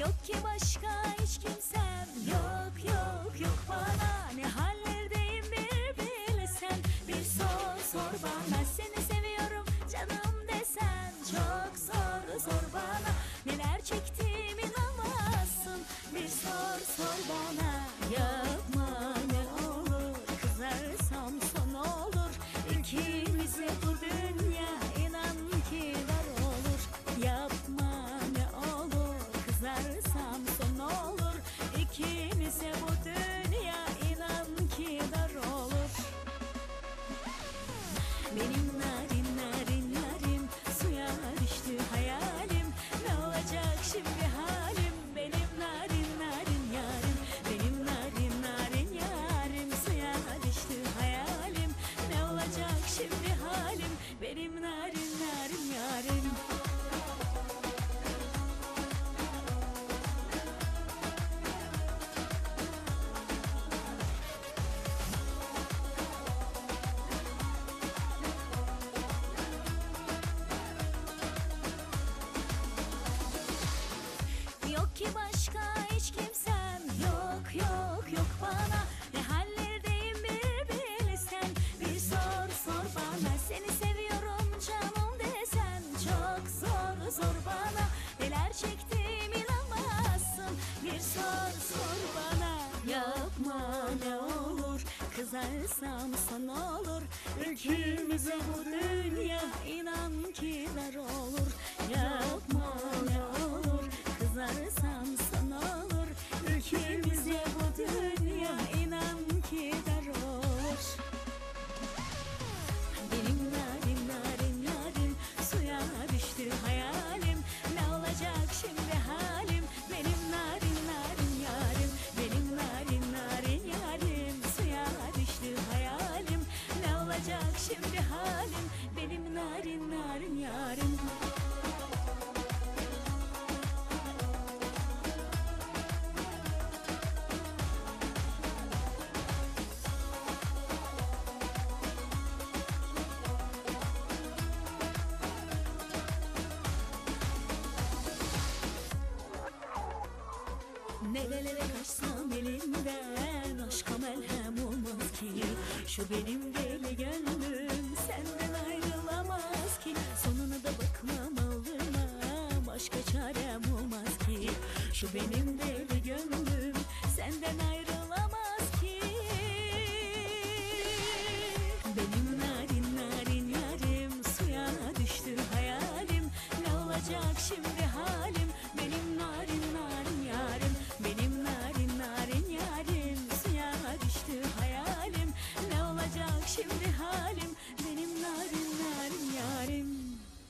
Yok ki başka hiç kimsem, yok yok yok bana. Ne hallerdeyim bir bilsen, bir sor sor bana. Seni seviyorum canım desen, çok zor zor bana. Neler çektiğim inanmazsın, bir sor sor bana. Yapma ne olur, kızarsam son olur. İkimize bu dünya inan ki dar olur. Yapma ne olur, kızarsam son olur. İkimize bu dünya inan ki dar olur. Benim narin narin yarim, suya düştü hayalim. Ne olacak şimdi halim? Benim narin narin yarim, benim narin narin yarim, suya düştü hayalim. Ne olacak şimdi halim? Benim narin narin yarim. Yok ki başka hiç kimsem, yok yok yok bana. Ne hallerdeyim bir bilsen, bir sor sor bana. Seni seviyorum canım desen, çok zor zor bana. Neler çektiğim inanmazsın, bir sor sor bana. Yapma ne olur, kızarsam sana olur. İkimize bu dünya inan ki dar olur. Yapma ne olur, kızarsam sana olur. İkimize bu dünya inan ki dar olur. Benim narin narin narin, suya düştü hayalim. Ne olacak şimdi halim? Benim narin narin yarim, benim narin narin yarim, suya düştü hayalim. Ne olacak şimdi halim? Benim narin narin yarim. Nerelere kaçsam elimden, aşka melhem olmaz ki. Şu benim deli gönlüm senden ayrılamaz ki. Sonuna da bakmam aldırmam, başka çarem olmaz ki. Şu benim deli gönlüm senden ayrılamaz ki. Benim narin narin yarim, suya düştü hayalim. Ne olacak şimdi halim? Benim narin narin yarim, benim narin narin yarim, suya düştü hayalim. Ne olacak şimdi halim? Benim narin narin yarim.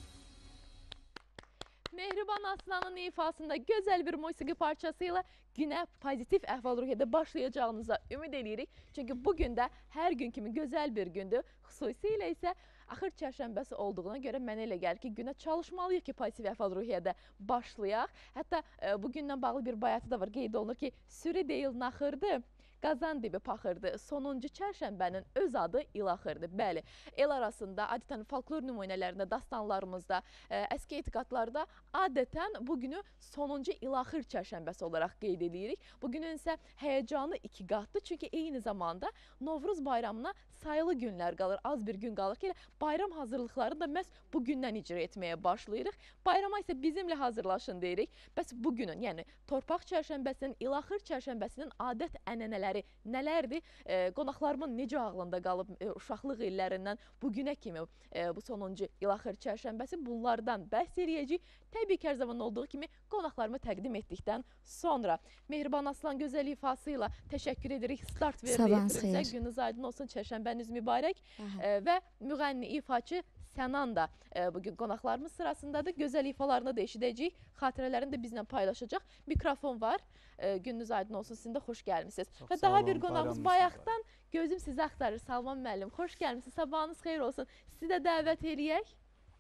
Mehriban Aslan'ın ifasında güzel bir musiki parçasıyla güne pozitif əhval-ruhiyyədə başlayacağınıza ümid edirik. Çünki bugün də hər gün kimi gözəl bir gündür. Xüsusilə isə axır çərşənbəsi olduğuna görə mənə elə gəlir ki, günə çalışmalıyıq ki, pozitiv əhval-ruhiyyədə başlayaq. Hətta bugündən bağlı bir bayatı da var. Qeyd olunur ki, sürü deyil naxırdı, qazan dibi paxırdı. Sonuncu çərşənbənin öz adı ilaxırdı. Bəli, el arasında, adətən folklor nümunələrində, dastanlarımızda, əski etiqadlarda adətən bugünü sonuncu ilaxır çərşənbəsi olaraq qeyd edirik. Bugünün isə həyəcanı iki qatdır. Çünki eyni zamanda Novruz bayramına sayılı günlər qalır, az bir gün qalır ki, elə bayram hazırlıqlarını da məhz bugündən icra etməyə başlayırıq. Bayrama isə bizimlə hazırlaşın deyirik. Bəs bugünün, yəni torpaq çərşənbəsinin, ilaxır çərşənbəsinin adət ənənələri nələrdir? Qonaqlarımın necə ağlında qalıb uşaqlıq illərindən bugünə kimi bu sonuncu ilaxır çərşənbəsi, bunlardan bəhs edəcəyik. Təbii ki, hər zaman olduğu kimi qonaqlarımı təqdim etdikdən sonra. Mehriban Aslan gözəl ifasıyla təşəkkür edirik. Start verdiyirinizə. Gününüz aydın olsun, çərşənbəniz mübarək. Və müğənni, ifaçı Sənan da bugün qonaqlarımız sırasındadır. Gözəl ifalarını da eşidəcəyik. Xatirələrini də bizlə paylaşacaq. Mikrofon var. Gününüz aydın olsun, sizin də xoş gəlmişsiniz. Və daha bir qonağımız bayaqdan gözüm sizi axtarır. Salman müəllim, xoş gəlmişsiniz. Sabahınız xeyir olsun. Sizi də dəvət eləyək.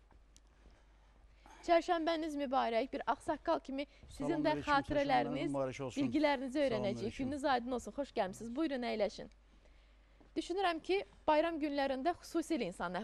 Çərşənbəniz mübarək, bir ağsaqqal kimi sizin də xatirələriniz, bilgilərinizi öyrənəcəyik. Gününüz aydın olsun, xoş gəlmişsiniz. Buyurun, əyləşin. Düşünürəm ki, bayram günlərində xüsusilə insanın əhval-ruhiyyəsi yaxşı olur. Elə deyilmi? Əlbəttə. Təbii, bugün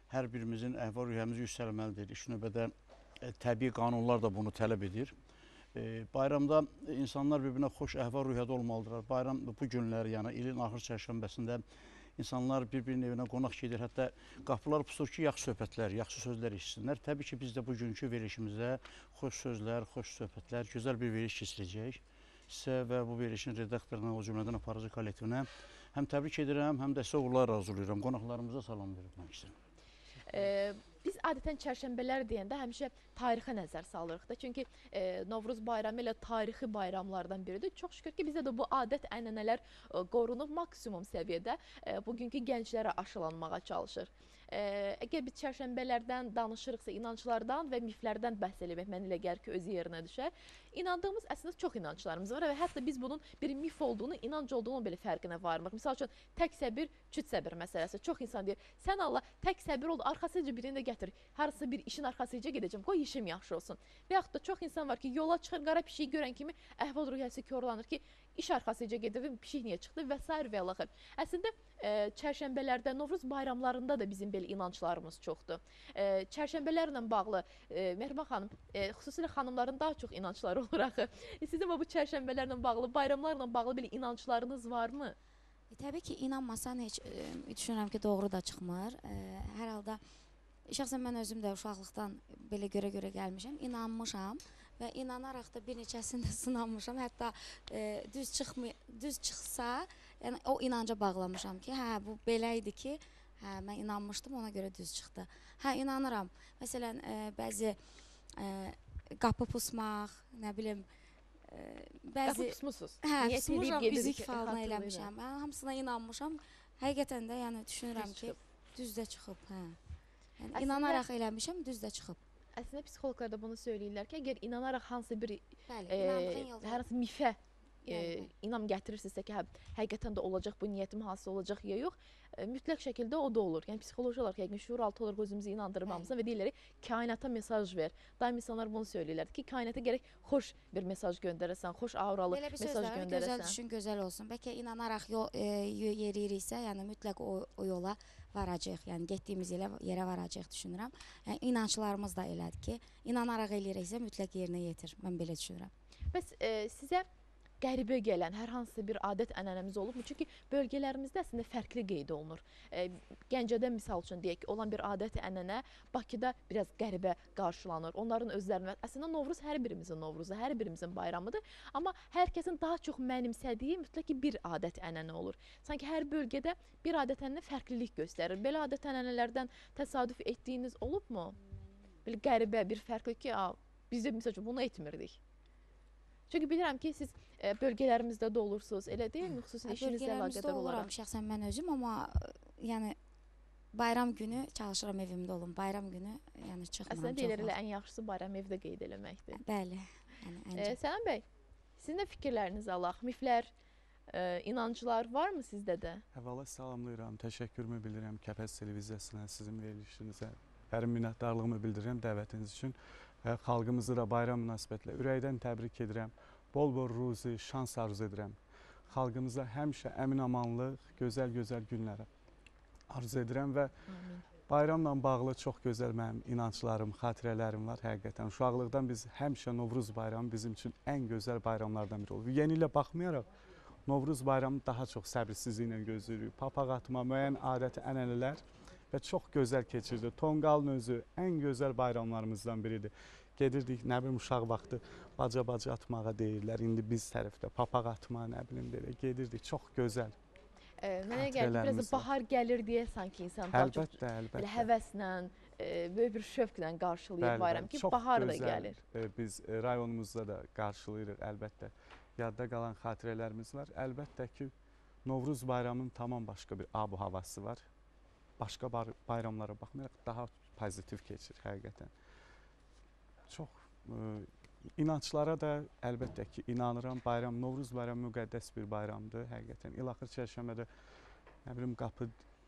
hər birimizin əhval-ruhiyyəmiz yüksəlməlidir. İlk növbədə təbii qanunlar da bunu tələb edir. Bayramda insanlar bir-birinə xoş əhval-ruhiyyədə olmalıdırlar. Bayram bu günləri, yəni ilin axır çərşənbəsində insanlar bir-birinin evinə qonaq gedir. Hətta qapılar pusur ki, yaxşı söhbətlər, yaxşı sözlər eşitsinlər. Təbii ki, biz də bugünkü verilişimizdə xoş sözlər, xoş söhbətlər, gözəl bir veriliş keçirəcəyik. Sizə və bu verilişin redaktoruna, o cümlədən aparıcı kollektivinə həm təbrik edirəm, həm də sizə uğurlar arzulayıram. Qonaqlarımıza salam vermək istəyirəm. Biz adətən çərşənbələr deyəndə həmişə tarixə nəzər salırıq da. Çünki Novruz bayramı ilə tarixi bayramlardan biridir. Çox şükür ki, bizdə də bu adət-ənənələr qorunub maksimum səviyyədə bugünkü gənclərə aşılanmağa çalışır. Əgər biz çərşənbələrdən danışırıqsa, inanclardan və miflərdən bəhs eləmək mənə elə gəlir ki, özü yerinə düşər. İnandığımız əslində çox inanclarımız var və hətta biz bunun bir mif olduğunu, inanc olduğunu belə fərqinə varmırıq. Misal üçün, tək səbir, cüt səbir məsələsi. Çox insan deyir, sən Allah tək səbir oldu, arxasıca birini də gətir. Harısı bir işin arxasıca gedəcəm, qoy işim yaxşı olsun. Və yaxud da çox insan var ki, yola çıxır, qara pişiyi görən kimi əhval-ruhiyyəsi korlanır ki, iş arxasıca gedir və pişik niyə çıxdı və s. və ilaxır. Əslində, çərşənbələrdə, Novruz bayramlarında da bizim belə inanclarımız çoxdur. Çərşənbələrlə bağlı, Mehriban xanım, xüsusilə xanımların daha çox inancları olur axı. Sizin bu çərşənbələrlə bağlı, bayramlarla bağlı belə inanclarınız varmı? Təbii ki, inanmasan heç düşünürəm ki, doğru da çıxmır. Hər halda, şəxsən mən özüm də uşaqlıqdan belə görə gəlmişəm, inanmışam. Və inanaraq da bir neçəsində sınanmışam. Hətta düz çıxsa, yəni o inanca bağlamışam ki, hə bu belə idi ki, hə mən inanmışdım, ona görə düz çıxdı. Hə inanıram. Məsələn, bəzi qapı pusmaq, nə bilim, bəzi Qapı pusmusuz. hə, Niyyət pusmuşam, edib üzük gedirik, falan xatırlayıram. eləmişəm. Mən hamısına inanmışam. Həqiqətən də yəni düşünürəm Düz ki, çıxıb. düz də çıxıb, hə. Yəni Əslində- inanaraq eləmişəm, düz də çıxıb. Əslində psixoloqlar da bunu söyləyirlər ki, əgər inanaraq hansı bir Bəli, inandığın yolda. hər hansı mifə Bəli. inam gətirirsinizsə ki, həqiqətən də olacaq, bu niyyətim hansı olacaq ya yox, mütləq şəkildə o da olur. Yəni psixoloji olaraq yəqin şuur altı olaraq özümüzü inandırıb hamısına və deyirlər kainata mesaj ver. Daim insanlar bunu söyləyirlər ki, kainata gərək xoş bir mesaj göndərəsən, xoş auralı Belə bir söz mesaj də var, gözəl göndərəsən. düşün, gözəl olsun. Bəlkə inanaraq yeriyiriksə, yəni mütləq o yola varacağıq. Yəni getdiyimiz yerə varacağıq düşünürəm. Yəni inanclarımız da elədir ki, inanaraq eləyiriksə mütləq yerinə yetir. Mən belə düşünürəm. Bəs sizə qəribə gələn hər hansı bir adət-ənənəmiz olubmu? Çünki bölgələrimizdə əslində fərqli qeyd olunur. Gəncədə misal üçün deyək ki, olan bir adət-ənənə Bakıda biraz qəribə qarşılanır. Onların özlərinin, əslində Novruz hər birimizin Novruzu, hər birimizin bayramıdır. Amma hər kəsin daha çox mənimsədiyi mütləq ki, bir adət-ənənə olur. Sanki hər bölgədə bir adət-ənənə fərqlilik göstərir. Belə adət-ənənələrdən təsadüf etdiyiniz olubmu? Belə qəribə bir fərqli ki, biz də misal üçün bunu etmirdik. Çünki bilirəm ki, siz bölgələrimizdə də olursunuz, elə deyilmi? Xüsusilə işinizlə Bölgələrimizdə əlaqədar oluram olaraq. şəxsən mən özüm, amma yəni bayram günü çalışıram evimdə olum. Bayram günü yəni çıxmıram. Əslində deyirlər elə ən yaxşısı bayram evdə qeyd eləməkdir. Bəli. Yəni Sənan bəy, sizin də fikirlərinizi alaq. Miflər, inanclar varmı sizdə də? Əvvəla salamlayıram, təşəkkürümü bildirirəm Kəpəz televiziyasına, sizin verilişinizə. Dərin minnətdarlığımı bildirirəm dəvətiniz üçün. Xalqımızı da bayram münasibətilə ürəkdən təbrik edirəm. Bol-bol ruzi, şans arzu edirəm. Xalqımıza həmişə əmin-amanlıq, gözəl-gözəl günlər arzu edirəm və bayramla bağlı çox gözəl mənim inanclarım, xatirələrim var həqiqətən. Uşaqlıqdan biz həmişə Novruz bayramı bizim üçün ən gözəl bayramlardan biri olur. Yeni ilə baxmayaraq, Novruz bayramı daha çox səbirsizliklə gözləyirik. Papaq atma, müəyyən adət-ənənələr və çox gözəl keçirdi. Tonqalın özü ən gözəl bayramlarımızdan biridir. Gedirdik, nə bilim, uşaq vaxtı baca-baca atmağa deyirlər. İndi biz tərəfdə papaq atma, nə bilim, belə gedirdik. Çox gözəl. Mənə gəlir, biraz bahar gəlir deyə sanki insan daha çox Əlbəttə. həvəslə, böyük bir şövqlə qarşılayır bayram ki, bahar da gəlir. Biz rayonumuzda da qarşılayırıq, əlbəttə. Yadda qalan xatirələrimiz var. Əlbəttə ki, Novruz bayramının tamam başqa bir ab-u havası var. Başqa bayramlara baxmayaraq daha pozitiv keçir həqiqətən. Çox inanclara da əlbəttə ki, inanıram. Novruz bayramı müqəddəs bir bayramdır həqiqətən. İlaxır çərşənbədə, nə bilim, qapı,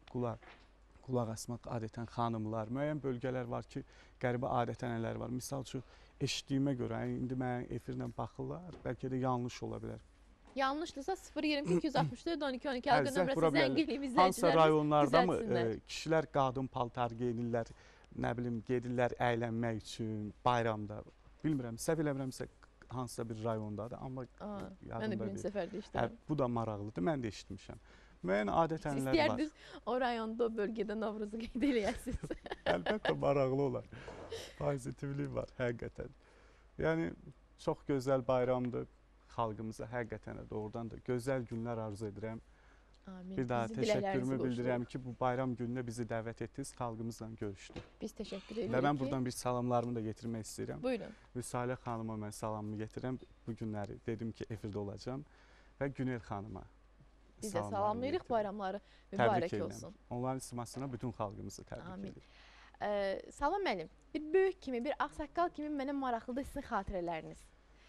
qulaq asmaq adətən xanımlar, müəyyən bölgələr var ki, qəribə adət-ənənələr var. Misal üçün, eşitdiyimə görə, indi mənə efirlə baxırlar, bəlkə də yanlış ola bilər. Yanlışdırsa 022 264 12 12 əlaqə Əlzək nömrəsi vura bilərlər. zənginliyimiz Hansısa rayonlarda mı düzəltsinlər. kişilər qadın paltar geyinirlər, nə bilim gedirlər əylənmək üçün bayramda. Bilmirəm, səhv eləmirəmsə hansısa bir rayondadır, amma Mən də yadımda birinci deyil. səfərdə işlədim. Bu da maraqlıdır, mən də eşitmişəm. Müəyyən adət-ənənələr var. İstəyərdiniz o rayonda, o bölgədə Novruzu qeyd eləyəsiniz. Əlbəttə maraqlı olar. Pozitivlik var həqiqətən. Yəni çox gözəl bayramdır. Xalqımıza həqiqətən də doğrudan da gözəl günlər arzu edirəm. Amin. Bir daha Bizi təşəkkürümü diləklərinizi bildirirəm qoşduruq. ki, bu bayram günündə bizi dəvət etdiniz, xalqımızla görüşdük. Biz təşəkkür edirik Və mən ki, buradan bir salamlarımı da yetirmək istəyirəm. buyurun. Vüsalə xanıma mən salamımı yetirəm. Bu günləri dedim ki, efirdə olacağam və Günel xanıma Biz də salamlarımı salamlayırıq, yetirəm. bayramları Təbrik mübarək edirəm. olsun. Onların simasına bütün xalqımızı təbrik Amin. edirəm. Salam müəllim, bir böyük kimi, bir ağsaqqal kimi mənə maraqlıdır sizin xatirələriniz.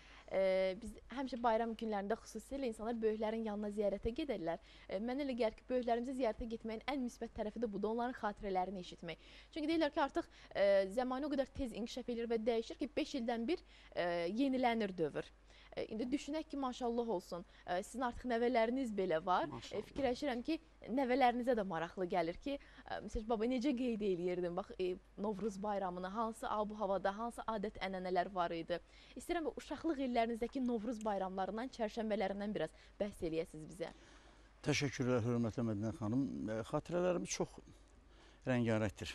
Biz həmişə bayram günlərində xüsusilə insanlar böyüklərin yanına ziyarətə gedərlər. Mənə elə gəlir ki, böyüklərimizi ziyarətə getməyin ən müsbət tərəfi də budur, onların xatirələrini eşitmək. Çünki deyirlər ki, artıq zamanı o qədər tez inkişaf edir və dəyişir ki, 5 ildən bir yenilənir dövr. İndi düşünək ki, maşallah olsun, sizin artıq nəvələriniz belə var. Maşallah. Fikirləşirəm ki, nəvələrinizə də maraqlı gəlir ki, məsələn, baba necə qeyd eləyirdin, bax, Novruz bayramını, hansı abu-havada, hansı adət-ənənələr var idi. İstəyirəm, uşaqlıq illərinizdəki Novruz bayramlarından, çərşənbələrindən biraz bəhs eləyəsiniz bizə. Təşəkkürlər, hörmətli Mədinə xanım. Xatirələrimiz çox rəngarətdir.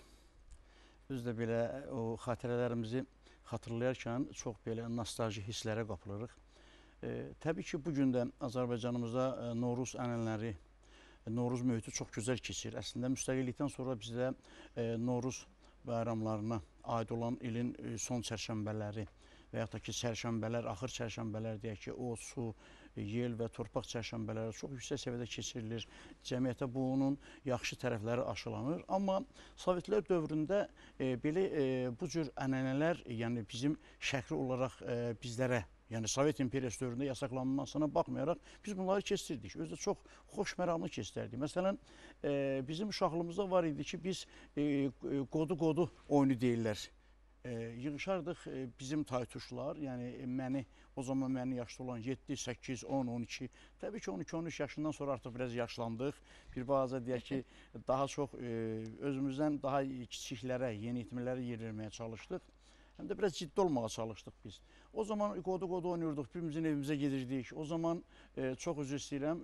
Biz də belə o xatirələrimizi xatırlayarkən çox belə nostalji hisslərə qapılırıq. Təbii ki, bugün də Azərbaycanımızda Novruz ənənələri, Novruz mühiti çox gözəl keçir. Əslində, müstəqillikdən sonra bizdə Novruz bayramlarına aid olan ilin son çərşənbələri və yaxud da ki, çərşənbələr, axır çərşənbələr deyək ki, o, su, yel və torpaq çərşənbələri çox yüksək səviyyədə keçirilir. Cəmiyyətə bunun yaxşı tərəfləri aşılanır. Amma Sovetlər dövründə belə bu cür ənənələr, yəni bizim şəkli olaraq bizlərə, yəni Sovet İmperiyası dövründə yasaqlanmasına baxmayaraq biz bunları keçirdik. Özü də çox xoş məramlı keçirdik. Məsələn, bizim uşaqlığımızda var idi ki, biz qodu-qodu oyunu deyirlər. Yığışardıq bizim taytuşlar, yəni o zaman məni yaşlı olan 7, 8, 10, 12, təbii ki 12-13 yaşından sonra artıq biraz yaşlandıq. Bir balaca deyək ki, daha çox özümüzdən daha kiçiklərə, yeniyetmələrə yer verməyə çalışdıq. Həm də biraz ciddi olmağa çalışdıq biz. O zaman qodu-qodu oynuyorduk, birimizin evimizə gedirdik. O zaman çox üzr istəyirəm,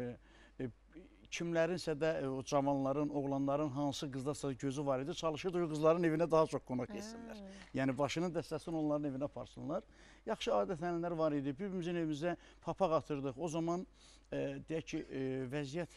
kimlərinsə də o cavanların, oğlanların hansı qızdasa gözü var idi, çalışırdı o qızların evinə daha çox qonaq etsinlər. Yəni başının dəstəsini onların evinə aparsınlar. Yaxşı adət-ənənələr var idi. Birimizin evimizə papaq atırdıq. O zaman deyək ki, vəziyyət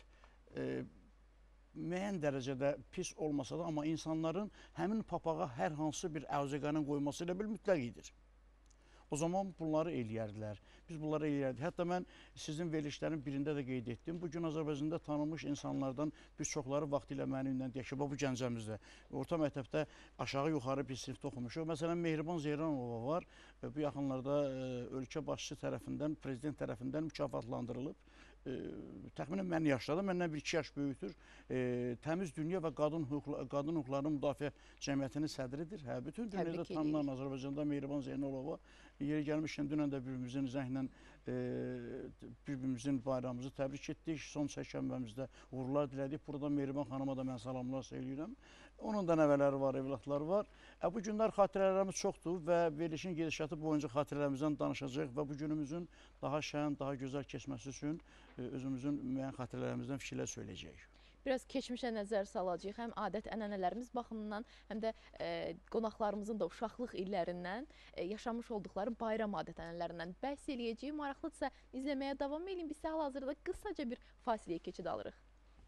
müəyyən dərəcədə pis olmasa da, amma insanların həmin papağa hər hansı bir əvzəqanın qoyması ilə bir mütləq idir. O zaman bunları eləyərdilər. Biz bunları eləyərdik. Hətta mən sizin verilişlərin birində də qeyd etdim. Bugün Azərbaycanda tanınmış insanlardan bir çoxları vaxtilə mənimlə deyək ki, bu Gəncəmizdə, orta məktəbdə aşağı-yuxarı bir sinifdə oxumuşuq. Məsələn, Mehriban Zeyranova var. Bu yaxınlarda ölkə başçısı tərəfindən, prezident tərəfindən mükafatlandırılıb. Təxminən mən yaşladım, məndən 1-2 yaş böyükdür. Təmiz Dünya və Qadın Hüquqlarının Müdafiə Cəmiyyətinin sədridir. Bütün dünyada tanınan Azərbaycanda Mehriban Zeynalova yeri gəlmişkən dünən də birimizin zəhlə bir-birimizin bayramımızı təbrik etdik. Son çərşənbəmizdə uğurlar dilədik. Burada Mehriban xanıma da mən salamlar söyləyirəm. Onun da nəvələri var, evlatları var. Bu günlər xatirələrimiz çoxdur və verilişin gedişatı boyunca xatirələrimizdən danışacaq və bu günümüzün daha şən, daha gözəl keçməsi üçün özümüzün müəyyən xatirələrimizdən fikirlər söyləyəcəyik. Biraz keçmişə nəzər salacağıq, həm adət-ənənələrimiz baxımından, həm də qonaqlarımızın da uşaqlıq illərindən yaşamış olduqları bayram adət-ənənələrindən bəhs eləyəcəyik. Maraqlıdırsa izləməyə davam edin. Biz hal-hazırda qısaca bir fasiləyə keçid alırıq.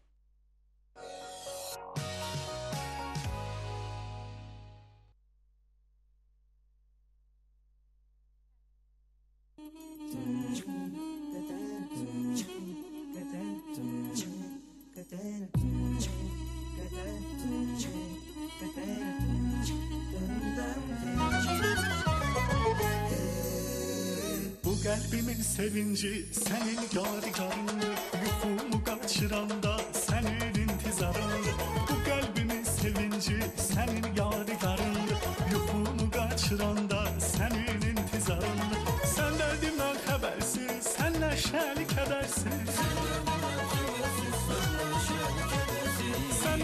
Bu kalbimin sevinci senin yadigarındır. Yuhumu kaçıranda senin intizarındır. Bu kalbimin sevinci senin yadigarındır. Yuhumu kaçıranda senin intizarındır. Sen derdimden habersiz, sen neşeli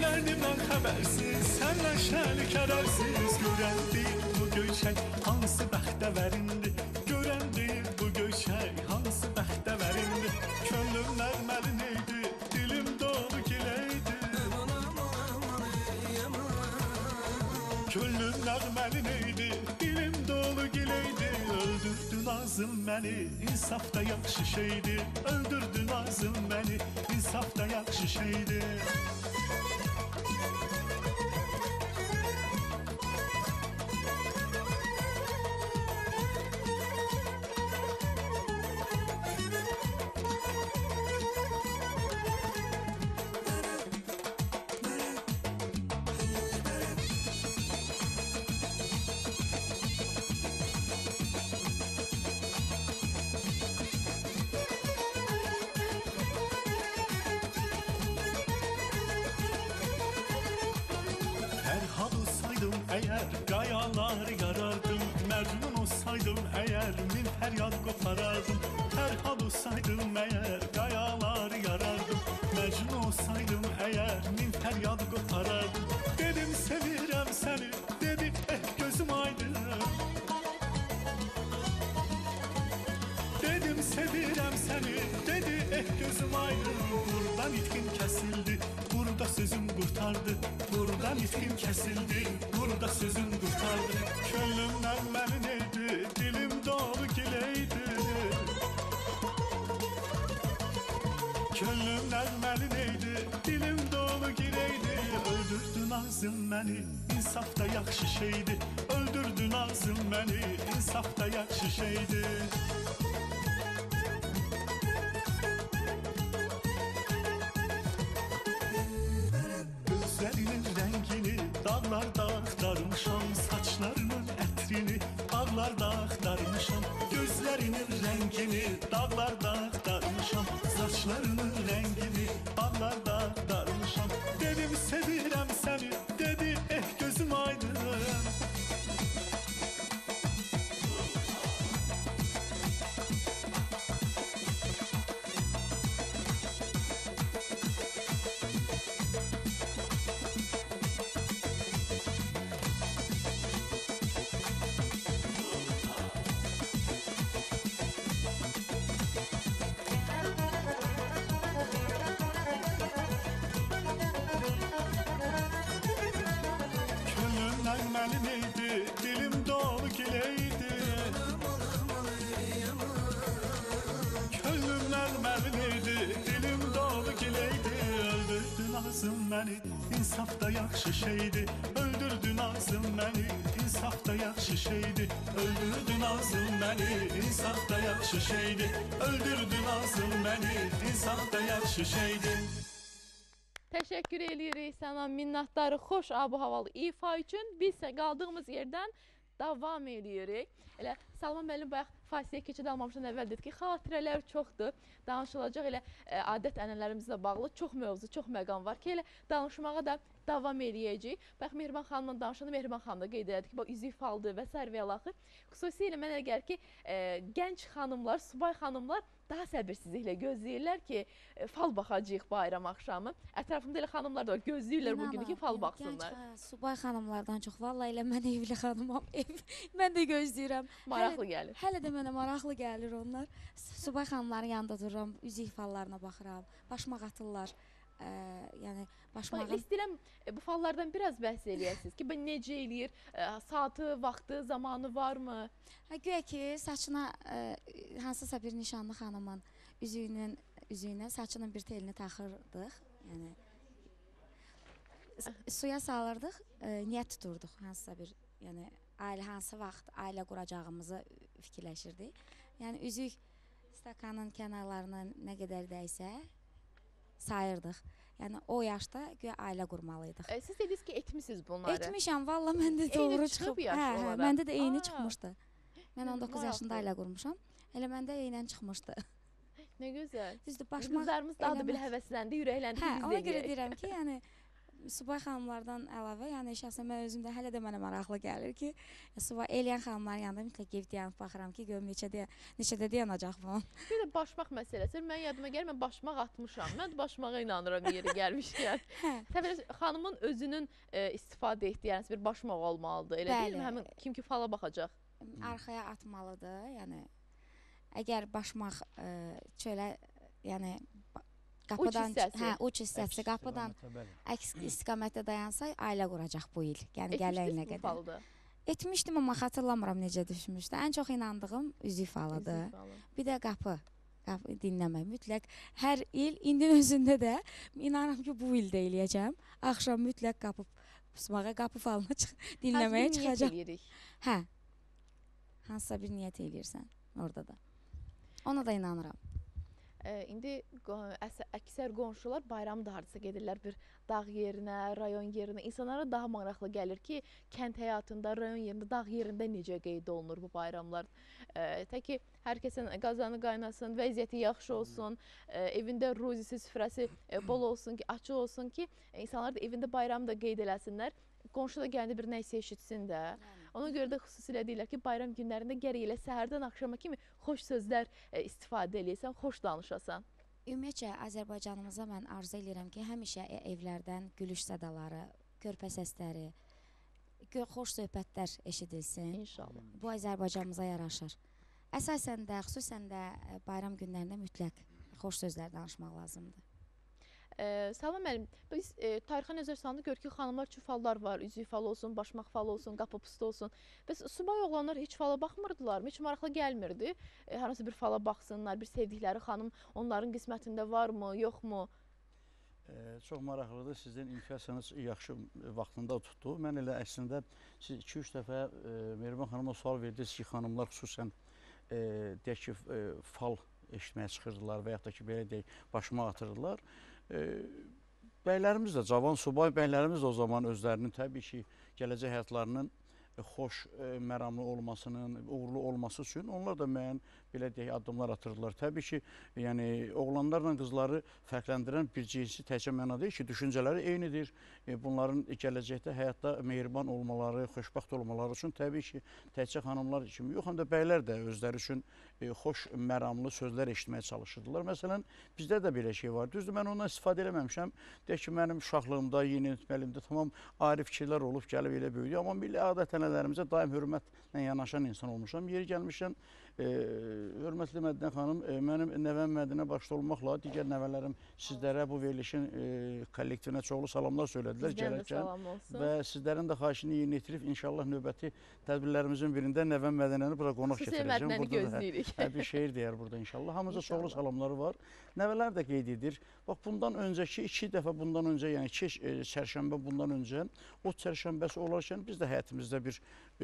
Nelərdi mən xəbərsiz, səndən şəli kədərsiz. Görən deyil bu göyçək, hansı bəxtə vərindi. Görən deyil bu göyçək, hansı bəxtə vərindi. Könlüm nərməli neydi, dilim dolu gileydi. Könlüm nərməli neydi, dilim dolu gileydi. Öldürdü nazım məni, insaf da yaxşı şeydi. Öldürdü nazım məni, insaf da yaxşı şeydi. Ferhat olsaydım eğer kayalar yarardım. Mecnun olsaydım eğer min feryat koparardım. Ferhat olsaydım eğer kayalar yarardım. Mecnun olsaydım eğer min feryat koparardım. Dedim sevirem seni, dedi gözüm aydın. Dedim sevirem seni, dedi gözüm aydın. Buradan itkin kesildi, burada sözüm kurtardı. Buradan itkin kesildi, burada sözüm kurtardı. Könlümden məni neydi, dilim dolu gileydi. Könlümden məni neydi, dilim dolu gileydi. Öldürdü nazım məni, insaf da yaxşı şeydi. Öldürdü nazım məni, insaf da yaxşı şeydi. Gözlerinin rengini dağlarda aktarmışam. Saçlarının etrini dağlarda aktarmışam. Gözlerinin rengini dağlarda aktarmışam. Saçlarının rengini dağlarda aktarmışam. Dedim sevirem seni, dedi gözüm aydın. Könlümden məni neydi, dilim dolu gileydi. Könlümden məni neydi, dilim dolu gileydi. Öldürdü nazım məni, insaf da yaxşı şeydi. Öldürdü nazım məni, insaf da yaxşı şeydi. Öldürdü nazım məni, insaf da yaxşı şeydi. Öldürdü nazım məni, insaf da yaxşı şeydi. Təşəkkür eləyirik sənə, minnətdarı xoş abu-havalı ifa üçün. Biz isə qaldığımız yerdən davam eləyirik. Elə Salman müəllim bayaq fasiləyə keçid almamışdan əvvəl dedi ki, xatirələr çoxdur, danışılacaq. Elə adət-ənənələrimizlə bağlı çox mövzu, çox məqam var ki, elə danışmağa da davam eləyəcəyik. Bayaq Mehriban xanımla danışanda Mehriban xanım da qeyd elədi ki, üzük faldır və s. və ilaxır. Xüsusilə mənə elə gəlir ki, gənc xanımlar, subay xanımlar daha səbirsizliklə gözləyirlər ki, fal baxacağıq bayram axşamı. Ətrafımda elə xanımlar da var, gözləyirlər bu günü ki, fal baxsınlar. Gənc subay xanımlardan çox. Vallahi elə mən evli xanımam. Mən də gözləyirəm. Maraqlı gəlir. Hələ də mənə maraqlı gəlir onlar. Subay xanımların yanında dururam, üzük fallarına baxıram. Başmaq atırlar. Yəni başmağın... İstəyirəm bu fallardan biraz bəhs eləyəsiniz ki, necə eləyir, saatı, vaxtı, zamanı varmı? Güya ki, saçına hansısa bir nişanlı xanımın üzüyünə saçının bir telini taxırdıq. Yəni suya salırdıq, niyyət tuturduq hansısa bir, yəni hansı vaxt ailə quracağımızı fikirləşirdik. Yəni üzük stakanın kənarlarına nə qədər dəysə sayırdıq. Yəni o yaşda güya ailə qurmalıydıq. Siz dediniz ki, etmisiniz bunları. Etmişəm, valla məndə doğru çıxıb. Məndə də eyni çıxmışdı. Mən 19 yaşında ailə qurmuşam. Elə məndə eynən çıxmışdı. Nə gözəl. Düzdür, başmaq qızlarımız daha da belə həvəsləndi, ürəkləndi ki, biz də ona görə deyirəm ki, yəni subay xanımlardan əlavə, yəni şəxsən mən özüm də hələ də mənə maraqlı gəlir ki, subay eləyən xanımların yanında mütləq gedib dayanıb baxıram ki, görüm neçədə dayanacaq bu. Bir də başmaq məsələsi. Mən yadıma gəlir, mən başmaq atmışam. Mən də başmağa inanıram yeri gəlmişkən. Təbii xanımın özünün istifadə etdiyi yəni bir başmaq olmalıdır. Elə deyilmi? Həmin kim ki fala baxacaq. Arxaya atmalıdır. Yəni əgər başmaq çölə, yəni qapıdan, uç hissəsi qapıdan əks istiqamətdə dayansa, ailə quracaq bu il. Yəni gələyinə qədər. Etmişdim, amma xatırlamıram necə düşmüşdü. Ən çox inandığım üzük falıdır. Bir də qapı dinləmək. Mütləq hər il, indin özündə də inanıram ki, bu il də eləyəcəm. Axşam mütləq qapı pusmağa, qapı falına dinləməyə çıxacaq. Hə, hansısa bir niyyət eləyirsən orada da. Ona da inanıram. İndi əksər qonşular bayramda hardasa gedirlər bir dağ yerinə, rayon yerinə. İnsanlara daha maraqlı gəlir ki, kənd həyatında, rayon yerində, dağ yerində necə qeyd olunur bu bayramlar. Tək ki, hər kəsin qazanı qaynasın, vəziyyəti yaxşı olsun, evində ruzisi, süfrəsi bol olsun ki, açıq olsun ki, insanlar da evində bayramda qeyd eləsinlər. Qonşu da gəldi bir nəysə eşitsin də. Ona görə də xüsusilə deyirlər ki, bayram günlərində gərək elə səhərdən axşama kimi xoş sözlər istifadə eləyəsən, xoş danışasan. Ümumiyyətcə, Azərbaycanımıza mən arzu edirəm ki, həmişə evlərdən gülüş sədaları, körpə səsləri, xoş söhbətlər eşidilsin. İnşallah. Bu Azərbaycanımıza yaraşır. Əsasən də, xüsusən də bayram günlərində mütləq xoş sözlər danışmaq lazımdır. Salma müəllim, biz tarixə nəzər salanda gör ki, xanımlar üçün fallar var. Üzük falı olsun, başmaq falı olsun, qapı pustu olsun. Bəs subay oğlanlar heç fala baxmırdılar mı? Heç maraqlı gəlmirdi. Hansı bir fala baxsınlar, bir sevdikləri xanım onların qismətində varmı, yoxmu? Çox maraqlıdır. Sizin infiyasiyanız yaxşı vaxtında tutdu. Mən elə əslində siz 2-3 dəfə Mehriban xanıma sual verdiniz ki, xanımlar xüsusən deyək ki, fal eşitməyə çıxırdılar və yaxud da ki, belə deyək, başıma atırdılar. Bəylərimiz də, cavan subay bəylərimiz də o zaman özlərinin təbii ki, gələcək həyatlarının xoş, məramlı olmasının, uğurlu olması üçün onlar da müəyyən belə deyək addımlar atırdılar. Təbii ki, yəni oğlanlarla qızları fərqləndirən bir cinsi təkcə məna deyil ki, düşüncələri eynidir. Bunların gələcəkdə həyatda mehriban olmaları, xoşbəxt olmaları üçün təbii ki, təkcə xanımlar kimi yox, həm də bəylər də özləri üçün xoş, məramlı sözlər eşitməyə çalışırdılar. Məsələn, bizdə də belə şey var. Düzdür, mən ondan istifadə eləməmişəm. Deyək ki, mənim uşaqlığımda, yeniyetməliyimdə tamam ayrı fikirlər olub, gəlib elə böyüdü. Amma milli adət-ənənələrimizə daim hörmətlə yanaşan insan olmuşam. Yeri gəlmişəm, hörmətli Mədinə xanım, mənim nəvəm Mədinə başda olmaqla digər nəvələrim sizlərə bu verilişin kollektivinə çoxlu salamlar söylədilər gələrkən və sizlərin də xahişini yerinə yetirib inşallah növbəti tədbirlərimizin birində nəvəm Mədinəni bura qonaq gətirəcəm. Mədinəni gözləyirik. Bir şeir deyər burada inşallah. Hamıza çoxlu salamları var. Nəvələr də qeyd edir. Bax, bundan öncəki 2 dəfə bundan öncə, yəni 2 çərşənbə bundan öncə o çərşənbəsi olarkən biz də həyətimizdə bir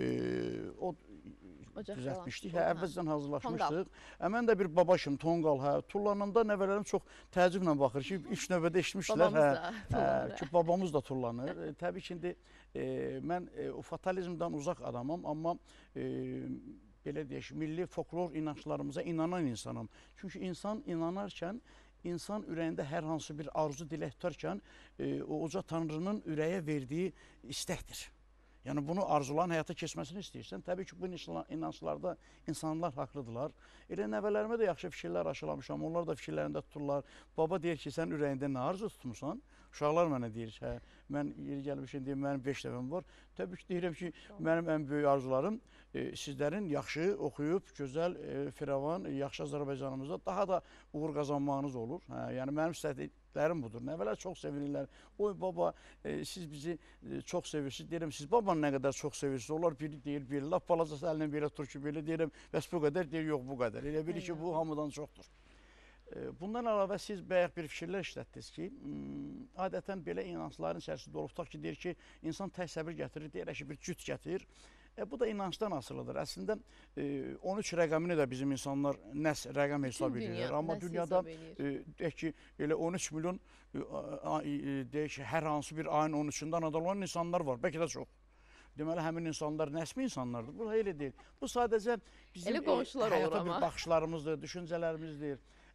düzəltmişdik. Əvvəlcədən hazırlaşmışdıq. Mən də bir babaşım, tonqal, tullananda nəvələrim çox təəccüblə baxır ki, ilk növbədə eşitmişdilər ki, babamız da tullanır. Təbii ki, indi mən fatalizmdən uzaq adamam, amma belə deyək, milli folklor inanclarımıza inanan insanam. Çünki insan inanarkən, insan ürəyində hər hansı bir arzu dilə tutarkən, o uca Tanrının ürəyə verdiyi istəkdir. Yəni bunu arzuların həyata keçməsini istəyirsən. Təbii ki, bu inanclarda insanlar haqlıdırlar. Elə nəvələrimə də yaxşı fikirlər aşılamışam. Onlar da fikirlərində tuturlar. Baba deyir ki, sən ürəyində nə arzu tutmuşsan? Uşaqlar mənə deyir ki, mən yeri gəlmişim deyim, mənim 5 dəfəm var. Təbii ki, deyirəm ki, mənim ən böyük arzularım sizlərin yaxşı oxuyub, gözəl, firavan, yaxşı Azərbaycanımızda daha da uğur qazanmağınız olur. Yəni mənim istədiklərim budur. Nəvələr çox sevinirlər. Oy baba, siz bizi çox sevirsiniz. Deyirəm, siz babanı nə qədər çox sevirsiniz? Onlar biri deyir, biri laf balacası əlinə belə tutur ki, belə deyirəm, bəs bu qədər, deyir, yox bu qədər. Elə bilir ki, bu hamıdan çoxdur. Bundan əlavə siz bayaq bir fikirlər işlətdiniz ki, adətən belə inancların içərisində olub, tutaq ki, deyir ki, insan tək səbir gətirir, deyir ki, bir cüt gətirir. Bu da inancdan asılıdır. Əslində 13 rəqəmini də bizim insanlar nəs rəqəm hesab edirlər. Amma dünyada deyək ki, elə 13 milyon deyək ki, hər hansı bir ayın 13-ndə anadan olan insanlar var, bəlkə də çox. Deməli, həmin insanlar nəsmi insanlardır. Bu elə deyil. Bu sadəcə bizim həyata bir baxışlarımızdır, düşüncələrimizdir.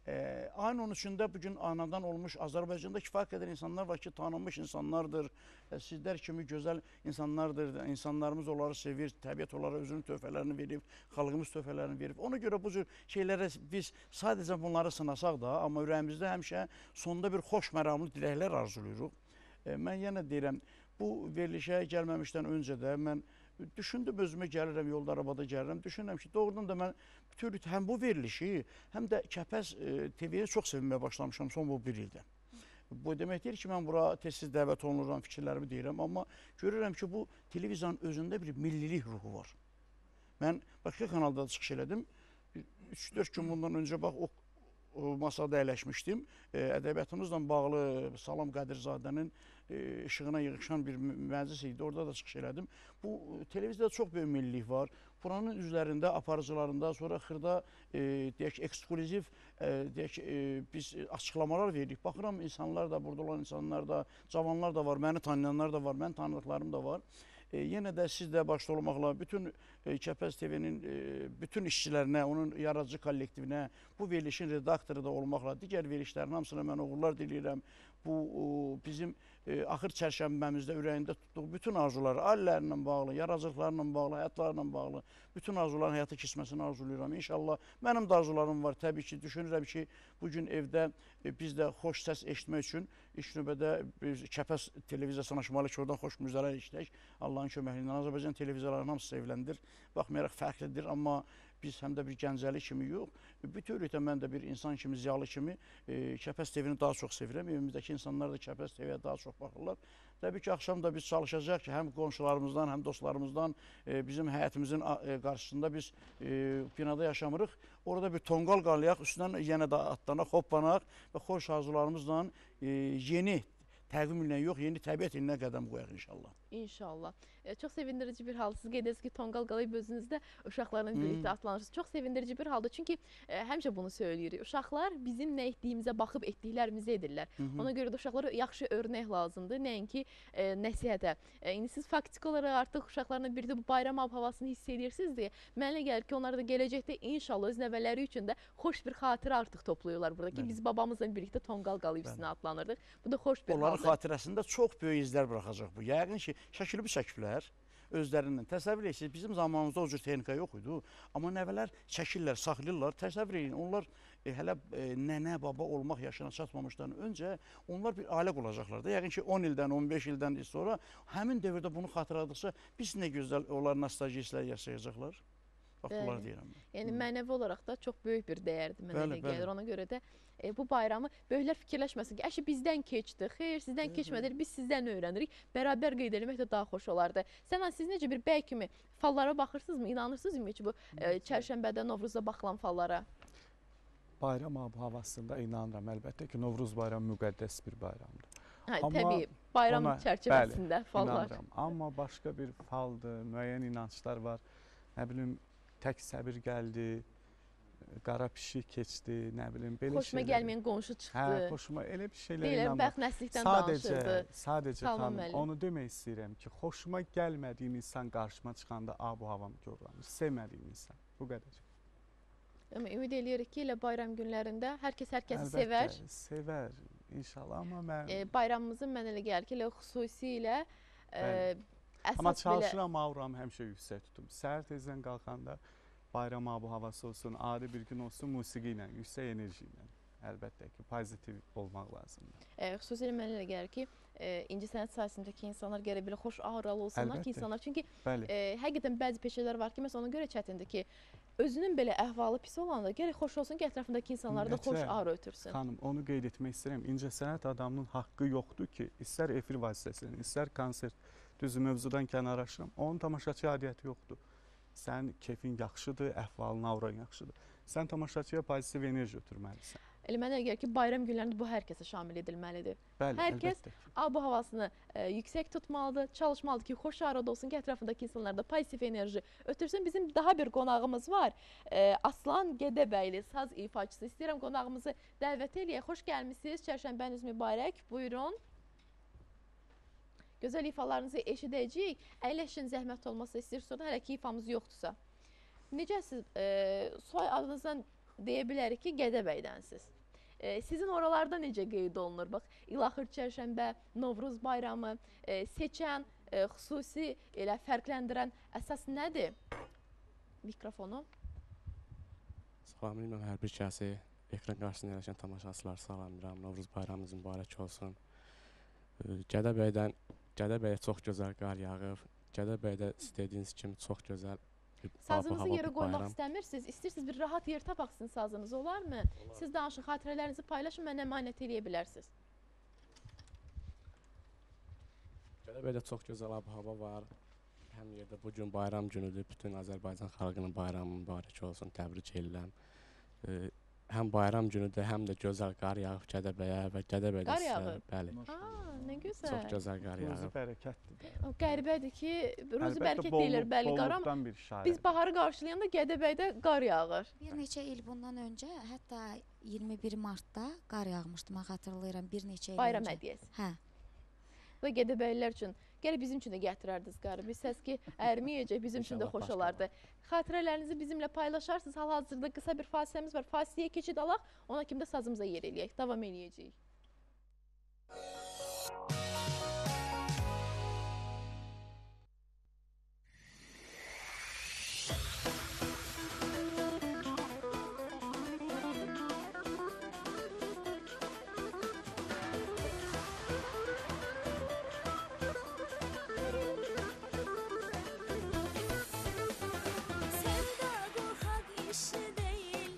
Ayın 13-də bugün anadan olmuş Azərbaycanda kifayət qədər insanlar var ki, tanınmış insanlardır. Sizlər kimi gözəl insanlardır. İnsanlarımız onları sevir, təbiət onlara özünün töhfələrini verib, xalqımız töhfələrini verib. Ona görə bu cür şeylərə biz sadəcə bunları sınasaq da, amma ürəyimizdə həmişə sonda bir xoş məramlı diləklər arzulayırıq. Mən yenə deyirəm, bu verilişə gəlməmişdən öncə də mən düşündüm, özümə gəlirəm, yolda arabada gəlirəm. Düşünürəm ki, doğrudan da mən bütün həm bu verilişi, həm də Kəpəz TV-yə çox sevinməyə başlamışam son bu bir ildə. Bu demək deyir ki, mən bura tez-tez dəvət olunuram, fikirlərimi deyirəm, amma görürəm ki, bu televiziyanın özündə bir millilik ruhu var. Mən başqa kanalda çıxış elədim. 3-4 gün bundan öncə bax, o masada əyləşmişdim. Ədəbiyyatımızla bağlı Salam Qədirzadənin işığına yığışan bir məclis idi. Orada da çıxış elədim. Bu televiziyada çox böyük millilik var. Buranın üzərində, aparıcılarında, sonra xırda deyək, ekskluziv deyək, biz açıqlamalar veririk. Baxıram, insanlar da, burada olan insanlar da, cavanlar da var, məni tanıyanlar da var, mən tanıdıqlarım da var. Yenə də siz də başda olmaqla bütün Kəpəz TV-nin bütün işçilərinə, onun yaradıcı kollektivinə, bu verilişin redaktoru da olmaqla digər verilişlərin hamısına mən uğurlar diləyirəm. Bu bizim axır çərşənbəmizdə ürəyində tutduğu bütün arzuları, ailələrlə bağlı, yaradıcılıqlarla bağlı, həyatlarla bağlı bütün arzuların həyata keçməsini arzulayıram. İnşallah mənim də arzularım var. Təbii ki, düşünürəm ki, bugün evdə biz də xoş səs eşitmək üçün ilk növbədə Kəpəz televiziyasına açmalı ki, oradan xoş müjdelər eşitək. Allahın köməyi ilə Azərbaycan televiziyalarının hamısı seviləndir. Baxmayaraq fərqlidir, amma biz həm də bir gəncəli kimi yox, bütövlükdə mən də bir insan kimi, ziyalı kimi Kəpəz TV-ni daha çox sevirəm. Evimizdəki insanlar da Kəpəz TV-yə daha çox baxırlar. Təbii ki, axşam da biz çalışacaq ki, həm qonşularımızdan, həm dostlarımızdan bizim həyətimizin qarşısında biz binada yaşamırıq. Orada bir tonqal qalayaq, üstündən yenə də atlanaq, hoppanaq və xoş arzularımızla yeni təqvim ilinə yox, yeni təbiət ilinə qədəm qoyaq inşallah. İnşallah. Çox sevindirici bir haldır. Siz qeydiniz ki, tonqal qalayıb özünüzdə uşaqlarla birlikdə atlanırsınız. Çox sevindirici bir haldır. Çünki həmişə bunu söyləyirik. Uşaqlar bizim nə etdiyimizə baxıb etdiklərimizi edirlər. Ona görə də uşaqlara yaxşı örnək lazımdır. Nəinki nəsihətə. İndi siz faktik olaraq artıq uşaqlarla birlikdə bu bayram havasını hiss edirsiniz deyə mənə gəlir ki, onlar da gələcəkdə inşallah öz nəvələri üçün də xoş bir xatirə artıq toplayırlar burada ki, biz babamızla birlikdə tonqal qalayıb üstünə atlanırdıq. Bu da xoş bir haldır. Onların xatirəsində çox böyük izlər buraxacaq bu. Yəqin ki, şəkilbi çəkiblər özlərindən. Təsəvvür edirsiniz, bizim zamanımızda o cür texnika yox idi. Amma nəvələr çəkirlər, saxlayırlar. Təsəvvür edin, onlar hələ nənə, baba olmaq yaşına çatmamışdan öncə onlar bir ailə quracaqlar da. Yəqin ki, 10 ildən, 15 ildən sonra həmin dövrdə bunu xatırladıqca biz nə gözəl onlar nostalgiyaslar yaşayacaqlar. Bax, bunlar deyirəm. Yəni mənəvi olaraq da çox böyük bir dəyərdir mənə elə gəlir. Ona görə də bu bayramı böyüklər fikirləşməsin ki, əşi bizdən keçdi, xeyr, sizdən keçmədir, biz sizdən öyrənirik. Bərabər qeyd eləmək də daha xoş olardı. Sənan, siz necə bir bəy kimi fallara baxırsınızmı, inanırsınızmı ki, bu çərşənbədə, Novruzda baxılan fallara? Bayram havasında inanıram. Əlbəttə ki, Novruz bayramı müqəddəs bir bayramdır. Təbii, bayram çərçivəsində fallar. İnanıram. Amma başqa bir faldır, müəyyən inançlar var. Nə bilim, tək səbir gəldi, qara pişik keçdi, nə bilim, belə şeylər. Xoşuma gəlməyən qonşu çıxdı. Hə, xoşuma elə bir şeylər inanmam. Bəxt nəslikdən danışırdı. Sadəcə xanım, onu demək istəyirəm ki, xoşuma gəlmədiyim insan qarşıma çıxanda bu havam görürəm. Sevmədiyim insan, bu qədər. Amma ümid eləyirik ki, elə bayram günlərində hər kəs hər kəsi sevər. Əlbəttə, sevər, inşallah, amma mən... Bayramımızın mən elə gəlir ki, elə xüsusilə amma çalışıram, auram həmişə yüksək tutum. Səhər tezdən qalxanda bayram havası olsun, adi bir gün olsun, musiqi ilə, yüksək enerji ilə. Əlbəttə ki, pozitiv olmaq lazımdır. Xüsusilə mən elə gəlir ki, incəsənət sahəsindəki insanlar gərək belə xoş ağralı olsunlar ki, insanlar. Çünki həqiqətən bəzi peşələr var ki, məsələn, ona görə çətindir ki, özünün belə əhvalı pis olanda gərək xoş olsun ki, ətrafındakı insanlar da xoş ağrı ötürsün. Xanım, onu qeyd etmək istəyirəm. İncəsənət adamının haqqı yoxdur ki, istər efir vasitəsindən, istər konsert, düzü mövzudan kənarlaşıram, onun tamaşaçı adiyyəti yoxdur. Sən keyfin yaxşıdır, əhvalın, avran yaxşıdır. Sən tamaşaçıya pozitiv enerji ötürməlisən. Elə mənə gəlir ki, bayram günlərində bu hər kəsə şamil edilməlidir. Bəli, hər kəs bu havasını yüksək tutmalıdır, çalışmalıdır ki, xoş arada olsun ki, ətrafındakı insanlarda pozitiv enerji ötürsün. Bizim daha bir qonağımız var. Aslan Gədəbəyli, saz ifaçısı. İstəyirəm qonağımızı dəvət eləyək. Xoş gəlmişsiniz, çərşənbəniz mübarək. Buyurun. Gözəl ifalarınızı eşidəcəyik. Əyləşin, zəhmət olmasa istəyirsiniz, hələ ki ifamız yoxdursa. Necəsiz? Soy adınızdan deyə bilərik ki, Gədəbəydənsiz. Sizin oralarda necə qeyd olunur? Bax, İlaxır Çərşənbə, Novruz bayramı seçən, xüsusi elə fərqləndirən əsas nədir? Mikrofonu. Salamlayıram hər bir kəsi. Ekran qarşısında yerləşən tamaşaçıları salamlayıram. Novruz bayramınız mübarək olsun. Gədəbəydə çox gözəl qar yağıb. Gədəbəydə istədiyiniz kimi çox gözəl Sazınızı yerə qoymaq istəmirsiniz. İstəyirsiniz bir rahat yer tapaq sizin sazınız, olarmı? Siz danışın, xatirələrinizi paylaşın, mənə əmanət eləyə bilərsiniz. Gədəbəydə çox gözəl ab-hava var. Həm yerdə bugün bayram günüdür. Bütün Azərbaycan xalqının bayramı mübarək olsun. Təbrik edirəm. Həm bayram günüdür, həm də gözəl qar yağıb Gədəbəyə və Gədəbəydə Qar yağıb? Bəli. Nə gözəl. Çox gözəl qar Ruzi yağıb. bərəkətdir. Qəribədir ki, ruzi Əlbəttə, bərəkət deyilir, bəli, qar, amma bolluqdan bir işarə. biz baharı qarşılayanda Gədəbəydə qar yağır. Bir neçə il bundan öncə, hətta 21 martda qar yağmışdı. Mən xatırlayıram bir neçə il Bayram öncə. hədiyyəsi. Hə. Və Gədəbəylilər üçün, gələ bizim üçün də gətirərdiniz qarı. Biz səs ki, ərməyəcək, bizim üçün də İnşallah xoş başqa olardı. Xatirələrinizi bizimlə paylaşarsınız. Hal-hazırda qısa bir fasiləmiz var. Fasiləyə keçid alaq, ona kimi də sazımıza yer eləyək. Davam eləyəcəyik. Sevda qorxaq işi deyil,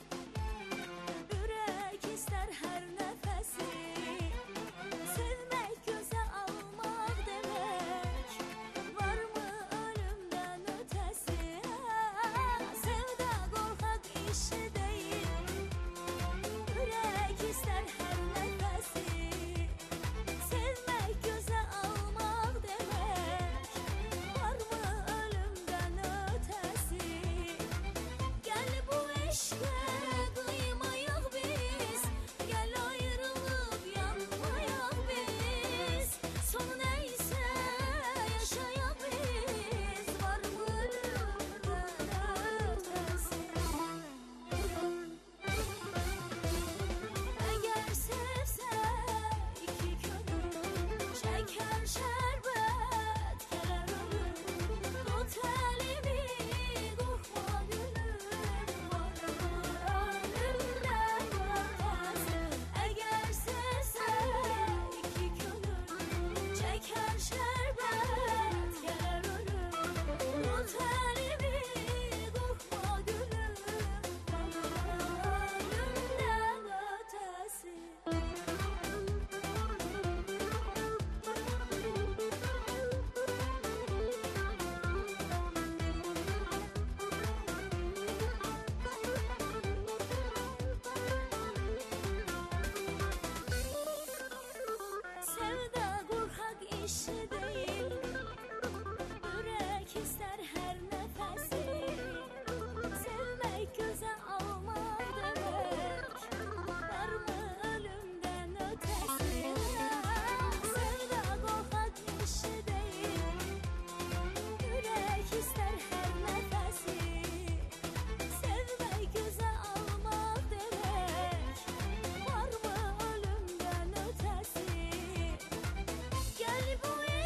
ürək istər hər nəfəsi. Sevmək gözə almaq demək, varmı ölümdən ötəsi? Sevda qorxaq işi deyil, ürək istər hər nəfəsi. Sevmək gözə almaq demək, varmı ölümdən ötəsi? Gəl bu eşqə qıymayaq biz, gəl ayrılıb yanmayaq biz. Son nəysə yaşayaq biz, varmı ölümdən ötəsi? Əgər sevsə iki könül, çəkər şərbət gələr ölüm. Tut əlimi, qorxma gülüm, varmı ölümdən ötəsi? Əgər sevsə iki könül, çəkər şərbət gələr ölüm. Tut əlimi, qorxma gülüm, varmı ölümdən ötəsi? Sevda qorxaq işi deyil, ürək istər hər nəfəsi. Sevmək gözə almaq demək, varmı ölümdən ötəsi? Sevda qorxaq işi deyil, ürək istər hər nəfəsi. Sevmək gözə almaq demək, varmı ölümdən ötəsi? Gəl bu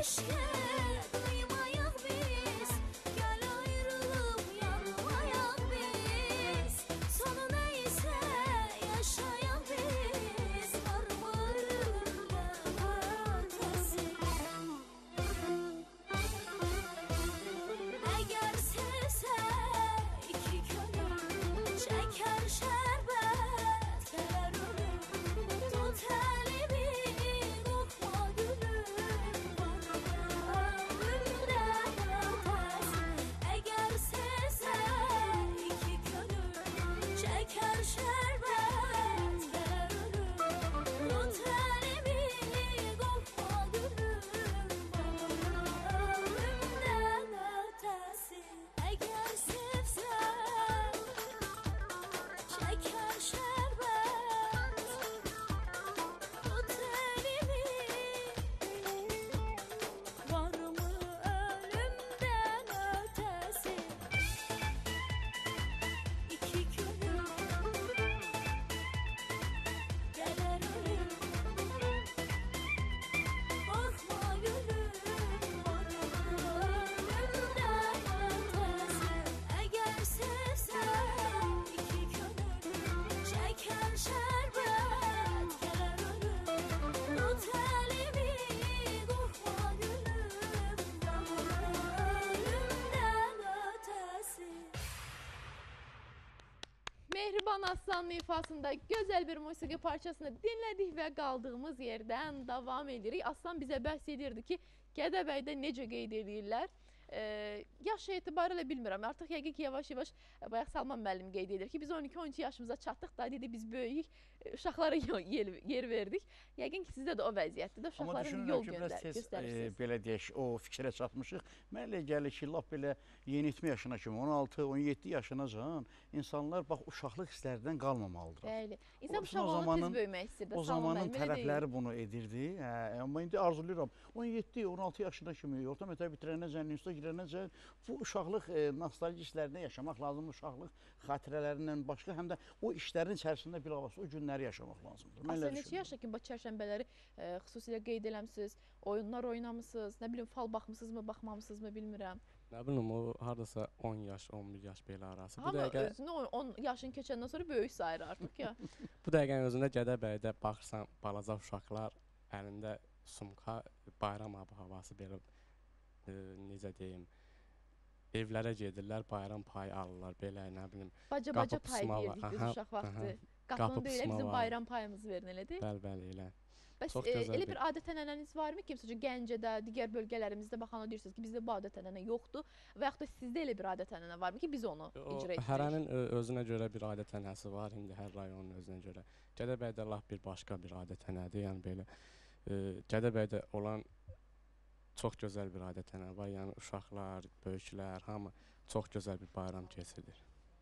Şirvan Aslan'ın ifasında gözəl bir musiqi parçasını dinlədik və qaldığımız yerdən davam edirik. Aslan bizə bəhs edirdi ki, Gədəbəydə necə qeyd edirlər. Yaş etibarıyla bilmirəm. Artıq yəqin ki, yavaş-yavaş bayaq Salman müəllim qeyd edir ki, biz 12-13 yaşımıza çatdıq da, dedi biz böyük uşaqlara yer verdik. Yəqin ki, sizdə də o vəziyyətdir də, uşaqların yol göstərirsiniz. Belə deyək, o fikrə çatmışıq. Mən elə gəlir ki, lap belə yeniyetmə yaşına kimi, 16-17 yaşınacan insanlar bax, uşaqlıq hisslərdən qalmamalıdır. Bəli. İnsan uşaq olub tez böyümək istəyir. O zamanın tərəfləri bunu edirdi. Amma indi arzulayıram. 17-16 yaşına kimi, orta məktəbi bitirənəcən, universitetə girənəcən bu uşaqlıq nostalji hisslərində yaşamaq lazımdır. Uşaqlıq xatirələrindən başqa, həm də o işlərin içərisində bilavasitə o günləri yaşamaq lazımdır. Aslında neçə yaşa kimi çərşənbələri xüsusilə qeyd eləmisiniz, oyunlar oynamısınız, nə bilim fal baxmısınızmı, baxmamısınızmı bilmirəm. Nə bilim, o hardasa 10 yaş, 11 yaş belə arası. Amma özünü 10 yaşın keçəndən sonra böyük sayır artıq ya. Bu dəqiqənin özündə Gədəbəydə baxırsan, balaca uşaqlar əlində sumka, bayram havası belə, necə deyim, evlərə gedirlər, bayram payı alırlar, belə, nə bilim. Baca payı deyirdik biz uşaq vaxtı. Qapını deyirlər, bizim bayram payımız verin, elə deyil? Bəli, elə. Bəs elə bir adət-ənənəniz varmı ki, məsələn, Gəncədə, digər bölgələrimizdə baxanda deyirsiniz ki, bizdə bu adət-ənənə yoxdur və yaxud da sizdə elə bir adət-ənənə varmı ki, biz onu icra edirik? Hərənin özünə görə bir adət-ənənəsi var, indi hər rayonun özünə görə. Gədəbəydə lap bir başqa bir adət-ənədir, yəni belə. Gədəbəydə olan çox gözəl bir adət-ənənə var, yəni uşaqlar, böyüklər, hamı çox gözəl bir bayram keçirir.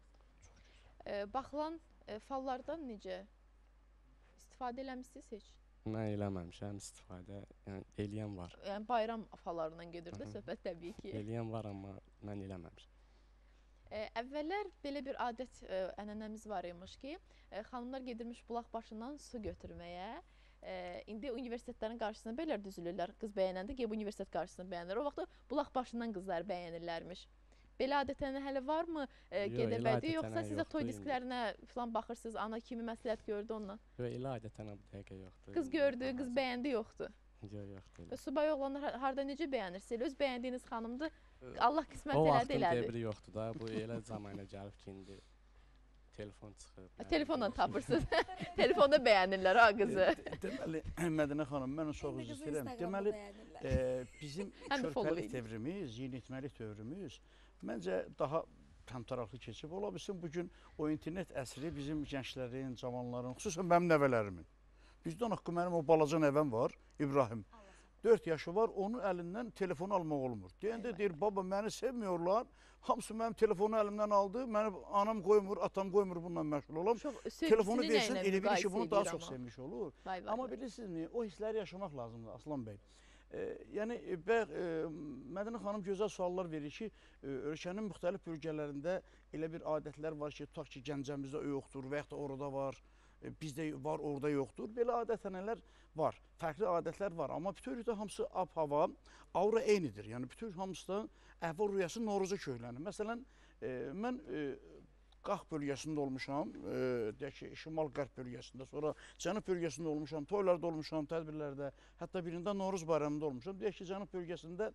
Baxılan fallardan necə istifadə eləmişsiniz heç? Mən eləməmişəm istifadə, yəni eləyən var. Yəni bayram fallarından gedir də söhbət təbii ki. Eləyən var, amma mən eləməmişəm. Əvvəllər belə bir adət-ənənəmiz var imiş ki, xanımlar gedirmiş bulaq başından su götürməyə. İndi universitetlərin qarşısına belə düzülürlər. Qız bəyənəndə ki, bu universitet qarşısını bəyənirlər. O vaxtda bulaq başından qızlar bəyənirlərmiş. Belə adət-ənənə hələ varmı Gədəbəydə, yoxsa sizə toy disklərinə falan baxırsınız, ana kimi məsləhət gördü ondan? Yox, elə adət-ənənə bu dəqiqə yoxdur. Qız gördü, qız bəyəndi, yoxdur. Yoxdur. Və subay oğlanlar harda necə bəyənirsiniz? Öz bəyəndiyiniz xanımdır, Allah qismət elədi, elədi. O vaxtın debri yoxdur da, bu elə zamana gəlib ki, indi telefon çıxıb. Telefonla tapırsınız. Telefonda bəyənirlər ha qızı. Deməli, Mədinə xanım, mən çox üzr istəyirəm. Deməli, bizim körpəlik dövrümüz, yeniyetməlik dövrümüz məncə daha təmtəraqlı keçib. Ola bilsin, bugün o internet əsri bizim gənclərin, cavanların, xüsusən mənim nəvələrimin. Bizdən haqqı mənim o balaca nəvəm var, İbrahim. 4 yaşı var, onun əlindən telefonu almaq olmur. Deyəndə deyir, baba məni sevmiyorlar, hamısı mənim telefonu əlimdən aldı, məni anam qoymur, atam qoymur bununla məşğul olam. Telefonu versin, elə bir işi bunu daha çox sevmiş olur. Amma bilirsinizmi, o hissləri yaşamaq lazımdır Aslan bəy. Yəni, Mədinə xanım gözəl suallar verir ki, ölkənin müxtəlif bölgələrində elə bir adətlər var ki, tutaq ki, Gəncəmizdə yoxdur və yaxud da orada var. Bizdə var, orada yoxdur. Belə adət-ənənələr var, fərqli adətlər var. Amma bütövlükdə hamısı ab-hava, aura eynidir. Yəni, bütün hamısı da əhval-rüyəsi Noruza köklənir. Məsələn, mən Qax bölgəsində olmuşam, deyək ki, şimal-qərb bölgəsində, sonra cənub bölgəsində olmuşam, toylarda olmuşam, tədbirlərdə, hətta birində Noruz bayramında olmuşam. Deyək ki, cənub bölgəsində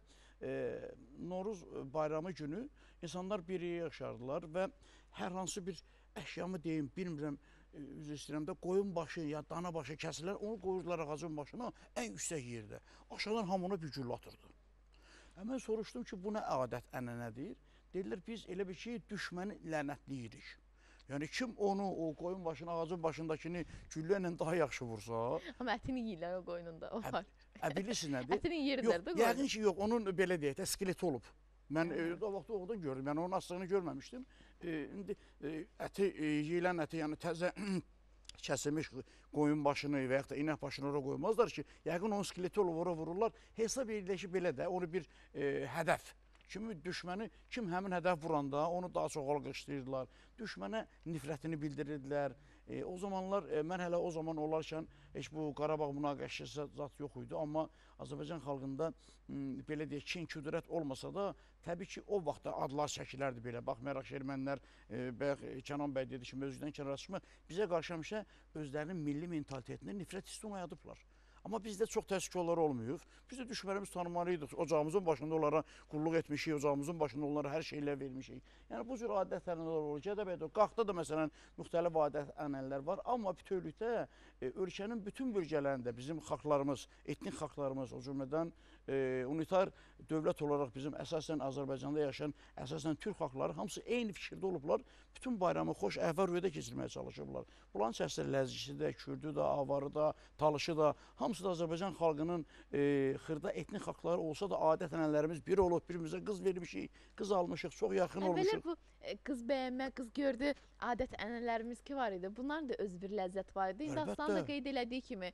Noruz bayramı günü insanlar bir yerə yaşardılar və hər hansı bir əşyamı deyim, bilmirəm, üzr istəyirəm də, qoyun başı ya dana başı kəsilər, onu qoyurdular ağacın başına ən yüksək yerdə. Aşağıdan hamına bir gül atırdı. Mən soruşdum ki, bu nə adət-ənənədir? Deyirlər, biz elə bir ki, düşməni lənətləyirik. Yəni, kim onu, o qoyun başına, ağacın başındakini güllərlə daha yaxşı vursa... Amma ətini yiyirlər o qoyununda, o var. Bilirsiniz nədir? Ətini yiyirlər də qoyun. Yəqin ki, yox, onun belə deyək də, skeleti olub. Mən o vaxtda orada gördüm, yəni onun astığını görməmişdim. İndi əti, yeyilən əti, yəni təzə kəsilmiş qoyun başını və yaxud da inək başını ora qoymazlar ki, yəqin onun skeleti olub, ora vururlar. Hesab edirlər ki, belə də, onu bir hədəf. Kimi düşməni, kim həmin hədəf vuranda onu daha çox alqışlayırdılar. Düşmənə nifrətini bildirirdilər. O zamanlar, mən hələ o zaman olarkən heç bu Qarabağ münaqişəsi zat yox idi. Amma Azərbaycan xalqında belə deyək, kin-küdrət olmasa da, təbii ki, o vaxtda adlar çəkilərdi belə. Baxmayaraq ki, ermənilər, Kənan bəy dedi ki, mövzudan kənara çıxma, bizə qarşı həmişə özlərinin milli mentalitetində nifrət hissi oyadıblar. Amma bizdə çox təşkilatlar olmuyor. Biz də düşmənimiz tanımalıydıq. Ocağımızın başında onlara qulluq etmişik, ocağımızın başında onlara hər şeylər vermişik. Yəni bu cür adət-ənənələr olur. Gədəbəydə, Qaxda da məsələn müxtəlif adət-ənənələr var. Amma bütövlükdə ölkənin bütün bölgələrində bizim xalqlarımız, etnik xalqlarımız, o cümlədən unitar dövlət olaraq bizim əsasən Azərbaycanda yaşayan, əsasən türk xalqları hamısı eyni fikirdə olublar. Bütün bayramı xoş əhval-rüyədə keçirməyə çalışıblar. Bunların içərisində Ləzgisi də, Kürdü də, Avarı da, Talışı da, hamısı da Azərbaycan xalqının xırda etnik xalqları olsa da adət-ənənələrimiz bir olub, birimizə qız vermişik, qız almışıq, çox yaxın olmuşuq. Belə bu qız bəyənmə, qız gördü adət-ənənələrimiz ki var idi. Bunların da öz bir ləzzət var idi. İndi Aslan da qeyd elədiyi kimi,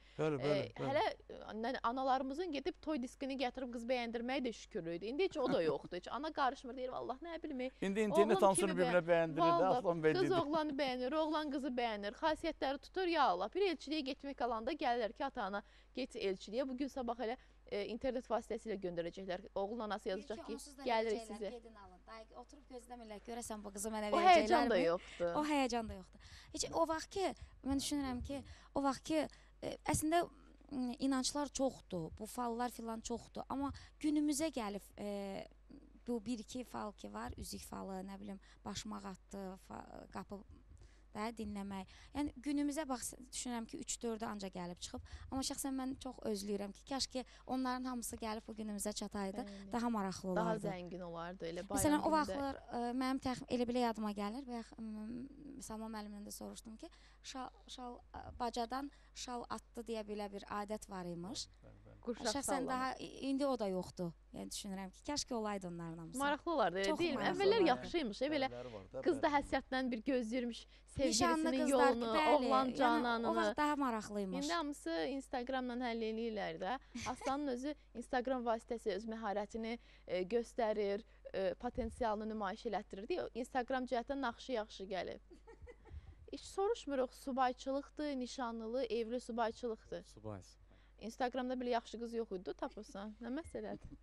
hələ analarımızın gedib toy diskini gətirib qız bəyəndirməyi də şükürlü idi. İndi heç o da yoxdur. Heç ana qarışmır, deyir Allah nə bilmə. İndi internet hamısını bir-birinə bəyəndirir də, Aslan bəy Qız oğlanı bəyənir, oğlan qızı bəyənir, xasiyyətləri tutur, ya Allah. Bir elçiliyə getmək alanda gəlirlər ki, ata-ana get elçiliyə. Bugün sabah elə internet vasitəsilə göndərəcəklər. Oğlun anası yazacaq ki, gəlirik sizə. Oturub gözləmirlər, görəsən bu qızı mənə O verəcəklər. həyəcan da yoxdur. O həyəcan da yoxdur. Heç o vaxt ki, mən düşünürəm ki, o vaxt ki, əslində inanclar çoxdur, bu fallar filan çoxdur. Amma günümüzə gəlib bu bir-iki fal ki var, üzük falı, nə bilim, başmaq atdı, qapı da dinləmək. Yəni günümüzə bax düşünürəm ki 3-4-ə ancaq gəlib çıxıb. Amma şəxsən mən çox özləyirəm ki, kaş ki onların hamısı gəlib bu günümüzə çataydı, daha maraqlı olardı. Daha zəngin olardı elə bayram. Məsələn o vaxtlar mənim elə belə yadıma gəlir və Salman müəllimdən də soruşdum ki, şal bacadan şal atdı deyə belə bir adət var imiş. Şəxsən daha indi o da yoxdur. Yəni düşünürəm ki, kaş ki olaydı onların hamısı. Maraqlı olardı, elə deyil mi? Əvvəllər yaxşıymış, belə qız da həsrətlə bir gözləyirmiş sevgilisinin yolunu, oğlan cananını. O vaxt daha maraqlıymış. İndi hamısı Instagramla həll eləyirlər də. Aslanın özü Instagram vasitəsi öz məharətini göstərir, potensialını nümayiş elətdirir. Instagram cəhətdən naxşı yaxşı gəlib. Heç soruşmuruq, subayçılıqdır, nişanlılı, evli subayçılıqdır. Subay. Instagramda belə yaxşı qız yox idi, tapırsan. Nə məsələdir?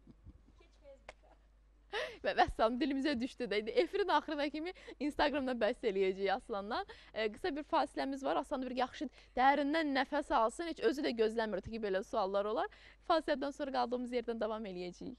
Və vəssam dilimizə düşdü də. Efirin axırına kimi Instagramda bəhs eləyəcəyik Aslandan. Qısa bir fasiləmiz var. Aslan bir yaxşı dərindən nəfəs alsın. Heç özü də gözləmirdi ki, belə suallar olar. Fasilədən sonra qaldığımız yerdən davam eləyəcəyik.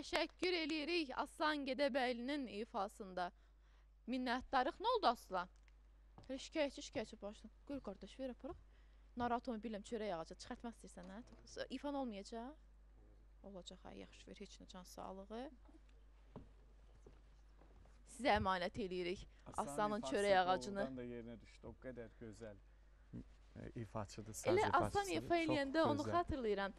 təşəkkür eləyirik Aslan Gədəbəylinin ifasında. Minnətdarıq. Nə oldu Aslan? Şikayətçi başladın. Qoy qardaş, ver aparaq. Narahat olma, biləm, çörək ağacı. Çıxartmaq istəyirsən, hə? İfan olmayacaq? Olacaq, hə, yaxşı, ver, heç nə, can sağlığı. Sizə əmanət eləyirik Aslanın çörək ağacını. Doğrudan da yerinə düşdü, o qədər gözəl ifaçıdır, saz Elə ifaçısıdır. Aslan ifa eləyəndə onu xatırlayıram.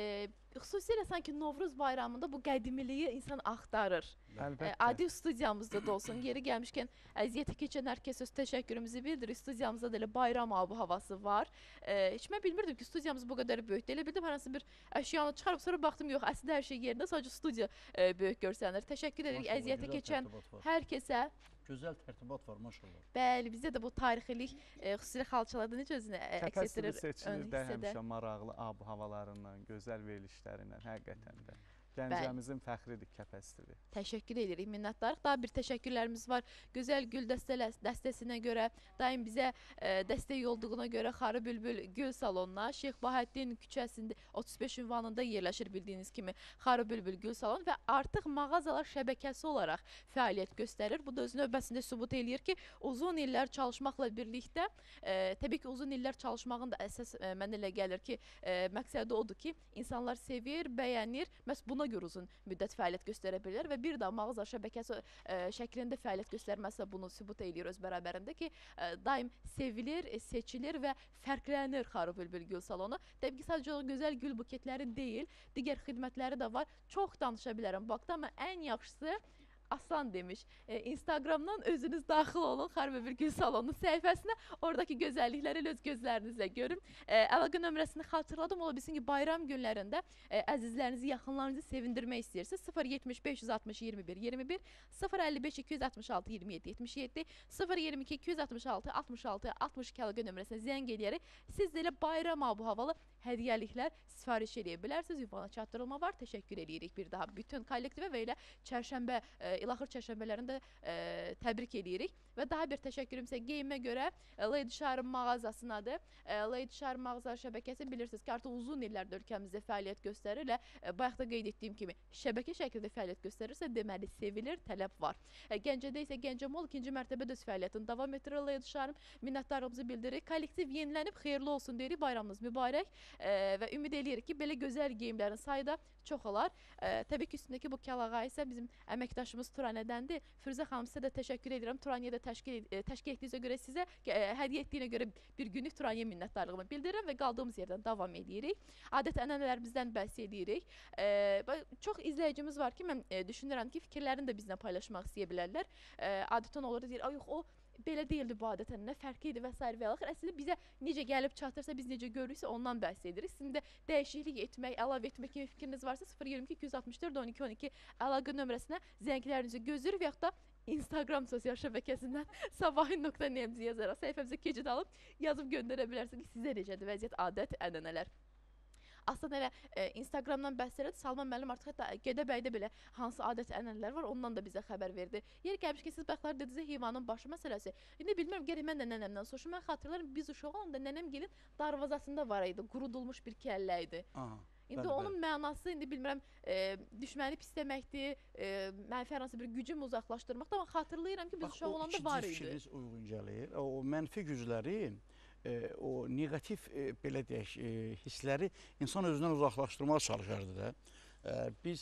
Xüsusilə sanki Novruz bayramında bu qədimiliyi insan axtarır. Əlbəttə. Adi studiyamızda da olsun. Yeri gəlmişkən əziyyəti keçən hər kəsə öz təşəkkürümüzü bildirir. Studiyamızda da elə bayram havası var. Heç mən bilmirdim ki, studiyamız bu qədər böyükdür. Elə bildim hər hansı bir əşyanı çıxarıb sonra baxdım, yox, əslində hər şey yerində, sadəcə studiya böyük görsənir. Təşəkkür edirik əziyyəti keçən hər kəsə. Gözəl tərtibat var, maşallah. Bəli, bizdə də bu tarixilik xüsusilə xalçalarda necə özünü əks etdirir, seçilir də həmişə maraqlı ab-havalarından, gözəl verilişlərindən, həqiqətən də. Gəncəmizin fəxridir Kəpəsdili. Təşəkkür edirik, minnətdarıq. Daha bir təşəkkürlərimiz var. Gözəl Gül dəstəsinə görə, daim bizə dəstək olduğuna görə Xarı Bülbül Gül Salonuna, Şeyx Bahəddin küçəsində 35 ünvanında yerləşir bildiyiniz kimi Xarı Bülbül Gül Salon və artıq mağazalar şəbəkəsi olaraq fəaliyyət göstərir. Bu da öz növbəsində sübut eləyir ki, uzun illər çalışmaqla birlikdə, təbii ki, uzun illər çalışmağın da əsas mənə elə gəlir ki, məqsədi odur ki, insanlar sevir, bəyənir, məhz buna görə uzun müddət fəaliyyət göstərə bilər və bir daha mağaza şəbəkəsi şəklində fəaliyyət göstərməsə bunu sübut eləyir öz bərabərində ki, daim sevilir, seçilir və fərqlənir Xarı Bülbül Gül Salonu. Təbii ki, sadəcə o gözəl gül buketləri deyil, digər xidmətləri də var. Çox danışa bilərəm bu haqda, amma ən yaxşısı Aslan demiş. Instagramdan özünüz daxil olun Xarı Bülbül Gül Salonu səhifəsinə. Oradakı gözəllikləri öz gözlərinizlə görün. Əlaqə nömrəsini xatırladım. Ola bilsin ki, bayram günlərində əzizlərinizi, yaxınlarınızı sevindirmək istəyirsiniz. 075 560 21 21, 055 266 27 77, 022 266 66 62 əlaqə nömrəsinə zəng edərək siz də elə bayram havalı hədiyyəliklər sifariş edə bilərsiniz. Ünvana çatdırılma var. Təşəkkür edirik bir daha bütün kollektivə və elə çərşənbə ilaxır çərşənbələrində təbrik edirik. Və daha bir təşəkkürüm isə geyimə görə Lady Sharm mağazasınadır. Lady Sharm mağaza şəbəkəsi bilirsiniz ki, artıq uzun illərdir ölkəmizdə fəaliyyət göstərir. Bayaq da qeyd etdiyim kimi şəbəkə şəklində fəaliyyət göstərirsə, deməli sevilir, tələb var. Gəncədə isə Gəncə Mall 2-ci mərtəbədə öz fəaliyyətini davam etdirir Lady Sharm. Minnətdarlığımızı bildiririk. Kollektiv yenilənib, xeyirli olsun deyirik. Bayramınız mübarək və ümid edirik ki, belə gözəl geyimlərin sayı da çox olar. Təbii ki, üstündəki bu kəlağa isə bizim əməkdaşımız Turanədəndir. Firuzə xanım, sizə də təşəkkür edirəm. Turaniyə də təşkil etdiyinizə görə sizə, hədiyyə etdiyinə görə bir günlük Turaniyə minnətdarlığımı bildirirəm və qaldığımız yerdən davam edirik. Adət-ənənələrimizdən bəhs edirik. Çox izləyicimiz var ki, mən düşünürəm ki, fikirlərini də bizlə paylaşmaq istəyə bilərlər. Adətən olur deyir, yox, o belə deyildi bu adətən, nə fərqi idi və s. və axır. Əslində bizə necə gəlib çatırsa, biz necə görürüksə ondan bəhs edirik. Sizin də dəyişiklik etmək, əlavə etmək kimi fikriniz varsa 022 264 12 12 əlaqə nömrəsinə zənglərinizi gözləyir və yaxud da Instagram sosial şəbəkəsindən sabahin.nemci yazaraq səhifəmizə keçid alıb yazıb göndərə bilərsiniz ki, sizə necədir vəziyyət, adət, ənənələr. Aslında elə Instagramdan bəhs elədi. Salman müəllim artıq hətta Gədəbəydə belə hansı adət ənənələr var, ondan da bizə xəbər verdi. Yer gəlmiş ki, siz baxlar dediniz heyvanın başı məsələsi. İndi bilmirəm, gərək mən də nənəmdən soruşum. Mən xatırlarım, biz uşaq olanda nənəm gelin darvazasında var idi, qurudulmuş bir kəllə idi. İndi onun mənası, indi bilmirəm, düşməni pisləməkdir, mənfi hər hansı bir gücümü uzaqlaşdırmaqdır, amma xatırlayıram ki, biz uşaq olanda var idi. İkinci fikriniz uyğun gəlir. O mənfi gücləri, o neqativ belə deyək, hissləri insan özündən uzaqlaşdırmağa çalışardı da. Biz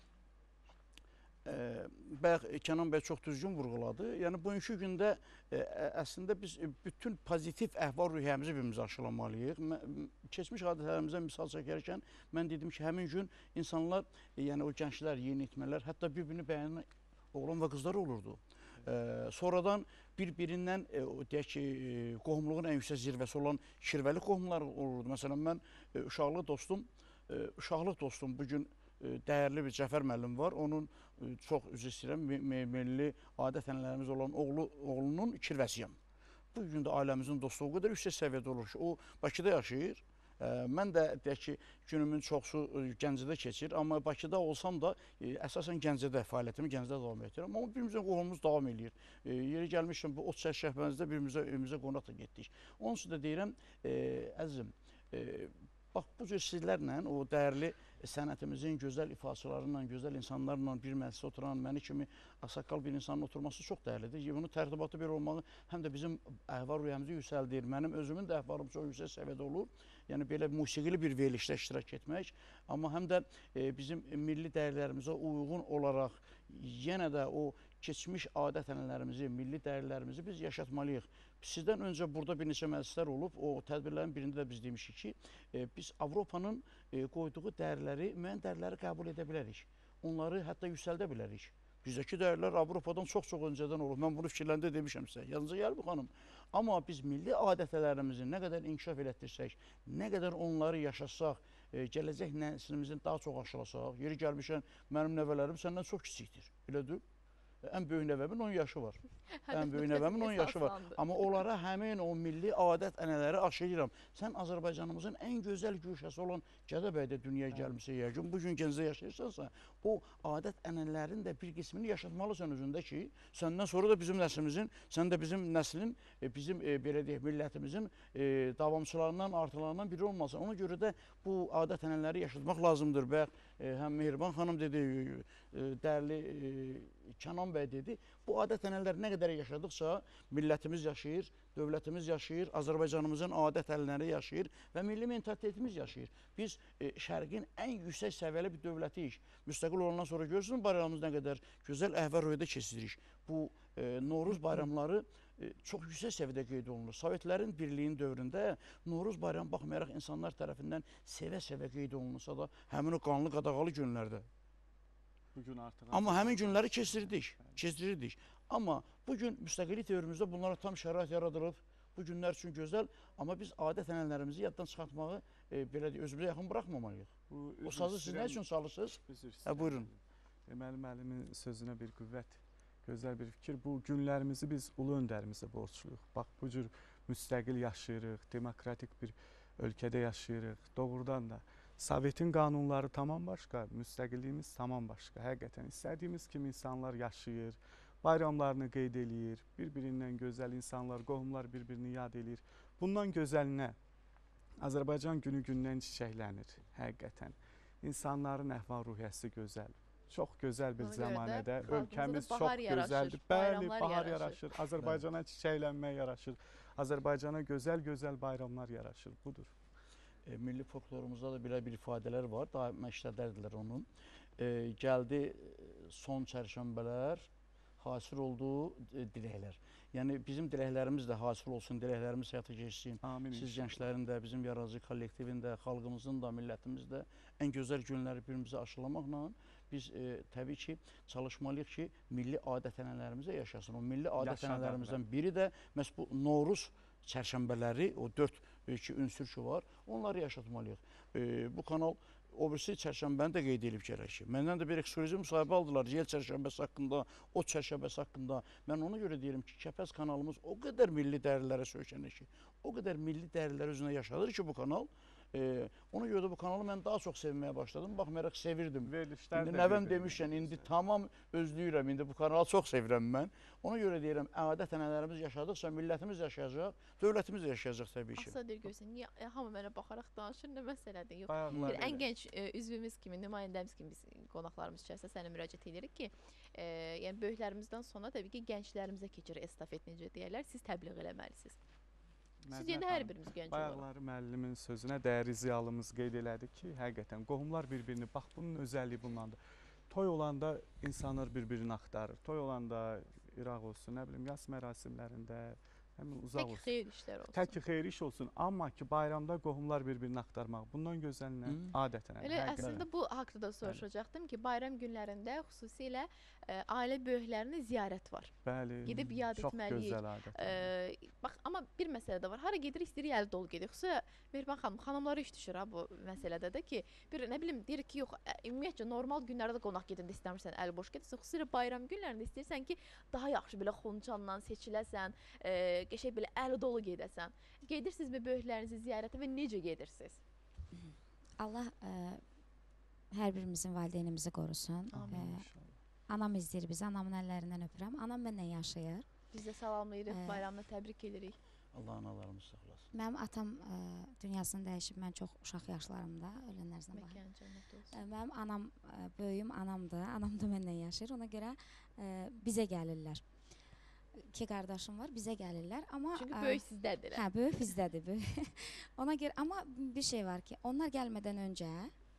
bayaq Kənan bəy çox düzgün vurğuladı. Yəni bugünkü gündə əslində biz bütün pozitiv əhval-ruhiyyəmizi birimizi aşılamalıyıq. Keçmiş hadisələrimizdən misal çəkərkən mən dedim ki, həmin gün insanlar, yəni o gənclər, yeniyetmələr, hətta bir-birini bəyənən oğlan və qızlar olurdu. Sonradan bir-birindən deyək ki, qohumluğun ən yüksək zirvəsi olan şirvəli qohumlar olurdu. Məsələn, mən uşaqlıq dostum bugün dəyərli bir Cəfər müəllim var. Onun çox üzr istəyirəm, milli adət-ənənələrimiz olan oğlunun kirvəsiyəm. Bugün də ailəmizin dostu o qədər yüksək səviyyədə olur ki, o Bakıda yaşayır. Mən də deyək ki, günümün çoxsu Gəncədə keçir, amma Bakıda olsam da əsasən Gəncədə fəaliyyətimi Gəncədə davam etdirirəm. Amma birimizin qohumumuz davam edir. Yeri gəlmişəm, bu ot çərşəfəmizdə birimizə qonaq da getdik. Onun üçün də deyirəm, əzizim, bax bu cür sizlərlə, o dəyərli sənətimizin gözəl ifaçılarıyla, gözəl insanlarla bir məclisə oturan məni kimi ağsaqqal bir insanın oturması çox dəyərlidir. Bunun tərtibatı bir olmağı həm də bizim əhval-ruhiyyəmizi yüksəldir. Mənim özümün də əhvalım çox yüksək səviyyədə olur. Yəni belə musiqili bir verilişdə iştirak etmək, amma həm də bizim milli dəyərlərimizə uyğun olaraq yenə də o keçmiş adət-ənənələrimizi, milli dəyərlərimizi biz yaşatmalıyıq. Sizdən öncə burada bir neçə məclislər olub, o tədbirlərin birində də biz demişik ki, biz Avropanın qoyduğu dəyərləri, müəyyən dəyərləri qəbul edə bilərik. Onları hətta yüksəldə bilərik. Bizdəki dəyərlər Avropadan çox-çox öncədən olub. Mən bunu fikirlərində demişəm sizə. Yanınıza gəlmir xanım. Amma biz milli adət-ənənələrimizi nə qədər inkişaf elətdirsək, nə qədər onları yaşasaq, gələcək nəslimizin daha çox aşılasaq, yeri gəlmişən mənim nəvələrim səndən çox kiçikdir. Elədir? Ən böyük nəvəmin 10 yaşı var. Ən böyük nəvəmin 10 yaşı var. Amma onlara həmin o milli adət-ənənələri aşılayıram. Sən Azərbaycanımızın ən gözəl güşəsi olan Gədəbəydə dünyaya gəlmişsə, yəqin bu gün Gəncədə yaşayırsansa, o adət-ənənələrin də bir qismini yaşatmalısan özündə ki, səndən sonra da bizim nəslimizin, sən də bizim nəslin, bizim belə deyək, millətimizin davamçılarından, artılarından biri olmasın. Ona görə də bu adət-ənənələri yaşatmaq lazımdır. Bayaq həm Mehriban xanım dedi, dəyərli Kənan bəy dedi, bu adət-ənənələr nə qədər yaşadıqsa, millətimiz yaşayır, dövlətimiz yaşayır, Azərbaycanımızın adət-ənənələri yaşayır və milli mentalitetimiz yaşayır. Biz şərqin ən yüksək səviyyəli bir dövlətiyik. Müstəqil olandan sonra görürsünüz bayramımız nə qədər gözəl əhval-ruhiyyədə keçiririk. Bu Novruz bayramları çox yüksək səviyyədə qeyd olunur. Sovetlərin birliyin dövründə Novruz bayramı baxmayaraq insanlar tərəfindən sevə-sevə qeyd olunursa da, həmin o qanlı qadağalı günlərdə. Amma həmin günləri keçirirdik. Amma bugün müstəqillik dövrümüzdə bunlara tam şərait yaradılıb. Bu günlər üçün gözəl, amma biz adət-ənənələrimizi yaddan çıxartmağı belə deyək, özümüzə yaxın buraxmamalıyıq. O sazı siz nə üçün çalırsınız? Buyurun. Deməli, müəllimin sözünə bir qüvvət, gözəl bir fikir. Bu günlərimizi biz ulu öndərimizə borçluyuq. Bax, bu cür müstəqil yaşayırıq, demokratik bir ölkədə yaşayırıq. Doğrudan da Sovetin qanunları tamam başqa, müstəqilliyimiz tamam başqa. Həqiqətən istədiyimiz kimi insanlar yaşayır, bayramlarını qeyd eləyir, bir-birindən gözəl insanlar, qohumlar bir-birini yad eləyir. Bundan gözəlinə Azərbaycan günü-gündən çiçəklənir, həqiqətən. İnsanların əhval-ruhiyyəsi gözəl, çox gözəl bir zəmanədə. Ölkəmiz çox gözəldir. Bəli, bahar yaraşır, Azərbaycana çiçəklənmək yaraşır, Azərbaycana gözəl-gözəl bayramlar yaraşır, budur. Milli folklorumuzda da belə bir ifadələr var, daima işlədərdilər onun. Gəldi son çərşənbələr, hasil olduğu diləklər. Yəni bizim diləklərimiz də hasil olsun, diləklərimiz həyata keçsin. Siz gənclərin də, bizim yaradıcı kollektivin də, xalqımızın da, millətimiz də ən gözəl günləri birimizə aşılamaqla biz təbii ki, çalışmalıyıq ki, milli adət-ənənələrimizə yaşasın. O milli adət-ənənələrimizdən biri də məhz bu Novruz çərşənbələri, o 4 ünsür ki var, onları yaşatmalıyıq. Bu kanal o birisi çərşənbəni də qeyd edib gərək ki. Məndən də bir ekskluziv müsahibə aldılar yel çərşənbəsi haqqında, o çərşənbəsi haqqında. Mən ona görə deyirəm ki, Kəpəz kanalımız o qədər milli dəyərlərə söykənir ki, o qədər milli dəyərləri özünə yaşadır ki bu kanal. Ona görə də bu kanalı mən daha çox sevməyə başladım. Baxmayaraq sevirdim. İndi nəvəm demişkən, indi tamam özləyirəm. İndi bu kanalı çox sevirəm mən. Ona görə deyirəm, adət-ənənələrimiz yaşadıqsa millətimiz yaşayacaq, dövlətimiz də yaşayacaq təbii ki. Asla deyir görsən, niyə hamı mənə baxaraq danışır, nə məsələdir? Yox, bir ən gənc üzvümüz kimi, nümayəndəmiz kimi biz qonaqlarımız içərisində sənə müraciət edirik ki, yəni böyüklərimizdən sonra təbii ki, gənclərimizə keçir estafet necə deyərlər, siz təbliğ eləməlisiniz. Siz yenə hər birimiz gənc olaraq. Bayaqları müəllimin sözünə dəyərli ziyalımız qeyd elədi ki, həqiqətən qohumlar bir-birini, bax bunun özəlliyi bundandır. Toy olanda insanlar bir-birini axtarır. Toy olanda İraq olsun, nə bilim, yas mərasimlərində, həmin uzaq olsun. Tək xeyir işlər olsun. Tək xeyir iş olsun, amma ki bayramda qohumlar bir-birini axtarmaq, bundan gözəlinə adətən. Elə əslində bu haqda da soruşacaqdım ki, bayram günlərində xüsusilə ailə böyüklərini ziyarət var. Bəli, gedib yad etməliyik. Çox gözəl adət. Bax, amma bir məsələ də var. Hara gedirik, istəyirik əli dolu gedirik. Xüsusilə Mehriban xanım, xanımlara iş düşür ha bu məsələdə də ki, bir nə bilim deyir ki, yox, ümumiyyətcə normal günlərdə qonaq gedəndə istəmirsən əli boş gedirsən. Xüsusilə bayram günlərində istəyirsən ki, daha yaxşı belə xonçanla seçiləsən, qəşəng belə əli dolu gedəsən. Gedirsinizmi böyüklərinizi ziyarətə və necə gedirsiniz? Allah hər birimizin valideynimizi qorusun. Anam izləyir bizi, anamın əllərindən öpürəm. Anam mənlə yaşayır. Biz də salamlayırıq, bayramla təbrik edirik. Allah analarımız sağ olasın. Mənim atam dünyasını dəyişib, mən çox uşaq yaşlarımda ölənlər zamanı. Məkan cənnət olsun. Mənim anam, böyüyüm anamdır. Anam da mənlə yaşayır. Ona görə bizə gəlirlər. 2 qardaşım var, bizə gəlirlər. Amma Çünki böyük sizdədir. hə, böyük bizdədir. Böyük. Ona görə amma bir şey var ki, onlar gəlmədən öncə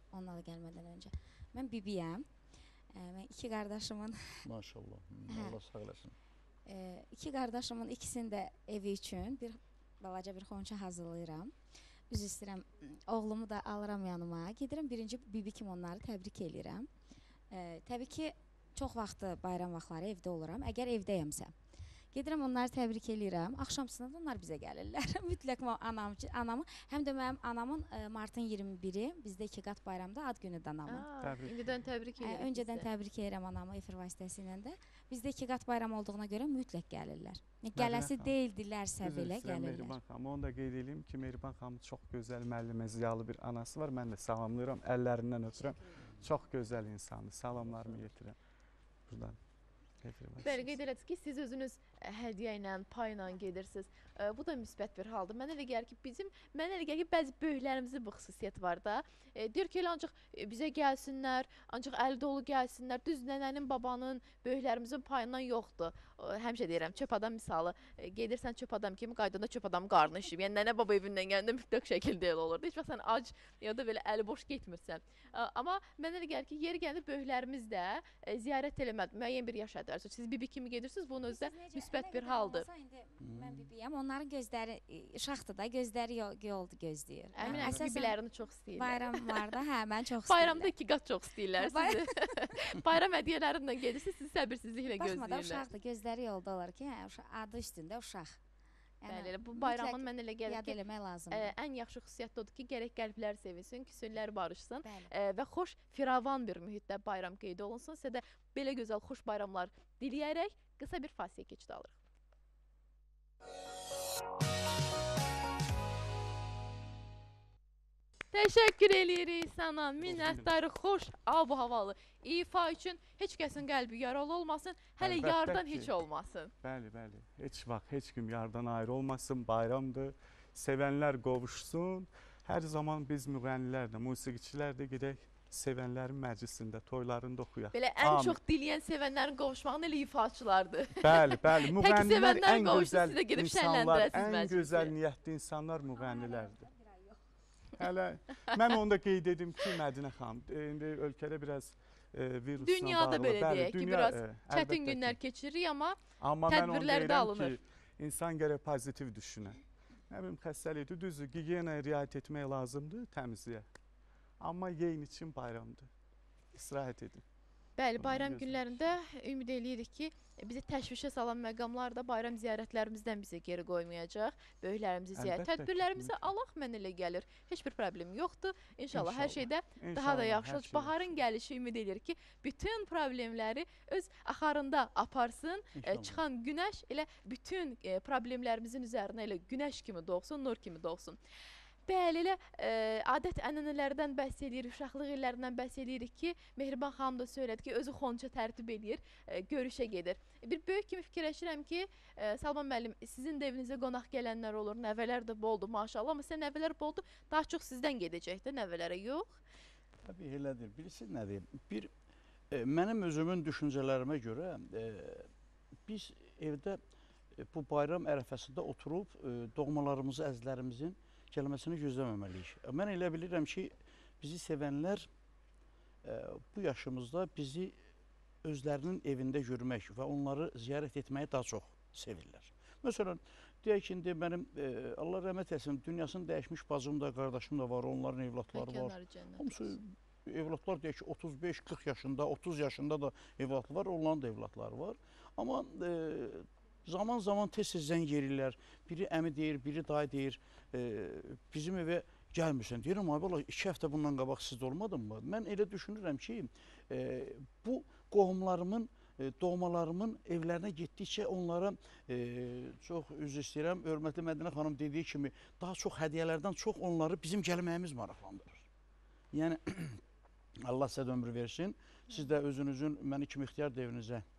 mən bibiyəm. Mən 2 qardaşımın Maşallah. Hə. Allah sağ olasın. 2 qardaşımın ikisini də evi üçün balaca bir xonça hazırlayıram. Üzr istəyirəm, oğlumu da alıram yanıma. Gedirəm birinci bibi kimi onları təbrik eləyirəm. Təbii ki, çox vaxtı bayram vaxtları evdə oluram. Əgər evdəyəmsə, gedirəm onları təbrik eləyirəm. Axşamsına da onlar bizə gəlirlər. Mütləq anamı, həm də mənim anamın martın 21-i bizdə 2 qat bayramda ad günüdür anamın. Təbrik. İndidən təbrik edirik. Öncədən təbrik edirəm anamı efir vasitəsilə də. Bizdə 2 qat bayram olduğuna görə mütləq gəlirlər. Gələsi xanım, deyildilərsə Üzr belə istəyirəm gəlirlər. Mehriban xanım. Onu da qeyd edeyim ki, Mehriban xanım çox gözəl müəllimə, ziyalı bir anası var. Mən də salamlayıram, əllərindən ötürəm. Çox gözəl insandır. Salamlarımı yetirəm. Buradan efir Bəli, vasitəsilə. qeyd elədiniz ki, siz özünüz hədiyyə ilə, payla gedirsiniz. Bu da müsbət bir haldır. Mənə elə gəlir ki, bəzi böyüklərimizin bu xüsusiyyəti var da. Deyir ki, elə ancaq bizə gəlsinlər, ancaq əli dolu gəlsinlər. Düz nənənin, babanın, böyüklərimizin payından yoxdur. Həmişə deyirəm, çöp adam misalı. Gedirsən çöp adam kimi, qaydanda çöp adam qarnı işib. Yəni nənə baba evindən gələndə mütləq şəkildə elə olurdu. Heç vaxt sən ac ya da belə əli boş getmirsən. Amma mənə elə gəlir ki, yeri gəlir böyüklərimiz də ziyarət eləmədi. Müəyyən bir yaş hədəsi. Siz bibi kimi gedirsiniz, bunun özü də müsbət bir haldır. Mən bibiyəm, onların gözləri uşaqdır da, gözləri yoldu gözləyir. Əminəm ki, bibilərini çox istəyirlər. Bayram var da, hə, mən çox istəyirlər. Bayramda 2 qat çox istəyirlər sizi. Bayram hədiyyələrindən gedirsiniz, sizi səbirsizliklə Baxma da gözləyirlər. uşaqdır, gözləri yolda olur ki, hə, adı üstündə uşaq. Bəli, elə bu bayramın mən elə gəlir yad ki, eləmək lazımdır. ən yaxşı xüsusiyyəti odur ki, gərək qəlblər sevinsin, küsünlər barışsın Bəli. və xoş, firavan bir mühitdə bayram qeyd olunsun. Sizə də belə gözəl, xoş bayramlar diləyərək qısa bir fasilə keçid alırıq. Təşəkkür eləyirik sana, minnətdarıq, xoş, ab havalı ifa üçün heç kəsin qəlbi yaralı olmasın, hələ Əlbəttə yardan ki. heç olmasın. Bəli, bəli. Heç vaxt heç kim yardan ayrı olmasın, bayramdır. Sevənlər qovuşsun. Hər zaman biz müğənnilər də, musiqiçilər də gedək sevənlərin məclisində, toylarında oxuyaq. Belə ən Amin. çox diləyən sevənlərin qovuşmağını elə ifaçılardır. Bəli, bəli. Müğənnilər sevənlər ən qovuşdu, gözəl siz də gedib insanlar, şənləndirəsiniz ən məclisi. gözəl niyyətli insanlar müğənnilərdir. Hələ mən onu da qeyd edim ki, Mədinə xanım, indi ölkədə biraz virusla Dünyada bağlı. belə Bəli, deyək ki, dünya, biraz əlbəttə çətin ki. günlər keçiririk, amma Amma mən onu tədbirlər də deyirəm alınır. ki, insan gərək pozitiv düşünə. Nə bilim, xəstəlikdir, düzdür, gigiyenaya riayət etmək lazımdır, təmizliyə. Amma yeyin için bayramdır. İstirahət edin. bəli, Bundan bayram gözləyirik. günlərində ümid eləyirik ki, bizi təşvişə salan məqamlar da bayram ziyarətlərimizdən bizi geri qoymayacaq. Böyüklərimizi ziyarət, Əlbəttə ki, tədbirlərimizi mütləq. alaq, mən elə gəlir. Heç bir problem yoxdur. İnşallah hər İnşallah. şeydə daha İnşallah, da hər yaxşı olacaq. şey Baharın gəlişi ümid edirik ki, bütün problemləri öz axarında aparsın. İnşallah. Çıxan günəş elə bütün problemlərimizin üzərinə elə günəş kimi doğsun, nur kimi doğsun. Bəli, elə adət-ənənələrdən bəhs edirik, uşaqlıq illərindən bəhs edirik ki, Mehriban xanım da söylədi ki, özü xonça tərtib eləyir, görüşə gedir. Bir böyük kimi fikirləşirəm ki, Salman müəllim, sizin də evinizə qonaq gələnlər olur, nəvələr də boldur maşallah, amma sizə nəvələr boldur, daha çox sizdən gedəcək də nəvələrə, yox? Təbii elədir. Bilirsiniz nədir? Mənim özümün düşüncələrimə görə biz evdə bu bayram ərəfəsində oturub doğmalarımızı, əzlərimizin gəlməsini gözləməməliyik. Mən elə bilirəm ki, bizi sevənlər bu yaşımızda bizi özlərinin evində görmək və onları ziyarət etməyi daha çox sevirlər. Məsələn, deyək ki, indi mənim Allah rəhmət etsin, dünyasını dəyişmiş bacım da, qardaşım da var, onların evlatları var. Məkanları cənnət Hamısı olsun. evlatlar deyək ki, 35-40 yaşında, 30 yaşında da evlatlı var, onların da evlatları var. Amma zaman-zaman tez-tez zəng yerirlər. Biri əmi deyir, biri dayı deyir, bizim evə gəlmirsən. Deyirəm, ay bala, 2 həftə bundan qabaq sizdə olmadın mı? Mən elə düşünürəm ki, bu qohumlarımın, doğmalarımın evlərinə getdikcə onlara çox üzr istəyirəm, hörmətli Mədinə xanım dediyi kimi, daha çox hədiyyələrdən çox onları bizim gəlməyimiz maraqlandırır. Yəni, Allah sizə də ömür versin. Siz də özünüzün məni kimi ixtiyar devrinizə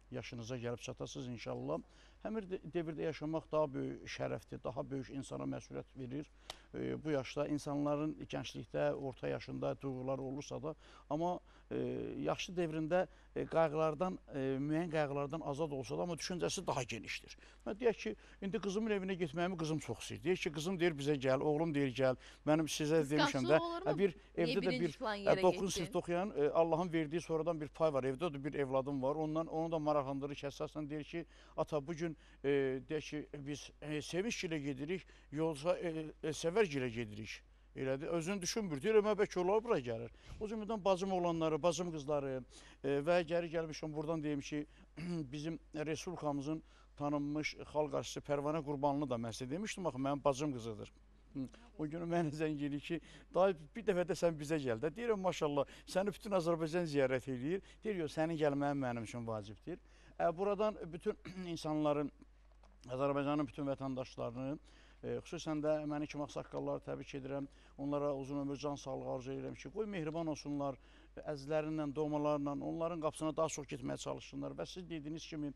yaşınıza gəlib çatasınız inşallah. Həmin devirdə yaşamaq daha böyük şərəfdir, daha böyük insana məsuliyyət verir. Bu yaşda insanların gənclikdə, orta yaşında duyğuları olursa da, amma yaşlı devrində qayğılardan, müəyyən qayğılardan azad olsa da, amma düşüncəsi daha genişdir. Mən deyək ki, indi qızımın evinə getməyimi qızım çox istəyir. Deyir ki, qızım deyir bizə gəl, oğlum deyir gəl. Mənim sizə demişəm də, bir evdə də bir 9 sinifdə oxuyan Allahın verdiyi sonradan bir pay var. Evdə də bir evladım var. Onu da maraqlandırır ki, əsasən deyir ki, ata bugün deyək ki, biz sevinçlə gedirik, yolsa sevərgilə gedirik. Elədir. Özünü düşünmür. Deyir, mən bəlkə olar bura gəlir. O cümlədən bacım oğlanları, bacım qızları və gəri gəlmişəm buradan deyim ki, bizim Respublikamızın tanınmış xalq aşçısı Pərvanə Qurbanlı da mən sizə demişdim, axı mənim bacım qızıdır. O günü mənə zəng edir ki, daha bir dəfə də sən bizə gəl də. Deyirəm, maşallah, səni bütün Azərbaycan ziyarət edir. Deyir, yox, sənin gəlməyin mənim üçün vacibdir. Buradan bütün insanların, Azərbaycanın bütün vətəndaşlarını, xüsusən də məni kimi ağsaqqalları təbrik edirəm. Onlara uzun ömür, can sağlığı arzu edirəm ki, qoy mehriban olsunlar, əzizlərinlə, doğmalarla, onların qapısına daha çox getməyə çalışsınlar. Və siz dediyiniz kimi,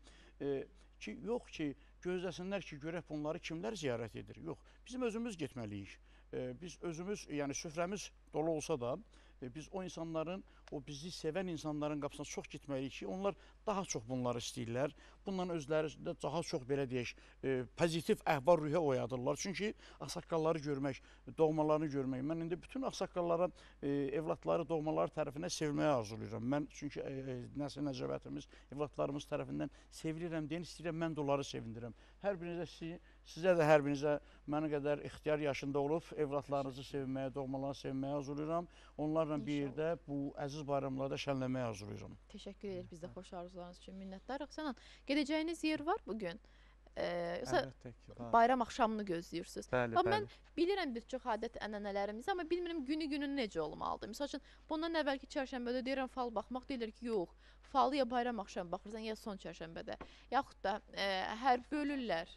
yox ki, gözləsinlər ki, görək bunları kimlər ziyarət edir. Yox, bizim özümüz getməliyik. Biz özümüz, yəni süfrəmiz dolu olsa da, biz o insanların, o bizi sevən insanların qapısına çox getməliyik ki, onlar daha çox bunları istəyirlər. Bundan özləri də daha çox, belə deyək, pozitiv əhval-ruhiyyə oyadırlar. Çünki ağsaqqalları görmək, doğmalarını görmək. Mən indi bütün ağsaqqallara, evlatları, doğmaları tərəfindən sevilməyə arzulayıram. Mən çünki nəsil nəcəbətimiz, evlatlarımız tərəfindən sevilirəm deyən istəyirəm, mən də onları sevindirəm. Hər birinizə, sizə də hər birinizə mənə qədər ixtiyar yaşında olub, evlatlarınızı sevməyə, doğmalarını sevməyə arzulayıram. Onlarla bir yerdə bu əziz bayramlarda şənləməyə arzulayıram. Təşəkkür ederiz biz də xoş arzularınız üçün, minnətdarıq. Sənan, gedəcəyiniz yer var bugün? Əlbəttə ki, var. Bayram axşamını gözləyirsiniz. Bəli, bəli. Mən bilirəm bir çox adət-ənənələrimizi, amma bilmirəm günü necə olmalıdır. Misal üçün, bundan əvvəlki çərşənbədə deyirəm fal baxmaq, deyirlər ki, yox, falı ya bayram axşamı baxırsan, ya son çərşənbədə. Yaxud da hər bölürlər.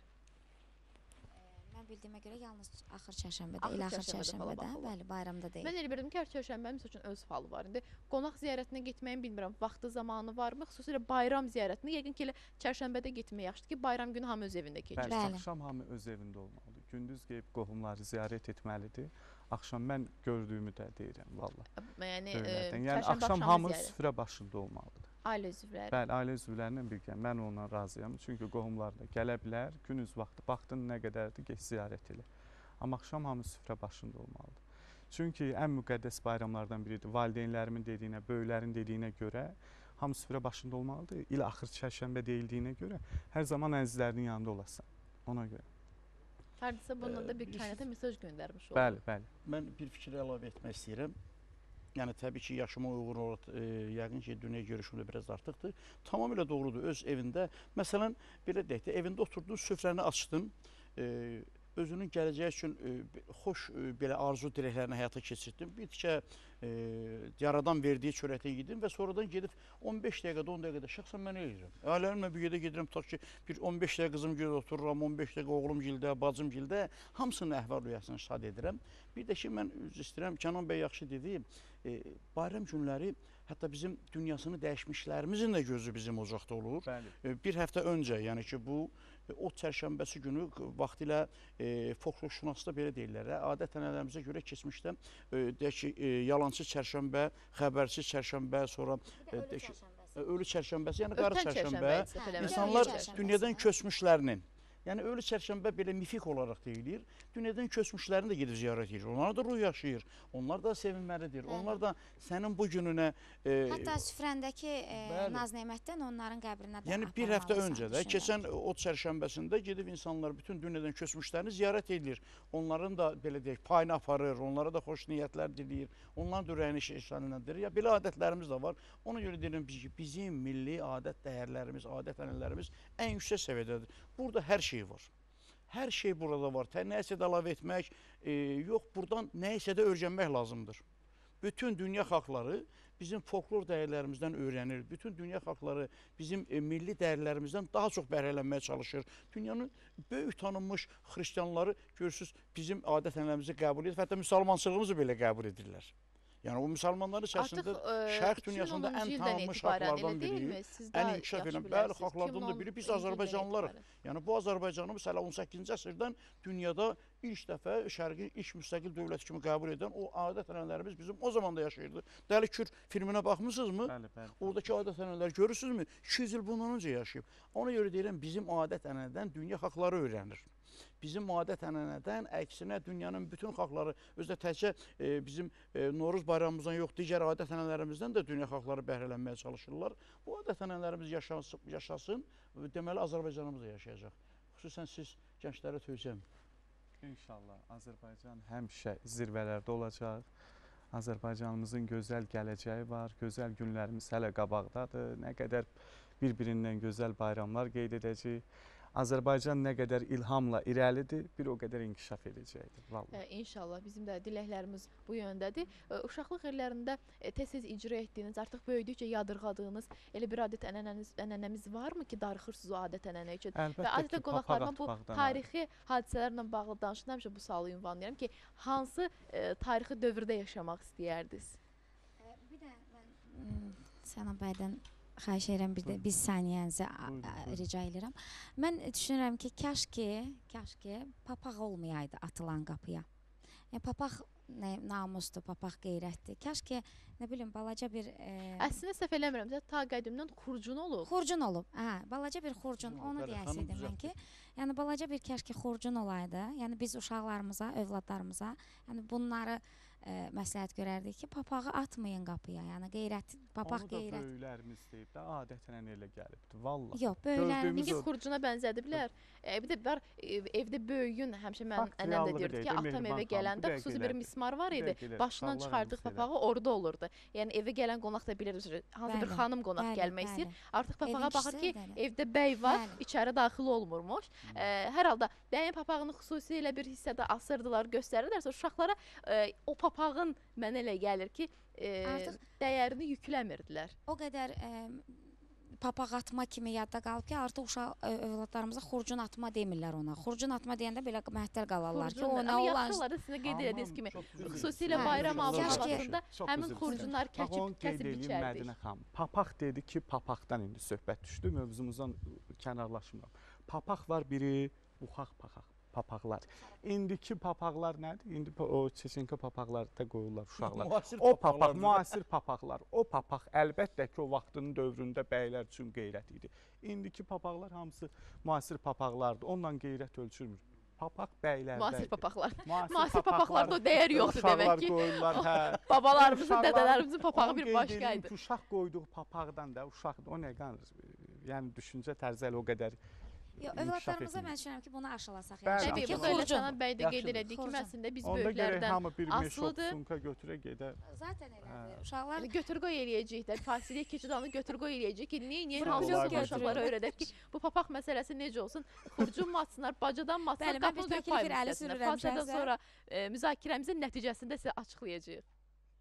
Mən bildiyimə görə yalnız axır çərşənbədə, elə axır çərşənbədə, bəli, bayramda deyil. Mən elə bilirdim ki, hər çərşənbə misal üçün öz falı var. İndi qonaq ziyarətinə getməyin bilmirəm, vaxtı zamanı varmı? Xüsusilə bayram ziyarətinə yəqin ki, elə çərşənbədə getmək yaxşıdır ki, bayram günü hamı öz evində keçir. Bəli, axşam hamı öz evində olmalıdır. Gündüz gəlib qohumları ziyarət etməlidir. Axşam mən gördüyümü də deyirəm, vallahi. Yəni axşam hamı süfrə başında olmalıdır. Ailə üzvləri. Bəli, ailə üzvlərindən birgə. Mən ona razıyam. Çünki qohumlar da gələ bilər. Gündüz vaxtı baxdın nə qədərdir, get ziyarət elə. Amma axşam hamı süfrə başında olmalıdır. Çünki ən müqəddəs bayramlardan biridir. Valideynlərimin dediyinə, böyüklərin dediyinə görə hamı süfrə başında olmalıdır. İlə axır çərşənbə deyildiyinə görə hər zaman əzizlərinin yanında olasan. Ona görə. Hardasa bununla da bir kainata mesaj göndərmiş olur. Bəli, bəli. Mən bir fikri əlavə etmək istəyirəm. Yəni təbii ki, yaşıma uyğun olaraq yəqin ki, dünya görüşüm də biraz artıqdır. Tamamilə doğrudur. Öz evində, məsələn, belə deyək də, evində oturdun, süfrəni açdın, özünün gələcəyi üçün xoş belə arzu diləklərini həyata keçirdin. Bir tikə yaradan verdiyi çörəkdən yedin və sonradan gedib 15 dəqiqədə, 10 dəqiqədə şəxsən mən eləyirəm. Ailərimlə bir yerdə gedirəm, tutaq ki, bir 15 dəqiqə qızım gildə otururam, 15 dəqiqə oğlum gildə, bacım gildə, hamısının əhval-ruhiyyəsini şad edirəm. Bir də ki, mən üzr istəyirəm, Kənan bəy yaxşı dedi, bayram günləri hətta bizim dünyasını dəyişmişlərimizin də gözü bizim ocaqda olur. Bəli. Bir həftə öncə, yəni ki, bu o çərşənbəsi günü vaxtilə folklorşünasda belə deyirlər, adət-ənənələrimizə görə keçmişdə deyək ki, yalançı çərşənbə, xəbərçi çərşənbə, sonra ölü çərşənbəsi, yəni qarı çərşənbə, insanlar dünyadan köçmüşlərinin. Yəni ölü çərşənbə belə mifik olaraq deyilir. Dünyadan köçmüşlərini də gedib ziyarət edir. Onlar da ruh yaşayır. Onlar da sevinməlidir. Onlar da sənin bu gününə hətta süfrəndəki naz-nemətdən onların qəbrinə də yəni bir həftə öncə də keçən o çərşənbəsində gedib insanlar bütün dünyadan köçmüşlərini ziyarət edir. Onların da belə deyək payını aparır. Onlara da xoş niyyətlər diləyir. Onların da ürəyini şənləndirir. Ya belə adətlərimiz də var. Ona görə deyirəm ki, bizim milli adət dəyərlərimiz, adət-ənənələrimiz ən yüksək səviyyədədir. Burada hər şey var. Hər şey burada var. Nəyisə də əlavə etmək, yox, buradan nəyisə də öyrənmək lazımdır. Bütün dünya xalqları bizim folklor dəyərlərimizdən öyrənir. Bütün dünya xalqları bizim milli dəyərlərimizdən daha çox bəhrələnməyə çalışır. Dünyanın böyük tanınmış xristianları görürsünüz bizim adət-ənənələrimizi qəbul edir. Hətta müsəlmançılığımızı belə qəbul edirlər. Yəni o müsəlmanların içərisində şərq dünyasında ən tanınmış xalqlardan biri, ən inkişaf edən bəli xalqlardan da biri biz Azərbaycanlılarıq. Yəni bu Azərbaycanı məsələ 18-ci əsrdən dünyada ilk dəfə şərqin ilk müstəqil dövlət kimi qəbul edən o adət-ənənələrimiz bizim o zaman da yaşayırdı. Dəli Kür filminə baxmısınızmı? Bəli, bəli. Oradakı adət-ənənələri görürsünüzmü? 200 il bundan öncə yaşayıb. Ona görə deyirəm bizim adət-ənənədən dünya xalqları öyrənir. Bizim adət-ənənədən əksinə dünyanın bütün xalqları, özdə təkcə bizim Noruz bayramımızdan yox, digər adət-ənənələrimizdən də dünya xalqları bəhrələnməyə çalışırlar. Bu adət-ənənələrimiz yaşasın, deməli Azərbaycanımız da yaşayacaq. Xüsusən siz gənclərə tövsiyəm. İnşallah Azərbaycan həmişə zirvələrdə olacaq. Azərbaycanımızın gözəl gələcəyi var, gözəl günlərimiz hələ qabaqdadır. Nə qədər bir-birindən gözəl bayramlar qeyd edəcəyik. Azərbaycan nə qədər ilhamla irəlidir, bir o qədər inkişaf edəcəkdir. İnşallah bizim də diləklərimiz bu yöndədir. Uşaqlıq illərində tez-tez icra etdiyiniz, artıq böyüdükcə yadırğadığınız elə bir adət-ənənəmiz varmı ki, darıxırsınız o adət-ənənə üçün? Əlbəttə və adətən ki, qonaqlarıma bu papaq atmaqdan tarixi hadisələrlə bağlı danışın, həmişə bu sualı ünvanlayıram ki, hansı tarixi dövrdə yaşamaq istəyərdiniz? Bir də mən Sənan bəydən xahiş edirəm, bir də biz saniyənizi rica edirəm. Mən düşünürəm ki, kaş ki papaq olmayaydı atılan qapıya. Yəni papaq namusdur, papaq qeyrətdir. Kaş ki, nə bilim, balaca bir... Əslində səhv eləmirəmsə, ta qədimdən xurcun olub. Xurcun olub, hə, balaca bir xurcun, onu deyəsiydim mən ki. Yəni balaca bir kaş ki xurcun olaydı. Yəni biz uşaqlarımıza, övladlarımıza, yəni bunları məsləhət görərdik ki, papağı atmayın qapıya. Yəni qeyrət, papaq qeyrət. Onu da böyüklərimiz deyib də, adətən elə gəlibdir, vallahi. Yox, böyüklərimiz... İki xurcuna bənzədiblər. Bir də var, evdə böyüyün, həmişə mən ənəm də deyirdi ki, atam evə gələndə xüsusi bir mismar var idi, başından çıxardıq papağı orada olurdu. Yəni evə gələn qonaq da bilirdi, hansı bir xanım qonaq gəlmək istəyir, artıq papağa baxır ki, evdə bəy var, içəri daxil olmurmuş. Hər halda bəyin papağını xüsusilə bir hissədə asırdılar, göstərirlərsə uşaqlara o papağın mənə elə gəlir ki, dəyərini yükləmirdilər. O qədər papaq atma kimi yadda qalıb ki, artıq uşaq övladlarımıza xurcun atma demirlər ona. Xurcun atma deyəndə belə məhtəl qalarlar ki, o nə olan... Yaxşılar da sizə qeyd edədiniz kimi, xüsusilə bayram havasında həmin xurcunlar kəsib biçərdik. Papaq dedi ki, papaqdan indi söhbət düşdü, mövzumuzdan kənarlaşmıram. Papaq var biri, buxaq papaqlar. İndiki papaqlar nədir? İndi o çeçenka papaqlarda qoyurlar uşaqlar. O papaq, müasir papaqlar. O papaq əlbəttə ki, o vaxtının dövründə bəylər üçün qeyrət idi. İndiki papaqlar hamısı müasir papaqlardır. Onunla qeyrət ölçülmür. Papaq bəylərdə. Müasir papaqlar. Müasir papaqlarda o dəyər yoxdur demək ki. Qoyurlar, hə. Babalarımızın, dədələrimizin papağı bir başqaydı. Uşaq qoyduğu papaqdan da uşaq, o nə qanır? Yəni düşüncə tərzi o qədər övladlarımıza mən düşünürəm ki, bunu aşılasaq. Təbii, bu da elə Sənan bəy də qeyd elədik ki, əslində biz böyüklərdən asılıdır. Sumka götürə gedə. Zaten elədir. Uşaqlar götür-qoy eləyəcək də, fasiləyə keçid anı götür-qoy eləyəcək ki, niyə hansı uşaqlara öyrədək ki, bu papaq məsələsi necə olsun? Xurcun mu atsınlar, bacadan mı atsınlar, qapını dök pay müstəsinlər. Fasilədən sonra müzakirəmizin nəticəsində sizə açıqlayacağıq.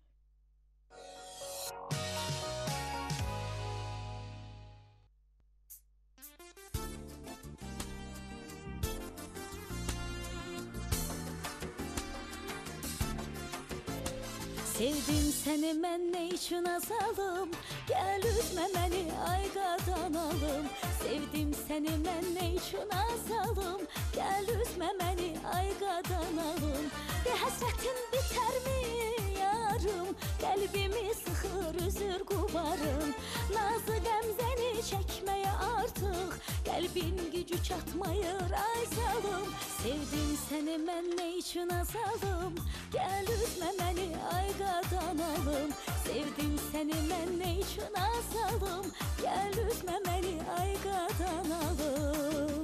Sevdim səni mən nə üçün azalım, gəl üzmə məni ay qadanalım. Sevdim səni mən nə üçün azalım, gəl üzmə məni ay qadanalım. De həsrətin bitərmi yarım, qəlbimi sıxır üzür qubarım. Nazı qəmzəni çəkməyə artıq, qəlbin gücü çatmayır ay zalım. Sevdim səni mən nə üçün azalım, gəl üzmə məni ay qadanalım. Sevdim səni mən nə üçün azalım, gəl üzmə məni ay qadanalım.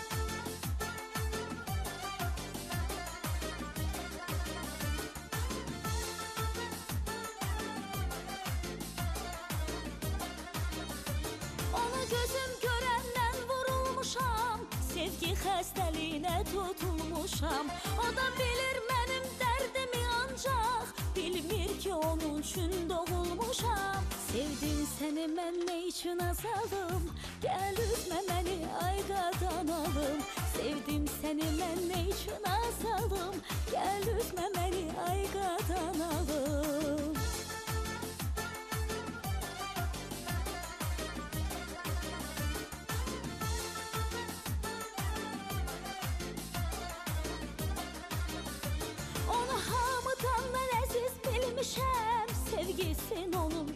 Onu gözüm görəndən vurulmuşam, sevgi xəstəliyinə tutulmuşam. O da bilir mənim dərdimi ancaq, bilmir ki onun üçün doğulmuşam. Sevdim səni mən nə üçün azalım, gəl üzmə məni ay qadanalım. Sevdim səni mən nə üçün azalım, gəl üzmə məni ay qadanalım.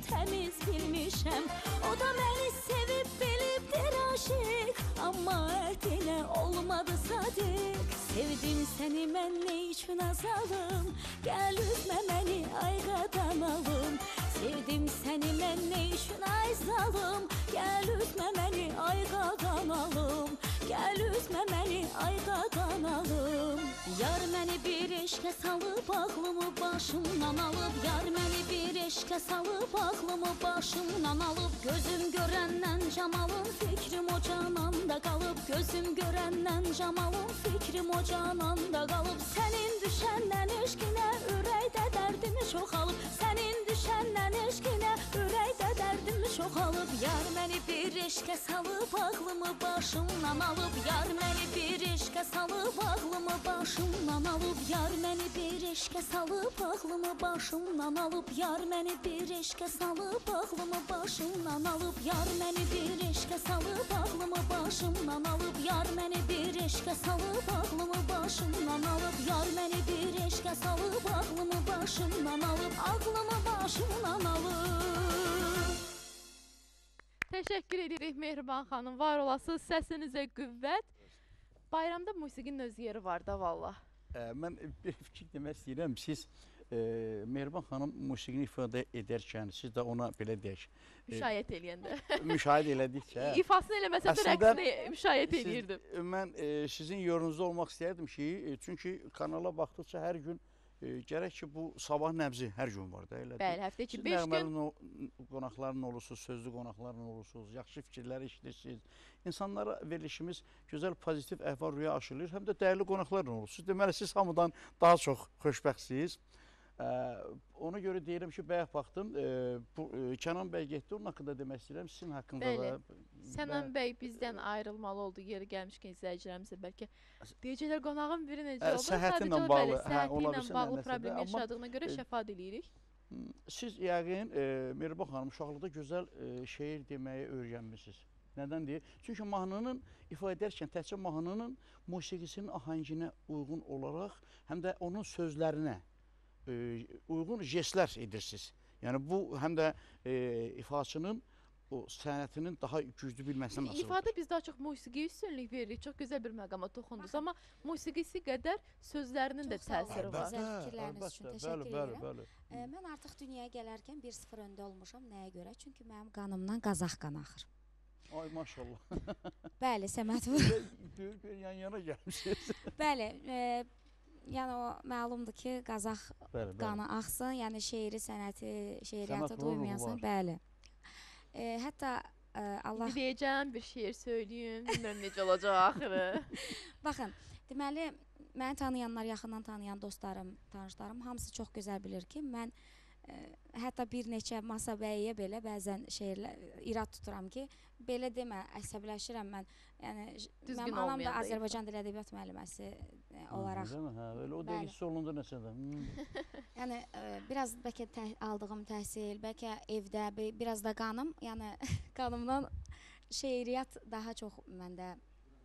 temiz bilmişəm. O da məni sevib bilibdir aşık, amma əhtinə olmadı sadık. Sevdim səni mən nə üçün azalım, gəl üzmə məni ay qadan alım. Sevdim səni mən nə üçün ay zalım, gəl üzmə məni ay qadan alım. Gəl üzmə məni ay qadan alım. Yar məni bir eşqə salıb ağlımı başımdan alıb. Yar məni bir eşqə salıb ağlımı başımdan alıb. Gözüm görəndən camalım fikrim o cananda qalıb. Gözüm görəndən camalım fikrim o cananda qalıb. Sənin düşəndən eşqinə ürəkdə dərdimi çoxalıb. Sənin düşəndən eşqinə ürəkdə dərdimi çoxalıb. Yar məni bir eşqə salıb ağlımı başımdan alıb. Yar məni bir eşqə salıb ağlımı başımdan alıb. Yar məni bir eşqə salıb ağlımı başımdan alıb. Yar məni bir eşqə salıb ağlımı başımdan alıb. Yar məni bir eşqə salıb ağlımı başımdan alıb. Yar məni bir eşqə salıb ağlımı başımdan alıb. Yar məni bir eşqə salıb ağlımı başımdan alıb. Ağlımı başımdan alıb. Təşəkkür edirik Mehriban xanım. Var olasınız, səsinizə qüvvət. Bayramda musiqinin öz yeri var da valla. Mən bir fikir demək istəyirəm. Siz Mehriban xanım musiqini ifadə edərkən, siz də ona belə deyək. Müşayiət eləyəndə. Müşahidə elədikcə. İfasını eləməsəm də rəqsini müşayiət eləyirdim. Mən sizin yolunuzda olmaq istəyərdim ki, çünki kanala baxdıqca hər gün gərək ki, bu sabah nəbzi hər gün var da, elədir. Bəli, həftə ki, Siz 5 gün. nəğməli qonaqlarla olursunuz, sözlü qonaqlarla olursunuz, yaxşı fikirləri işləyirsiniz. İnsanlara verilişimiz gözəl, pozitiv əhval-ruhiyyə aşılır, həm də dəyərli qonaqlarla olursunuz. Deməli, siz hamıdan daha çox xoşbəxtsiniz. Ona görə deyirəm ki, bayaq baxdım, Kənan bəy getdi, onun haqqında demək istəyirəm, sizin haqqında da. Sənan bəy bizdən ayrılmalı oldu, yeri gəlmişkən izləyicilərimizə bəlkə deyəcəklər qonağın biri necə oldu, səhhəti ilə bağlı, bağlı problem yaşadığına görə şəfaat eləyirik. Siz yəqin Mehriban xanım uşaqlıqda gözəl şeir deməyi öyrənmişsiniz. Nədən deyir? Çünki mahnının ifadə edərkən təkcə mahnının musiqisinin ahənginə uyğun olaraq, həm də onun sözlərinə uyğun jestlər edirsiniz. Yəni bu həm də ifaçının o sənətinin daha güclü bilməsinə nasıl olur? İfadə biz daha çox musiqiyə üstünlük veririk. Çox gözəl bir məqama toxundunuz. Amma musiqisi qədər sözlərinin də təsiri var. Gözəl fikirləriniz üçün təşəkkür edirəm. Bəli. Mən artıq dünyaya gələrkən 1-0 öndə olmuşam. Nəyə görə? Çünki mənim qanımdan Qazax qanı axır. Ay maşallah. Bəli, Səməd bu. Bir yan-yana gəlmişsiniz. Bəli, yəni o məlumdur ki, Qazax qanı axsın, yəni şeiri, sənəti, şeiriyyatı duymayasan, bəli. Hətta Allah... İndi deyəcəm, bir şeir söyləyim, bilmirəm necə olacaq axırı. Baxın, deməli, məni tanıyanlar, yaxından tanıyan dostlarım, tanışlarım, hamısı çox gözəl bilir ki, mən hətta bir neçə masa bəyiyə belə bəzən şeirlər irad tuturam ki, belə demə, əsəbləşirəm mən. Yəni, mənim anam da Azərbaycan dil ədəbiyyat müəlliməsi olaraq. Elə o da hiss olundu nəsə də. Yəni, biraz bəlkə aldığım təhsil, bəlkə evdə, biraz da qanım, yəni qanımdan şeiriyyat daha çox məndə,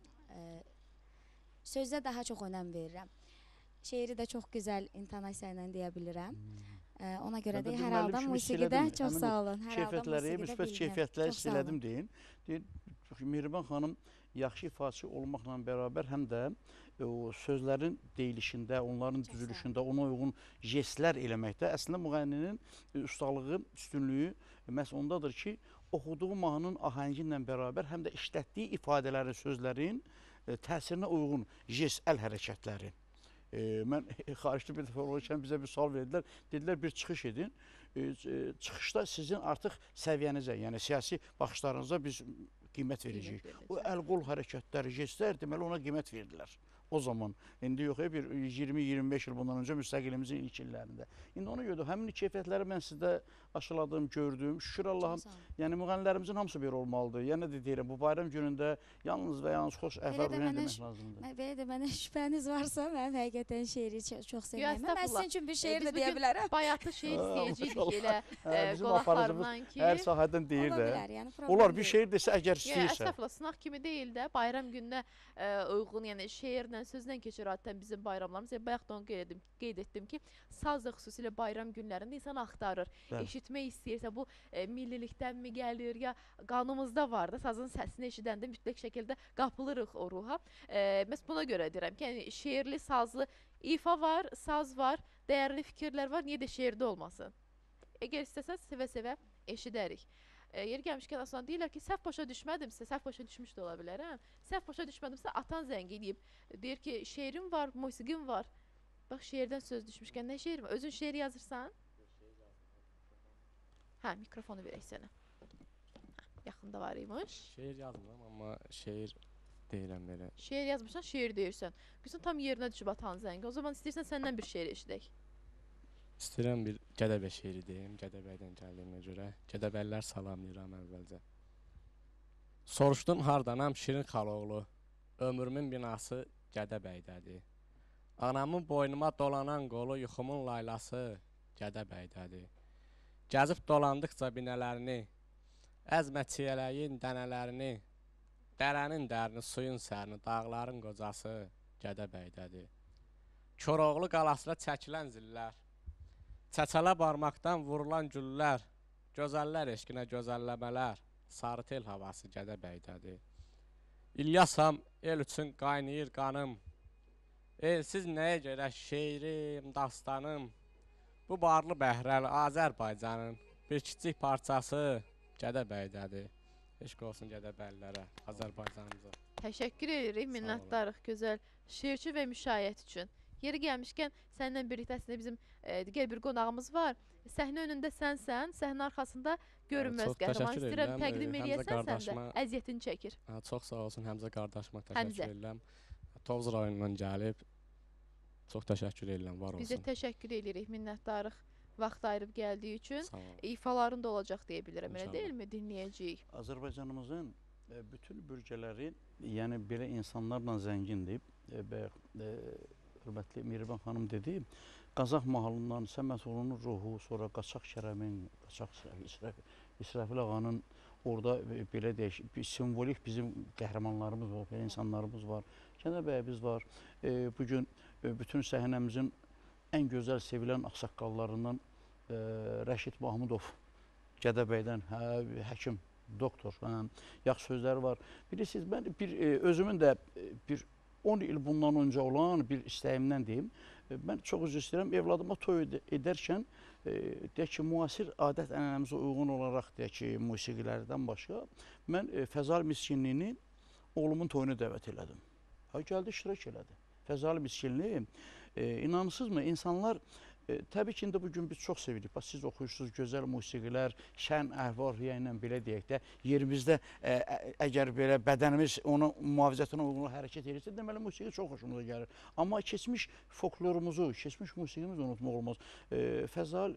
sözdə daha çox önəm verirəm. Şeiri də çox gözəl intonasiya ilə deyə bilirəm. Ona görə də hər halda musiqidə çox sağ olun. Keyfiyyətləri, müsbət keyfiyyətləri hiss elədim deyin. Mehriban xanım yaxşı ifaçı olmaqla bərabər həm də o sözlərin deyilişində, onların düzülüşündə ona uyğun jestlər eləməkdə əslində müğənninin ustalığı, üstünlüyü məhz ondadır ki, oxuduğu mahnının ahəngi ilə bərabər həm də işlətdiyi ifadələrin, sözlərin təsirinə uyğun jest, əl hərəkətləri. Mən xaricdə bir dəfə olarkən bizə bir sual verdilər. Dedilər bir çıxış edin. Çıxışda sizin artıq səviyyənizə, yəni siyasi baxışlarınıza biz qiymət verəcəyik. O əl-qol hərəkətləri, jestlər deməli ona qiymət verdilər. O zaman, indi yox, bir 20-25 il bundan öncə müstəqilimizin ilk illərində. İndi ona görə də həmin keyfiyyətləri mən sizdə aşıladım, gördüm. Şükür Allahım, yəni müğənnilərimizin hamısı bir olmalıdır. Yəni də deyirəm, bu bayram günündə yalnız və yalnız xoş əhval-ruhiyyə demək lazımdır. Belə də mənə şübhəniz varsa, mən həqiqətən şeiri çox sevirəm. Mən sizin üçün bir şeir də deyə bilərəm. Bayatı şeir istəyəcəydik elə qonaqlarla ki. Hər sahədən deyir də. Olar bir şeir desə əgər istəyirsə. Əsəflə, sınaq kimi deyil də, bayram gününə uyğun, yəni şeirlə səndən sözdən keçir adətən bizim bayramlarımız. Bayaq da onu qeyd etdim ki, saz da xüsusilə bayram günlərində insan axtarır. Bəli. Eşitmək istəyirsə bu millilikdənmi gəlir, ya qanımızda var da sazın səsini eşidəndə mütləq şəkildə qapılırıq o ruha. Məhz buna görə deyirəm ki, yəni şeirli, sazlı ifa var, saz var, dəyərli fikirlər var, niyə də şeirdə olmasın? Əgər istəsəz sevə-sevə eşidərik. Yeri gəlmişkən aslında deyirlər ki, səhv başa düşmədimsə, səhv başa düşmüş də ola bilər, hə? Səhv başa düşmədimsə atan zəng edib, deyir ki, şeirim var, musiqim var. Bax, şeirdən söz düşmüşkən, nə şeirim var? Özün şeir yazırsan? Hə, mikrofonu verək sənə. Yaxında var imiş. Şeir yazmıram, amma şeir deyirəm belə. Şeir yazmışsan, şeir deyirsən. Qüsən tam yerinə düşüb atan zəngi. O zaman istəyirsən səndən bir şeir eşidək. İstəyirəm bir Gədəbəy şeiri deyim, Gədəbəydən gəldiyimə görə. Gədəbəylər salamlayıram əvvəlcə. Soruşdum hardanam Şirin xaloğlu, ömrümün binası Gədəbəydədir. Anamın boynuma dolanan qolu yuxumun laylası Gədəbəydədir. Gəzib dolandıqca binələrini, əzmə çiyələyin dənələrini, dərənin dərini, suyun sərini, dağların qocası Gədəbəydədir. Koroğlu qalasına çəkilən zillər, çəçələ barmaqdan vurulan güllər, gözəllər eşqinə gözəlləmələr, sarı tel havası Gədəbəydədir. İlyasam, el üçün qaynayır qanım, elsiz nəyə görə şeirim, dastanım, bu barlı bəhrəli Azərbaycanın bir kiçik parçası Gədəbəydədir. Eşq olsun Gədəbəylilərə, Azərbaycanımıza. Təşəkkür edirik, minnətdarıq gözəl şeirçi və müşayiət üçün. Yeri gəlmişkən səninlə birlikdə əslində bizim digər bir qonağımız var. Səhnə önündə sənsən, səhnə arxasında görünməz qəhrəman. İstəyirəm təqdim eləyəsən, sən də əziyyətini çəkir. Çox sağ olsun Həmzə qardaşıma Həmzə. təşəkkür edirəm. Tovuz rayonundan gəlib. Çox təşəkkür edirəm, var olsun. Biz də təşəkkür edirik, minnətdarıq vaxt ayırıb gəldiyi üçün. Sağ olun. İfaların da olacaq deyə bilirəm, elə İnşallah. deyilmi? Dinləyəcəyik. Azərbaycanımızın bütün bölgələri, yəni belə insanlarla zəngindir. Hörmətli Mehriban xanım dedi, Qazax mahalından Səmədoğlunun ruhu, sonra Qaçaq Kərəmin, Qaçaq İsrafil ağanın orada belə deyək, simvolik bizim qəhrəmanlarımız var, belə insanlarımız var. Gədəbəyimiz var. Bugün bütün səhnəmizin ən gözəl sevilən ağsaqqallarından Rəşid Mahmudov Gədəbəydən, həkim, doktor, yaxşı sözləri var. Bilirsiniz, mən özümün də bir 10 il bundan öncə olan bir istəyimdən deyim. Mən çox üzr istəyirəm, evladıma toy edərkən deyək ki, müasir adət ənənəmizə uyğun olaraq deyək ki, musiqilərdən başqa mən Fəzal Miskinliyini oğlumun toyuna dəvət elədim. Gəldi, iştirak elədi. Fəzal Miskinliyi, inanırsınızmı, insanlar təbii ki, indi bugün biz çox sevirik. Bax, siz oxuyursunuz, gözəl musiqilər, şən, əhval-rüya ilə belə deyək də, yerimizdə əgər belə bədənimiz onun mühafizətinə uyğun hərəkət edirsə, deməli, musiqi çox xoşumuza gəlir. Amma keçmiş folklorumuzu, keçmiş musiqimizi unutmaq olmaz. Fəzal,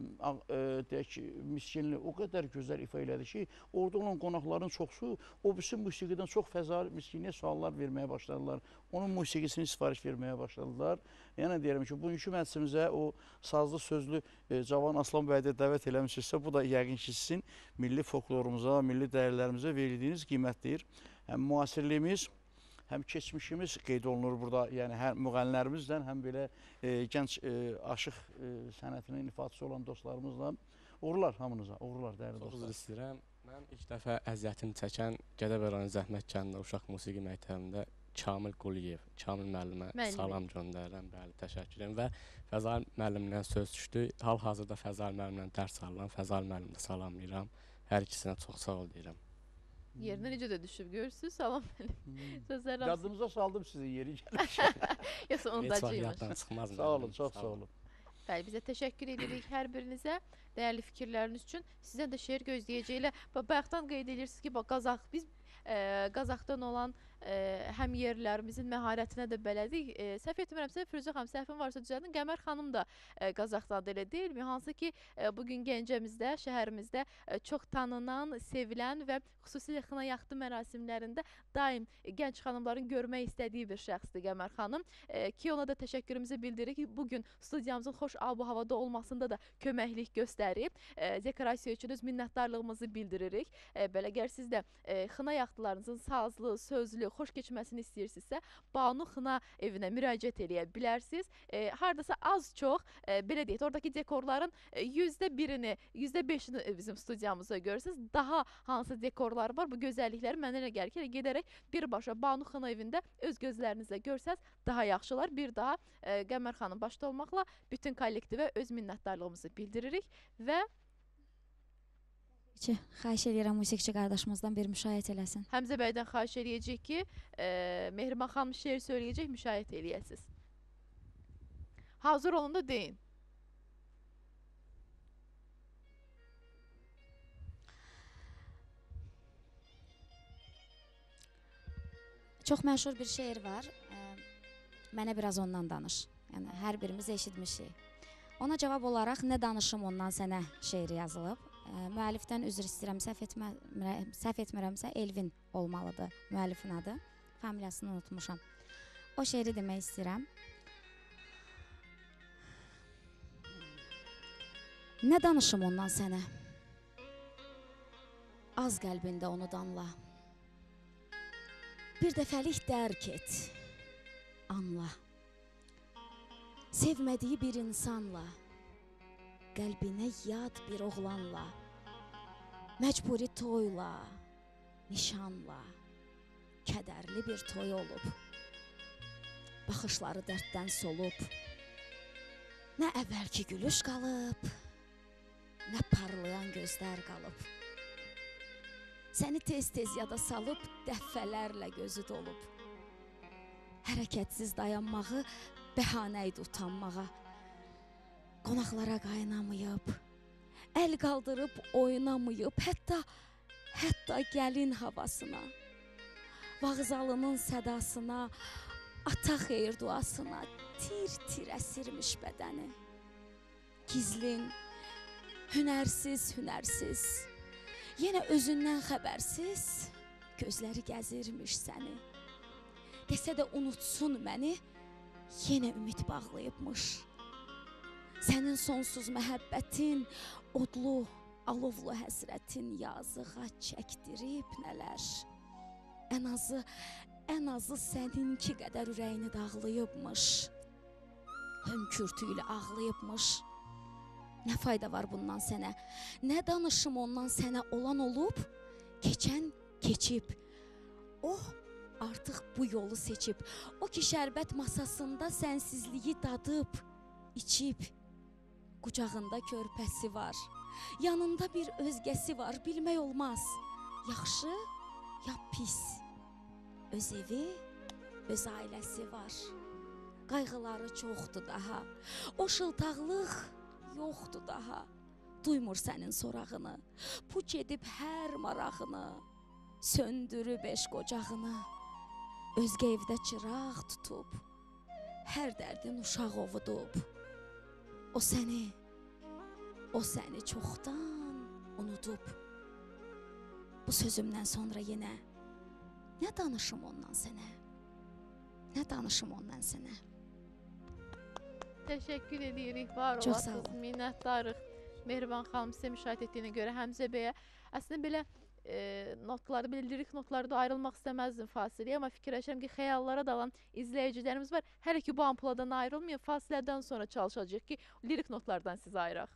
deyək ki, Miskinli o qədər gözəl ifa elədi ki, orada olan qonaqların çoxsu, o bütün musiqidən çox Fəzal Miskinliyə suallar verməyə başladılar. Onun musiqisini sifariş verməyə başladılar. Yəni deyirəm ki, bugünkü məclisimizə o sazlı sözlü Cavan Aslan bəy də dəvət eləmişsə, bu da yəqin ki, sizin milli folklorumuza, milli dəyərlərimizə verdiyiniz qiymətdir. Həm müasirliyimiz, həm keçmişimiz qeyd olunur burada, yəni həm müğənnilərimizlə, həm belə gənc aşıq sənətinin ifaçısı olan dostlarımızla. Uğurlar hamınıza, uğurlar dəyərli dostlar. Çox üzr istəyirəm. Mən ilk dəfə əziyyətini çəkən Gədəbəy rayonu Zəhmət kəndində uşaq musiqi məktəbində Kamil Quliyev, Kamil müəllimə salam göndərirəm, bəli, təşəkkür edirəm və Fəzal müəllimdən söz düşdü. Hal-hazırda Fəzal müəllimdən dərs alıram, Fəzal müəllimə də salamlayıram. Hər ikisinə çox sağ ol deyirəm. Yerinə necə də düşüb, görürsünüz, salam müəllim. Yadınıza saldım sizin yeri gəlmiş. Yoxsa unudacağıymış. Yaddan çıxmaz. Sağ olun, çox sağ olun. Bəli, bizə təşəkkür edirik hər birinizə, dəyərli fikirləriniz üçün. Sizdən də şeir gözləyəcəklər. Bayaqdan qeyd edirsiniz ki, Qazax, biz Qazaxdan olan həm yerlərimizin məharətinə də bələdik. Səhv etmirəmsə, Firuzə xanım, səhvim varsa düzəldin. Qəmər xanım da Qazaxdan elə deyilmi? Hansı ki, bugün Gəncəmizdə, şəhərimizdə çox tanınan, sevilən və xüsusilə xına yaxtı mərasimlərində daim gənc xanımların görmək istədiyi bir şəxsdir Qəmər xanım. Ki, ona da təşəkkürümüzü bildiririk ki, bugün studiyamızın xoş ab-havada olmasında da köməklik göstərib. Dekorasiya üçün öz minnətdarlığımızı bildiririk. Belə gəl siz də xına yaxtılarınızın sazlı, sözlü, xoş keçməsini istəyirsinizsə, Banu Xına evinə müraciət eləyə bilərsiniz. Hardasa az çox, belə deyək, oradakı dekorların %1-ini, %5-ini bizim studiyamızda görürsünüz. Daha hansı dekorlar var, bu gözəllikləri mənə elə gəlir ki, gedərək birbaşa Banu Xına evində öz gözlərinizlə görsəz daha yaxşı olar. Bir daha Qəmər xanım başda olmaqla bütün kollektivə öz minnətdarlığımızı bildiririk və Xahiş edirəm musiqiçi qardaşımızdan bir müşahidə eləsin. Həmzə bəydən xahiş eləyəcək ki, Mehriban xanım şeir söyləyəcək, müşahidə eləyəsiniz. Hazır olun da deyin. Çox məşhur bir şeir var. Mənə biraz ondan danış. Yəni hər birimiz eşitmişik. Ona cavab olaraq nə danışım ondan sənə şeiri yazılıb. Müəllifdən üzr istəyirəm, səhv etmirəmsə Elvin olmalıdır müəllifin adı. Familiyasını unutmuşam. O şeiri demək istəyirəm. Nə danışım ondan sənə? Az qəlbində onu danla. Bir dəfəlik dərk et, anla. Sevmədiyi bir insanla, qəlbinə yad bir oğlanla, məcburi toyla, nişanla, kədərli bir toy olub. Baxışları dərddən solub, nə əvvəlki gülüş qalıb, nə parlayan gözlər qalıb. Səni tez-tez yada salıb, dəfələrlə gözü dolub. Hərəkətsiz dayanmağı bəhanə idi utanmağa. Qonaqlara qaynamayıb, əl qaldırıb oynamayıb, hətta gəlin havasına, vağzalının sədasına, ata xeyir duasına tir-tir əsirmiş bədəni. Gizlin, hünərsiz, yenə özündən xəbərsiz, gözləri gəzirmiş səni. Desə də unutsun məni, yenə ümid bağlayıbmış. Sənin sonsuz məhəbbətin, odlu, alovlu həsrətin yazığa çəkdirib nələr. Ən azı səninki qədər ürəyini dağlayıbmış. Hönkürtü ilə ağlayıbmış. Nə fayda var bundan sənə? Nə danışım ondan sənə olan olub? Keçən keçib. O artıq bu yolu seçib. O ki şərbət masasında sənsizliyi dadıb, içib. Qucağında körpəsi var. Yanında bir özgəsi var, bilmək olmaz. Yaxşı ya pis. Öz evi, öz ailəsi var. Qayğıları çoxdur daha. O şıltaqlıq yoxdur daha. Duymur sənin sorağını. Puç edib hər marağını. Söndürüb eşq ocağını. Özgə evdə çıraq tutub. Hər dərdin uşaq ovudub. O səni çoxdan unudub. Bu sözümdən sonra yenə nə danışım ondan sənə? Nə danışım ondan sənə? Təşəkkür edirik, var Çox sağ olasınız, olun. minnətdarıq. Mehriban xanım sizə müşahidə etdiyinə görə Həmzə bəyə. Əslində belə notları, belə lirik notları da ayrılmaq istəməzdim fasiləyə, amma fikirləşirəm ki, xəyallara dalan izləyicilərimiz var. Hələ ki bu ampuladan ayrılmayın, fasilədən sonra çalışacaq ki, lirik notlardan sizi ayıraq.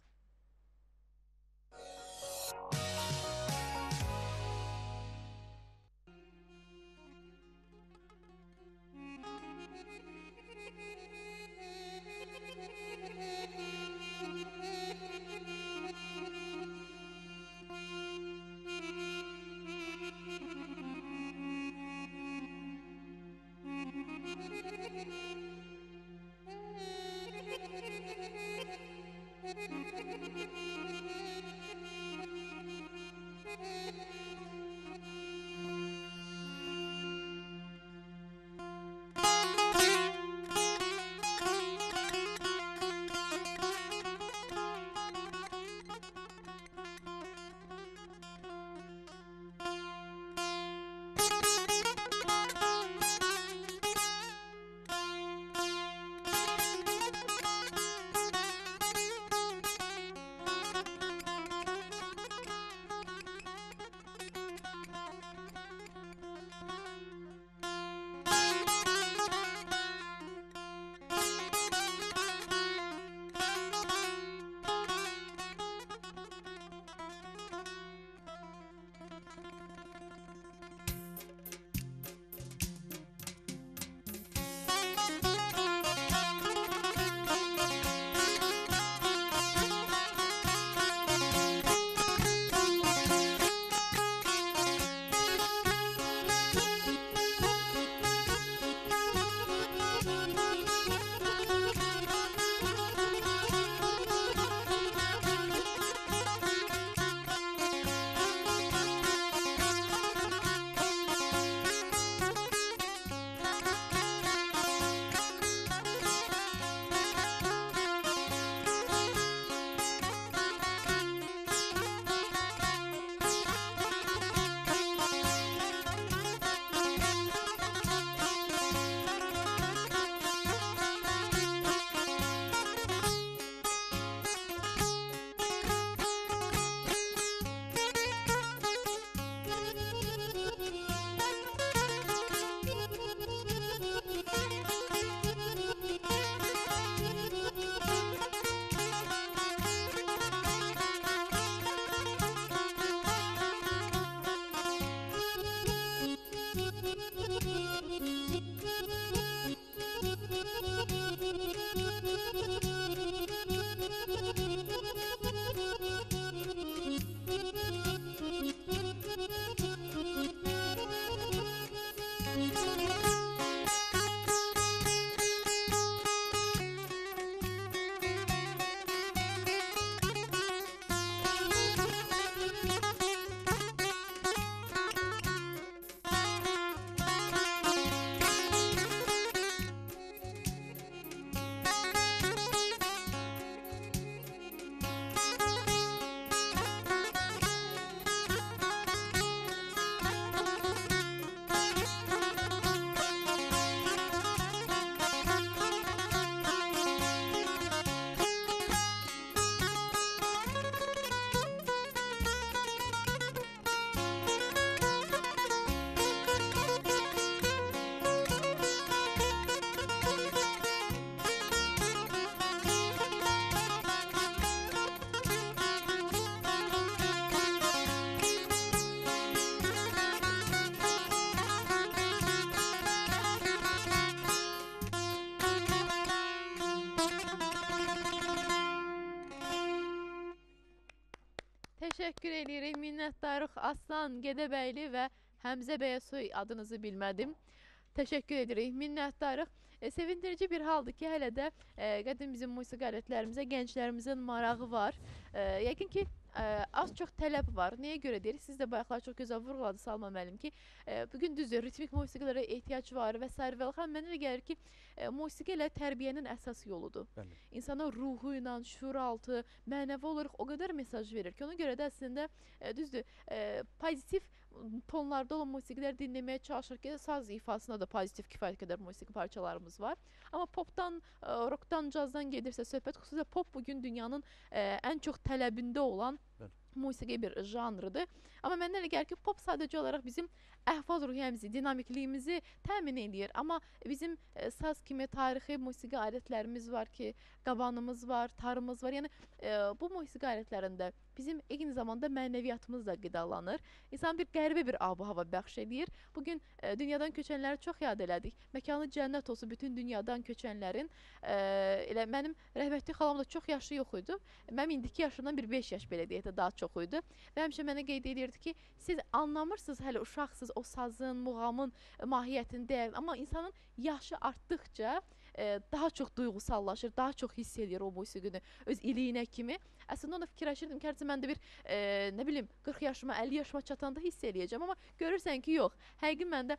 Təşəkkür edirik, minnətdarıq Aslan Gedəbəyli və Həmzə Bəyə adınızı bilmədim. Təşəkkür edirik, minnətdarıq. Sevindirici bir haldır ki, hələ də qədim bizim musiqi alətlərimizə gənclərimizin marağı var. Yəqin ki, az çox tələb var. Nəyə görə deyirik? Siz də bayaqlar çox gözəl vurğuladı Salma müəllim ki, bugün düzdür, ritmik musiqilərə ehtiyac var və s. və mənə elə gəlir ki, musiqi elə tərbiyənin əsas yoludur. Bəli. İnsana ruhu ilə, şuuraltı, mənəvi olaraq o qədər mesaj verir ki, ona görə də əslində düzdür, pozitiv tonlarda olan musiqilər dinləməyə çalışır ki, saz ifasında da pozitiv kifayət qədər musiqi parçalarımız var. Amma popdan, rockdan, cazdan gedirsə söhbət, xüsusilə pop bugün dünyanın ən çox tələbində olan musiqi bir janrıdır. Amma mənə elə gəlir ki, pop sadəcə olaraq bizim əhval-ruhiyyəmizi, dinamikliyimizi təmin edir. Amma bizim saz kimi tarixi musiqi alətlərimiz var ki, qabanımız var, tarımız var. Yəni bu musiqi alətlərində bizim eyni zamanda mənəviyyatımız da qidalanır. İnsan bir qəribə bir ab-hava bəxş edir. Bugün dünyadan köçənləri çox yad elədik. Məkanı cənnət olsun bütün dünyadan köçənlərin. Elə mənim rəhmətli xalam da çox yaşı yox idi. Mənim indiki yaşımdan bir 5 yaş belə deyək də daha çox idi. Və həmişə mənə qeyd edirdi ki, siz anlamırsınız, hələ uşaqsınız o sazın, muğamın mahiyyətini, dəyərini. Amma insanın yaşı artdıqca daha çox duyğusallaşır, daha çox hiss edir o musiqini öz iliyinə kimi. Əslində ona fikirləşirdim ki, hər mən də bir, nə bilim, 40 yaşıma, 50 yaşıma çatanda hiss eləyəcəm. Amma görürsən ki, yox. Həqiqi məndə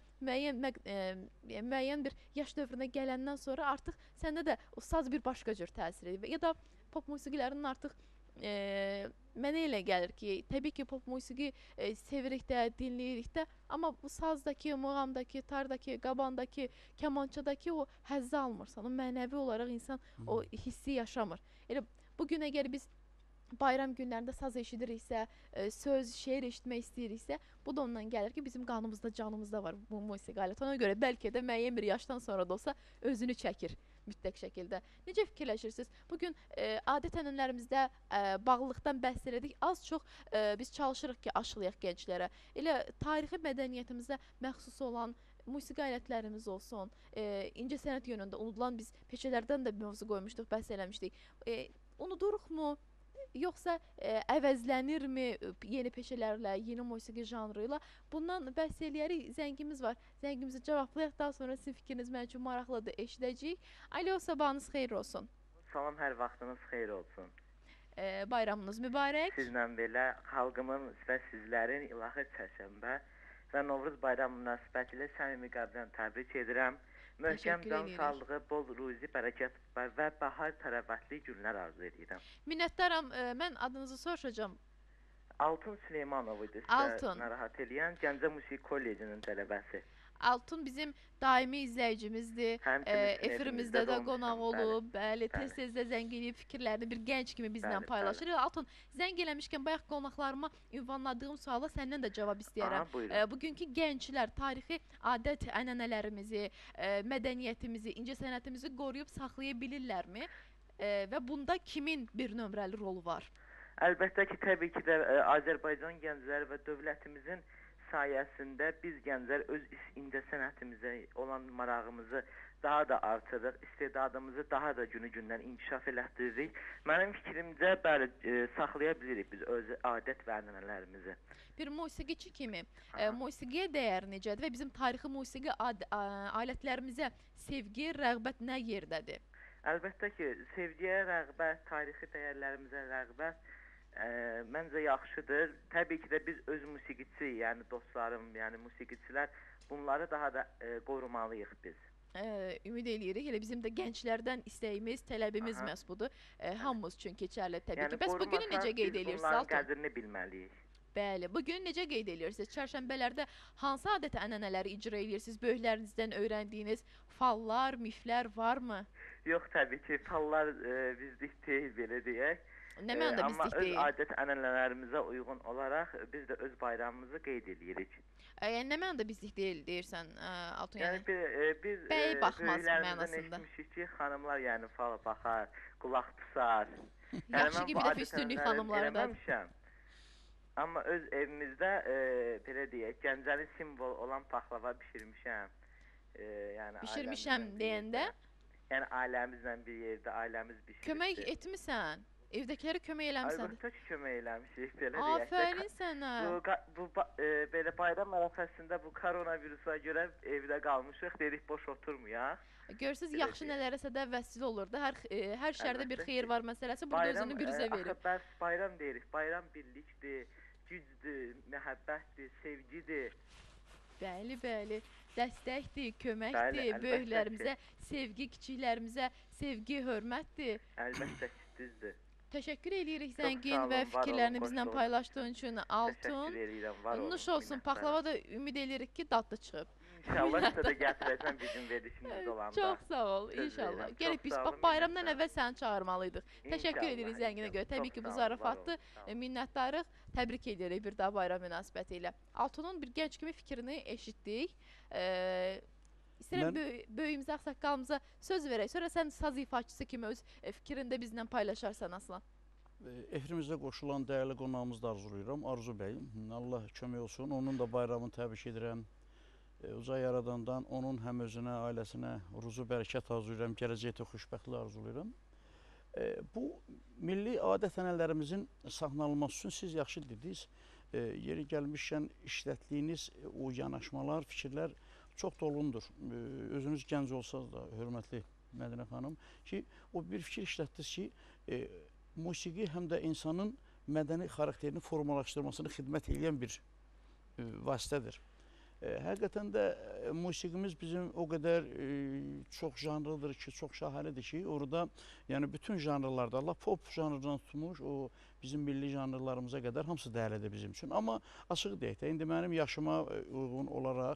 müəyyən bir yaş dövrünə gələndən sonra artıq səndə də o saz bir başqa cür təsir edir. Ya da pop musiqilərinin artıq mənə elə gəlir ki, təbii ki, pop musiqi sevirik də, dinləyirik də, amma bu sazdakı, muğamdakı, tardakı, qabandakı, kəmançadakı o həzzi almırsan, o mənəvi olaraq insan o hissi yaşamır. Elə bugün əgər biz bayram günlərində saz eşidiriksə, söz, şeir eşitmək istəyiriksə, bu da ondan gəlir ki, bizim qanımızda, canımızda var bu musiqi aləti. Ona görə bəlkə də müəyyən bir yaşdan sonra da olsa özünü çəkir mütləq şəkildə. Necə fikirləşirsiniz? Bugün adət-ənənələrimizdə bağlılıqdan bəhs elədik. Az çox biz çalışırıq ki, aşılayaq gənclərə. Elə tarixi mədəniyyətimizdə məxsus olan musiqi alətlərimiz olsun, incəsənət yönündə unudulan biz peşələrdən də mövzu qoymuşduq, bəhs eləmişdik. Unuduruqmu? Yoxsa əvəzlənirmi yeni peşələrlə, yeni musiqi janrı ilə? Bundan bəhs eləyərik, zəngimiz var. Zəngimizi cavablayaq, daha sonra sizin fikriniz mənim üçün maraqlıdır, eşidəcəyik. Alo, sabahınız xeyir olsun. Salam, hər vaxtınız xeyir olsun. Bayramınız mübarək. Sizlə belə xalqımın və sizlərin ilahi çərşənbə və Novruz bayramı münasibətilə səmimi qəlbdən təbrik edirəm. Möhkəm can sağlığı, bol ruzi, bərəkət və bahar tərəvətli günlər arzu edirəm. Minnətdaram, mən adınızı soruşacağım. Altun Süleymanov idi sizə narahat eləyən Gəncə Musiqi Kollecinin tələbəsi. Altun bizim daimi izləyicimizdir. Efirimizdə də qonaq olub. Bəli, tez-tez də zəng eləyib fikirlərini bir gənc kimi bizlə paylaşır. Altun, zəng eləmişkən bayaq qonaqlarıma ünvanladığım suala səndən də cavab istəyərəm. Bugünkü gənclər tarixi adət ənənələrimizi, mədəniyyətimizi, incəsənətimizi qoruyub saxlaya bilirlərmi? Və bunda kimin bir nömrəli rolu var? Əlbəttə ki, təbii ki də Azərbaycan gəncləri və dövlətimizin sayəsində biz gənclər öz incəsənətimizə olan marağımızı daha da artırırıq, istedadımızı daha da günü-gündən inkişaf elətdiririk. Mənim fikrimcə, bəli, saxlaya bilirik biz öz adət və ənənələrimizi. Bir musiqiçi kimi musiqiyə dəyər necədir və bizim tarixi musiqi alətlərimizə sevgi, rəğbət nə yerdədir? Əlbəttə ki, sevgiyə rəğbət, tarixi dəyərlərimizə rəğbət məncə yaxşıdır. Təbii ki də biz öz musiqiçi, yəni dostlarım, yəni musiqiçilər bunları daha da qorumalıyıq biz. Ümid eləyirik. Elə bizim də gənclərdən istəyimiz, tələbimiz məhz budur. Hamımız üçün keçərli təbii ki. Bəs bugünü necə qeyd edirsiniz? Bunların qədrini bilməliyik. Bəli, bugünü necə qeyd edirsiniz? Çərşənbələrdə hansı adət-ənənələri icra edirsiniz? Böyüklərinizdən öyrəndiyiniz fallar, miflər varmı? Yox, təbii ki, fallar bizlik deyil, belə deyək. Nə mənada bizlik deyil? Amma öz adət ənənələrimizə uyğun olaraq biz də öz bayramımızı qeyd edirik. Yəni nə mənada bizlik deyil deyirsən, Altun? Yəni biz bəy baxmaz mənasında. Eşitmişik ki, xanımlar yəni fal baxar, qulaq tusar. Yaxşı ki, bir dəfə üstünlük xanımlardan. Amma öz evimizdə belə deyək, Gəncəli simvol olan paxlava bişirmişəm. Bişirmişəm deyəndə? Yəni ailəmizlə bir yerdə, ailəmiz bişirmişdir. Kömək etmisən? Evdəkilərə kömək eləmisən. Əlbəttə ki, kömək eləmişik, belə deyək də. Afərin sənə. Belə bayram ərəfəsində bu koronavirusa görə evdə qalmışıq, dedik boş oturmayaq. Görürsüz, Belə yaxşı deyək. nələrəsə də vəsilə olur da. Hər şərdə bir Əlbəttə xeyir ki. var məsələsi burada özünü biruzə verir. Axı bəs bayram deyirik, bayram birlikdir, gücdür, məhəbbətdir, sevgidir. Bəli, bəli. Dəstəkdir, Bəli, köməkdir, əlbəttə böyüklərimizə sevgi, kiçiklərimizə sevgi, hörmətdir. Əlbəttə ki, düzdür. Təşəkkür edirik Çox zəngin sağ və olun, var fikirlərini olun, bizlə xoş olun. paylaşdığın üçün Altun. Təşəkkür edirəm, var olun. Nuş olsun, minnətdaram. paxlava da ümid edirik ki, dadlı çıxıb. İnşallah sizə də gətirəcəm bir gün verilişiniz olanda. Çox sağ ol, Söz inşallah. verirəm, Gəlib çox biz sağ bax olun, bayramdan minnətdaram. əvvəl səni çağırmalıydıq. Təşəkkür İnşallah, edirik zənginə görə. inşallah. Təbii Çox ki, bu sağ olun, var zarafatdır. olun, sağ olun. Minnətdarıq. Təbrik edirik bir daha bayram münasibəti ilə. Altunun bir gənc kimi fikrini eşitdik. İstəyirəm böyüyümüzə, ağsaqqalımıza söz verək. Sonra sən saz ifaçısı kimi öz fikrini də bizlə paylaşarsan Aslan. Efrimizdə qoşulan dəyərli qonağımızı da arzulayıram. Arzu bəy, Allah kömək olsun. Onun da bayramını təbrik edirəm. Uca yaradandan onun həm özünə, ailəsinə ruzu bərəkət arzulayıram. Gələcəkdə xoşbəxtlik arzulayıram. Bu milli adət-ənənələrimizin saxlanılması üçün siz yaxşı dediniz. Yeri gəlmişkən işlətdiyiniz o yanaşmalar, fikirlər çox dolundur. Özünüz gənc olsanız da, hörmətli Mədinə xanım, ki, o bir fikir işlətdiniz ki, musiqi həm də insanın mədəni xarakterini formalaşdırmasını xidmət edən bir vasitədir. Həqiqətən də musiqimiz bizim o qədər çox janrlıdır ki, çox şahəlidir ki, orada yəni bütün janrlarda, Allah pop janrından tutmuş, o bizim milli janrlarımıza qədər hamısı dəyərlidir bizim üçün. Amma açıq deyək də, indi mənim yaşıma uyğun olaraq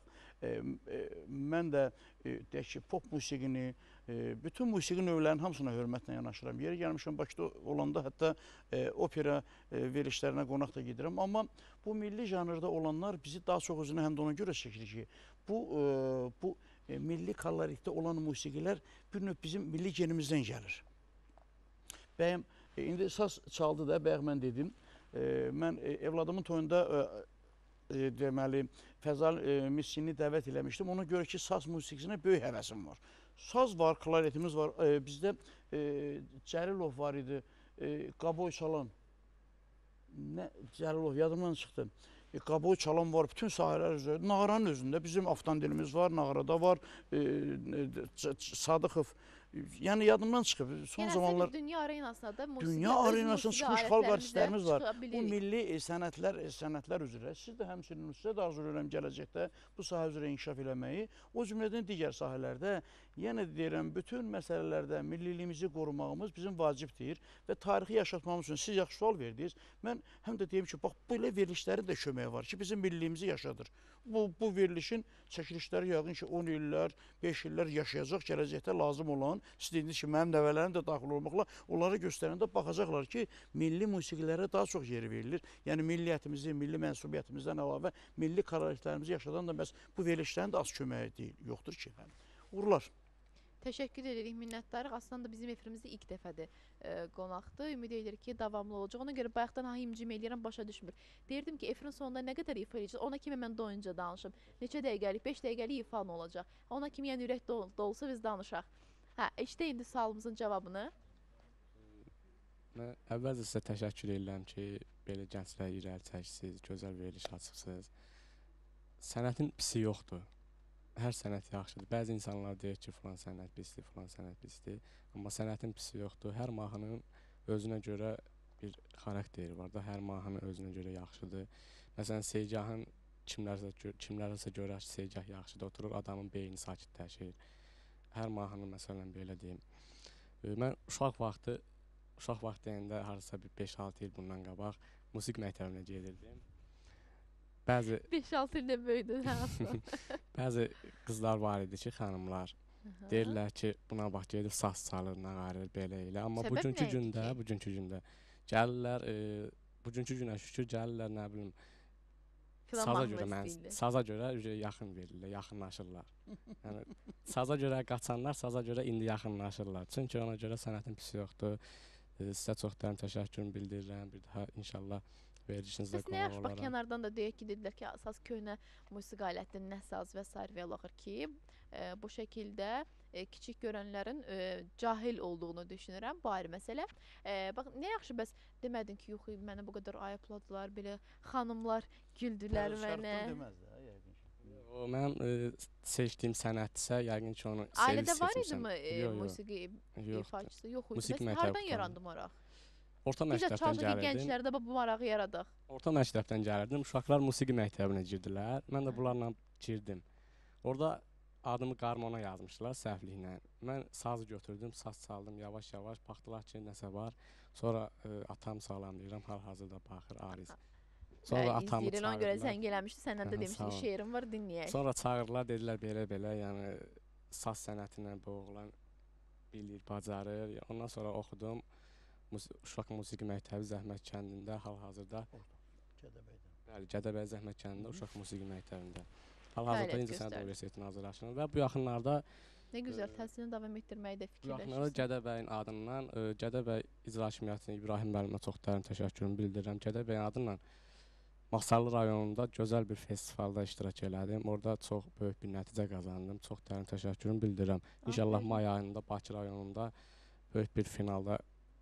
mən də deyək ki, pop musiqini, bütün musiqi növlərinin hamısına hörmətlə yanaşıram. Yeri gəlmişəm, Bakıda olanda hətta opera verilişlərinə qonaq da gedirəm. Amma bu milli janrda olanlar bizi daha çox özünə həm də ona görə çəkilir ki, bu milli koloritdə olan musiqilər bir növ bizim milli genimizdən gəlir. Bəyəm, indi saz çaldı da, bəyək mən dedim, mən evladımın toyunda deməli, Fəzal Missini dəvət eləmişdim. Ona görə ki, saz musiqisinə böyük həvəsim var. Saz var, klaretimiz var. Bizdə Cəlilov var idi, qaboy çalan. Nə Cəlilov, yadımdan çıxdı. Qaboy çalan var, bütün sahələr üzrə. Nağaranın özündə bizim avtandilimiz var, Nağarada var, Sadıxov. Yəni yadımdan çıxıb. Son zamanlar dünya arenasında da dünya arenasına çıxmış xalq artistlərimiz var. Bu milli sənətlər üzrə siz də həmçinin sizə də arzulayıram gələcəkdə bu sahə üzrə inkişaf eləməyi. O cümlədən digər sahələrdə, yenə deyirəm, bütün məsələlərdə milliliyimizi qorumağımız bizim vacibdir və tarixi yaşatmamız üçün siz yaxşı sual verdiniz. Mən həm də deyim ki, bax belə verilişlərin də köməyi var ki, bizim milliliyimizi yaşadır. Bu verilişin çəkilişləri yəqin ki 10 illər, 5 illər yaşayacaq, gələcəkdə lazım olan, siz dediniz ki, mənim nəvələrim də daxil olmaqla onlara göstərəndə baxacaqlar ki, milli musiqilərə daha çox yer verilir. Yəni milliyyətimizi, milli mənsubiyyətimizdən əlavə milli koloritlərimizi yaşadan da məhz bu verilişlərin də az köməyi deyil, yoxdur ki. Uğurlar. Təşəkkür edirik, minnətdarıq. Aslında bizim efrimizdə ilk dəfədir qonaqdır. Ümid edirik ki, davamlı olacaq. Ona görə bayaqdan himcim eləyirəm, başa düşmür. Deyirdim ki, efrin sonunda nə qədər ifa edəcək? Ona kimi mən doyunca danışım. Neçə dəqiqəlik, 5 dəqiqəlik ifa olacaq. Ona kimi yəni ürək dolusu biz danışaq. Hə, işte indi sualımızın cavabını. Mən əvvəlcə sizə təşəkkür edirəm ki, belə gənclər irəli çəksiniz, gözəl veriliş açıqsınız. Sənətin pisi yoxdur. Hər sənət yaxşıdır. Bəzi insanlar deyir ki, filan sənət pisdir, filan sənət pisdir. Amma sənətin pisi yoxdur. Hər mahnının özünə görə bir xarakteri var da, hər mahnı özünə görə yaxşıdır. Məsələn, Segahın kimlərəsə görə Segah yaxşıdır. Oturur, adamın beyni sakitləşir. Hər mahnı, məsələn, belə deyim. Mən uşaq vaxtı deyəndə, harasa bir 5-6 il bundan qabaq musiqi məktəbinə gedirdim. 5-6 ildə böyüdün, hə Aslan. Bəzi qızlar var idi ki, xanımlar, deyirlər ki, buna bax, gedib saz çalır, nağarır, belə elə. Amma bugünkü gündə gəlirlər, bugünkü günə şükür gəlirlər, nə bilim, saza görə yaxın verirlər, yaxınlaşırlar. Yəni, saza görə qaçanlar, saza görə indi yaxınlaşırlar. Çünki ona görə sənətin pisi yoxdur. Sizə çox dərin təşəkkürümü bildirirəm. Bir daha inşallah verilişinizdə qonaq olaram. Bax, kənardan da deyək ki, dedilər ki, saz köhnə musiqi alətidir, nə saz və s. və ilaxır ki, bu şəkildə kiçik görənlərin cahil olduğunu düşünürəm bu ayrı məsələ. Bax nə yaxşı bəs demədin ki, yox mənə bu qədər ayıpladılar, belə xanımlar güldülər mənə. Deməzlər yəqin ki. O mənim seçdiyim sənətdirsə, yəqin ki, onu Ailədə sevib var seçmişəm. idimi Yox, yox. musiqi Yoxdur. ifaçısı? Yox idi. Musiqi Bəs məktəbi hardan qurtardım. yarandı maraq? Orta Bizə məktəbdən çalışır ki, gəlirdim. gənclərdə bu marağı yaradaq. Orta məktəbdən gəlirdim. Uşaqlar musiqi məktəbinə girdilər. Mən də bunlarla girdim. Orada adımı qarmona yazmışlar səhvliklə. Mən sazı götürdüm, saz çaldım yavaş-yavaş. Baxdılar ki, nəsə var. Sonra atam salamlayıram, hal-hazırda baxır Ariz. Sonra atamı İzləyir, ona görə çağırdılar. zəng eləmişdi, səndən də Aha, demişdi sağ ol. şeirim var, dinləyək. Sonra çağırdılar, dedilər belə-belə, yəni saz sənətindən bu oğlan bilir, bacarır. Ondan sonra oxudum. Uşaq musiqi məktəbi Zəhmət kəndində hal-hazırda. Gədəbəydə. Bəli, Gədəbəy Zəhmət kəndində uşaq musiqi məktəbində. Hal-hazırda Fəaliyyət İncəsənət göstərir. Universitetinin hazırlaşır və bu yaxınlarda Nə gözəl, təhsilini davam etdirməyi də bu yaxınlarda fikirləşirsən. Gədəbəyin adından Gədəbəy İcra Hakimiyyətinə İbrahim müəllimə çox dərin təşəkkürümü bildirirəm. Gədəbəyin adından Masallı rayonunda gözəl bir festivalda iştirak elədim. Orada çox böyük bir nəticə qazandım. Çox dərin təşəkkürümü bildirirəm. İnşallah Aferin. may ayında Bakı rayonunda böyük bir finalda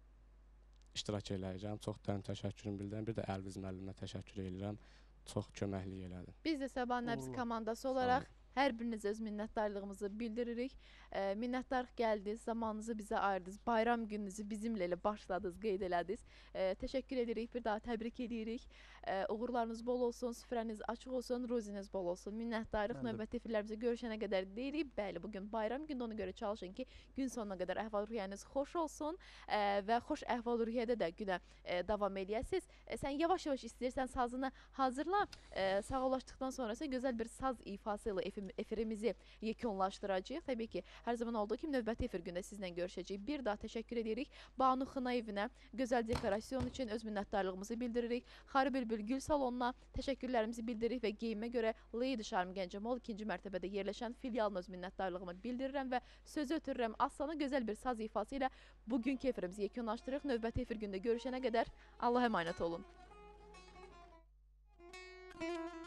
iştirak eləyəcəm. Çox dərin təşəkkürümü bildirirəm. Bir də Əlviz müəllimə təşəkkür edirəm. Çox köməklik elədi. Biz də Səba Nəbzi Uğurlu. komandası olaraq hər birinizə öz minnətdarlığımızı bildiririk. Minnətdarlıq gəldiniz, zamanınızı bizə ayırdınız, bayram gününüzü bizimlə elə başladınız, qeyd elədiniz. Təşəkkür edirik, bir daha təbrik edirik. Uğurlarınız bol olsun, süfrəniz açıq olsun, ruziniz bol olsun. Minnətdarlıq Mən də- növbəti efirlərimizə görüşənə qədər deyirik. Bəli, bugün bayram günü, ona görə çalışın ki, gün sonuna qədər əhval-ruhiyyəniz xoş olsun və xoş əhval-ruhiyyədə də günə davam eləyəsiniz. Sən yavaş-yavaş istəyirsən sazını hazırla. Sağollaşdıqdan sonra isə gözəl bir saz ifası ilə efirimizi yekunlaşdıracağıq. Təbii ki, hər zaman olduğu kimi növbəti efir gündə sizlə görüşəcəyik. Bir daha təşəkkür edirik. Banu Xınayevinə gözəl dekorasyon üçün öz minnətdarlığımızı bildiririk. Xarı Bülbül Gül salonuna təşəkkürlərimizi bildiririk və geyimə görə Lady Şarm Gəncəmol 2-ci mərtəbədə yerləşən filialına öz minnətdarlığımı bildirirəm və sözü ötürürəm Aslana gözəl bir saz ifası ilə bugünkü efirimizi yekunlaşdırırıq. Növbəti efir gündə görüşənə qədər Allah'a emanet olun.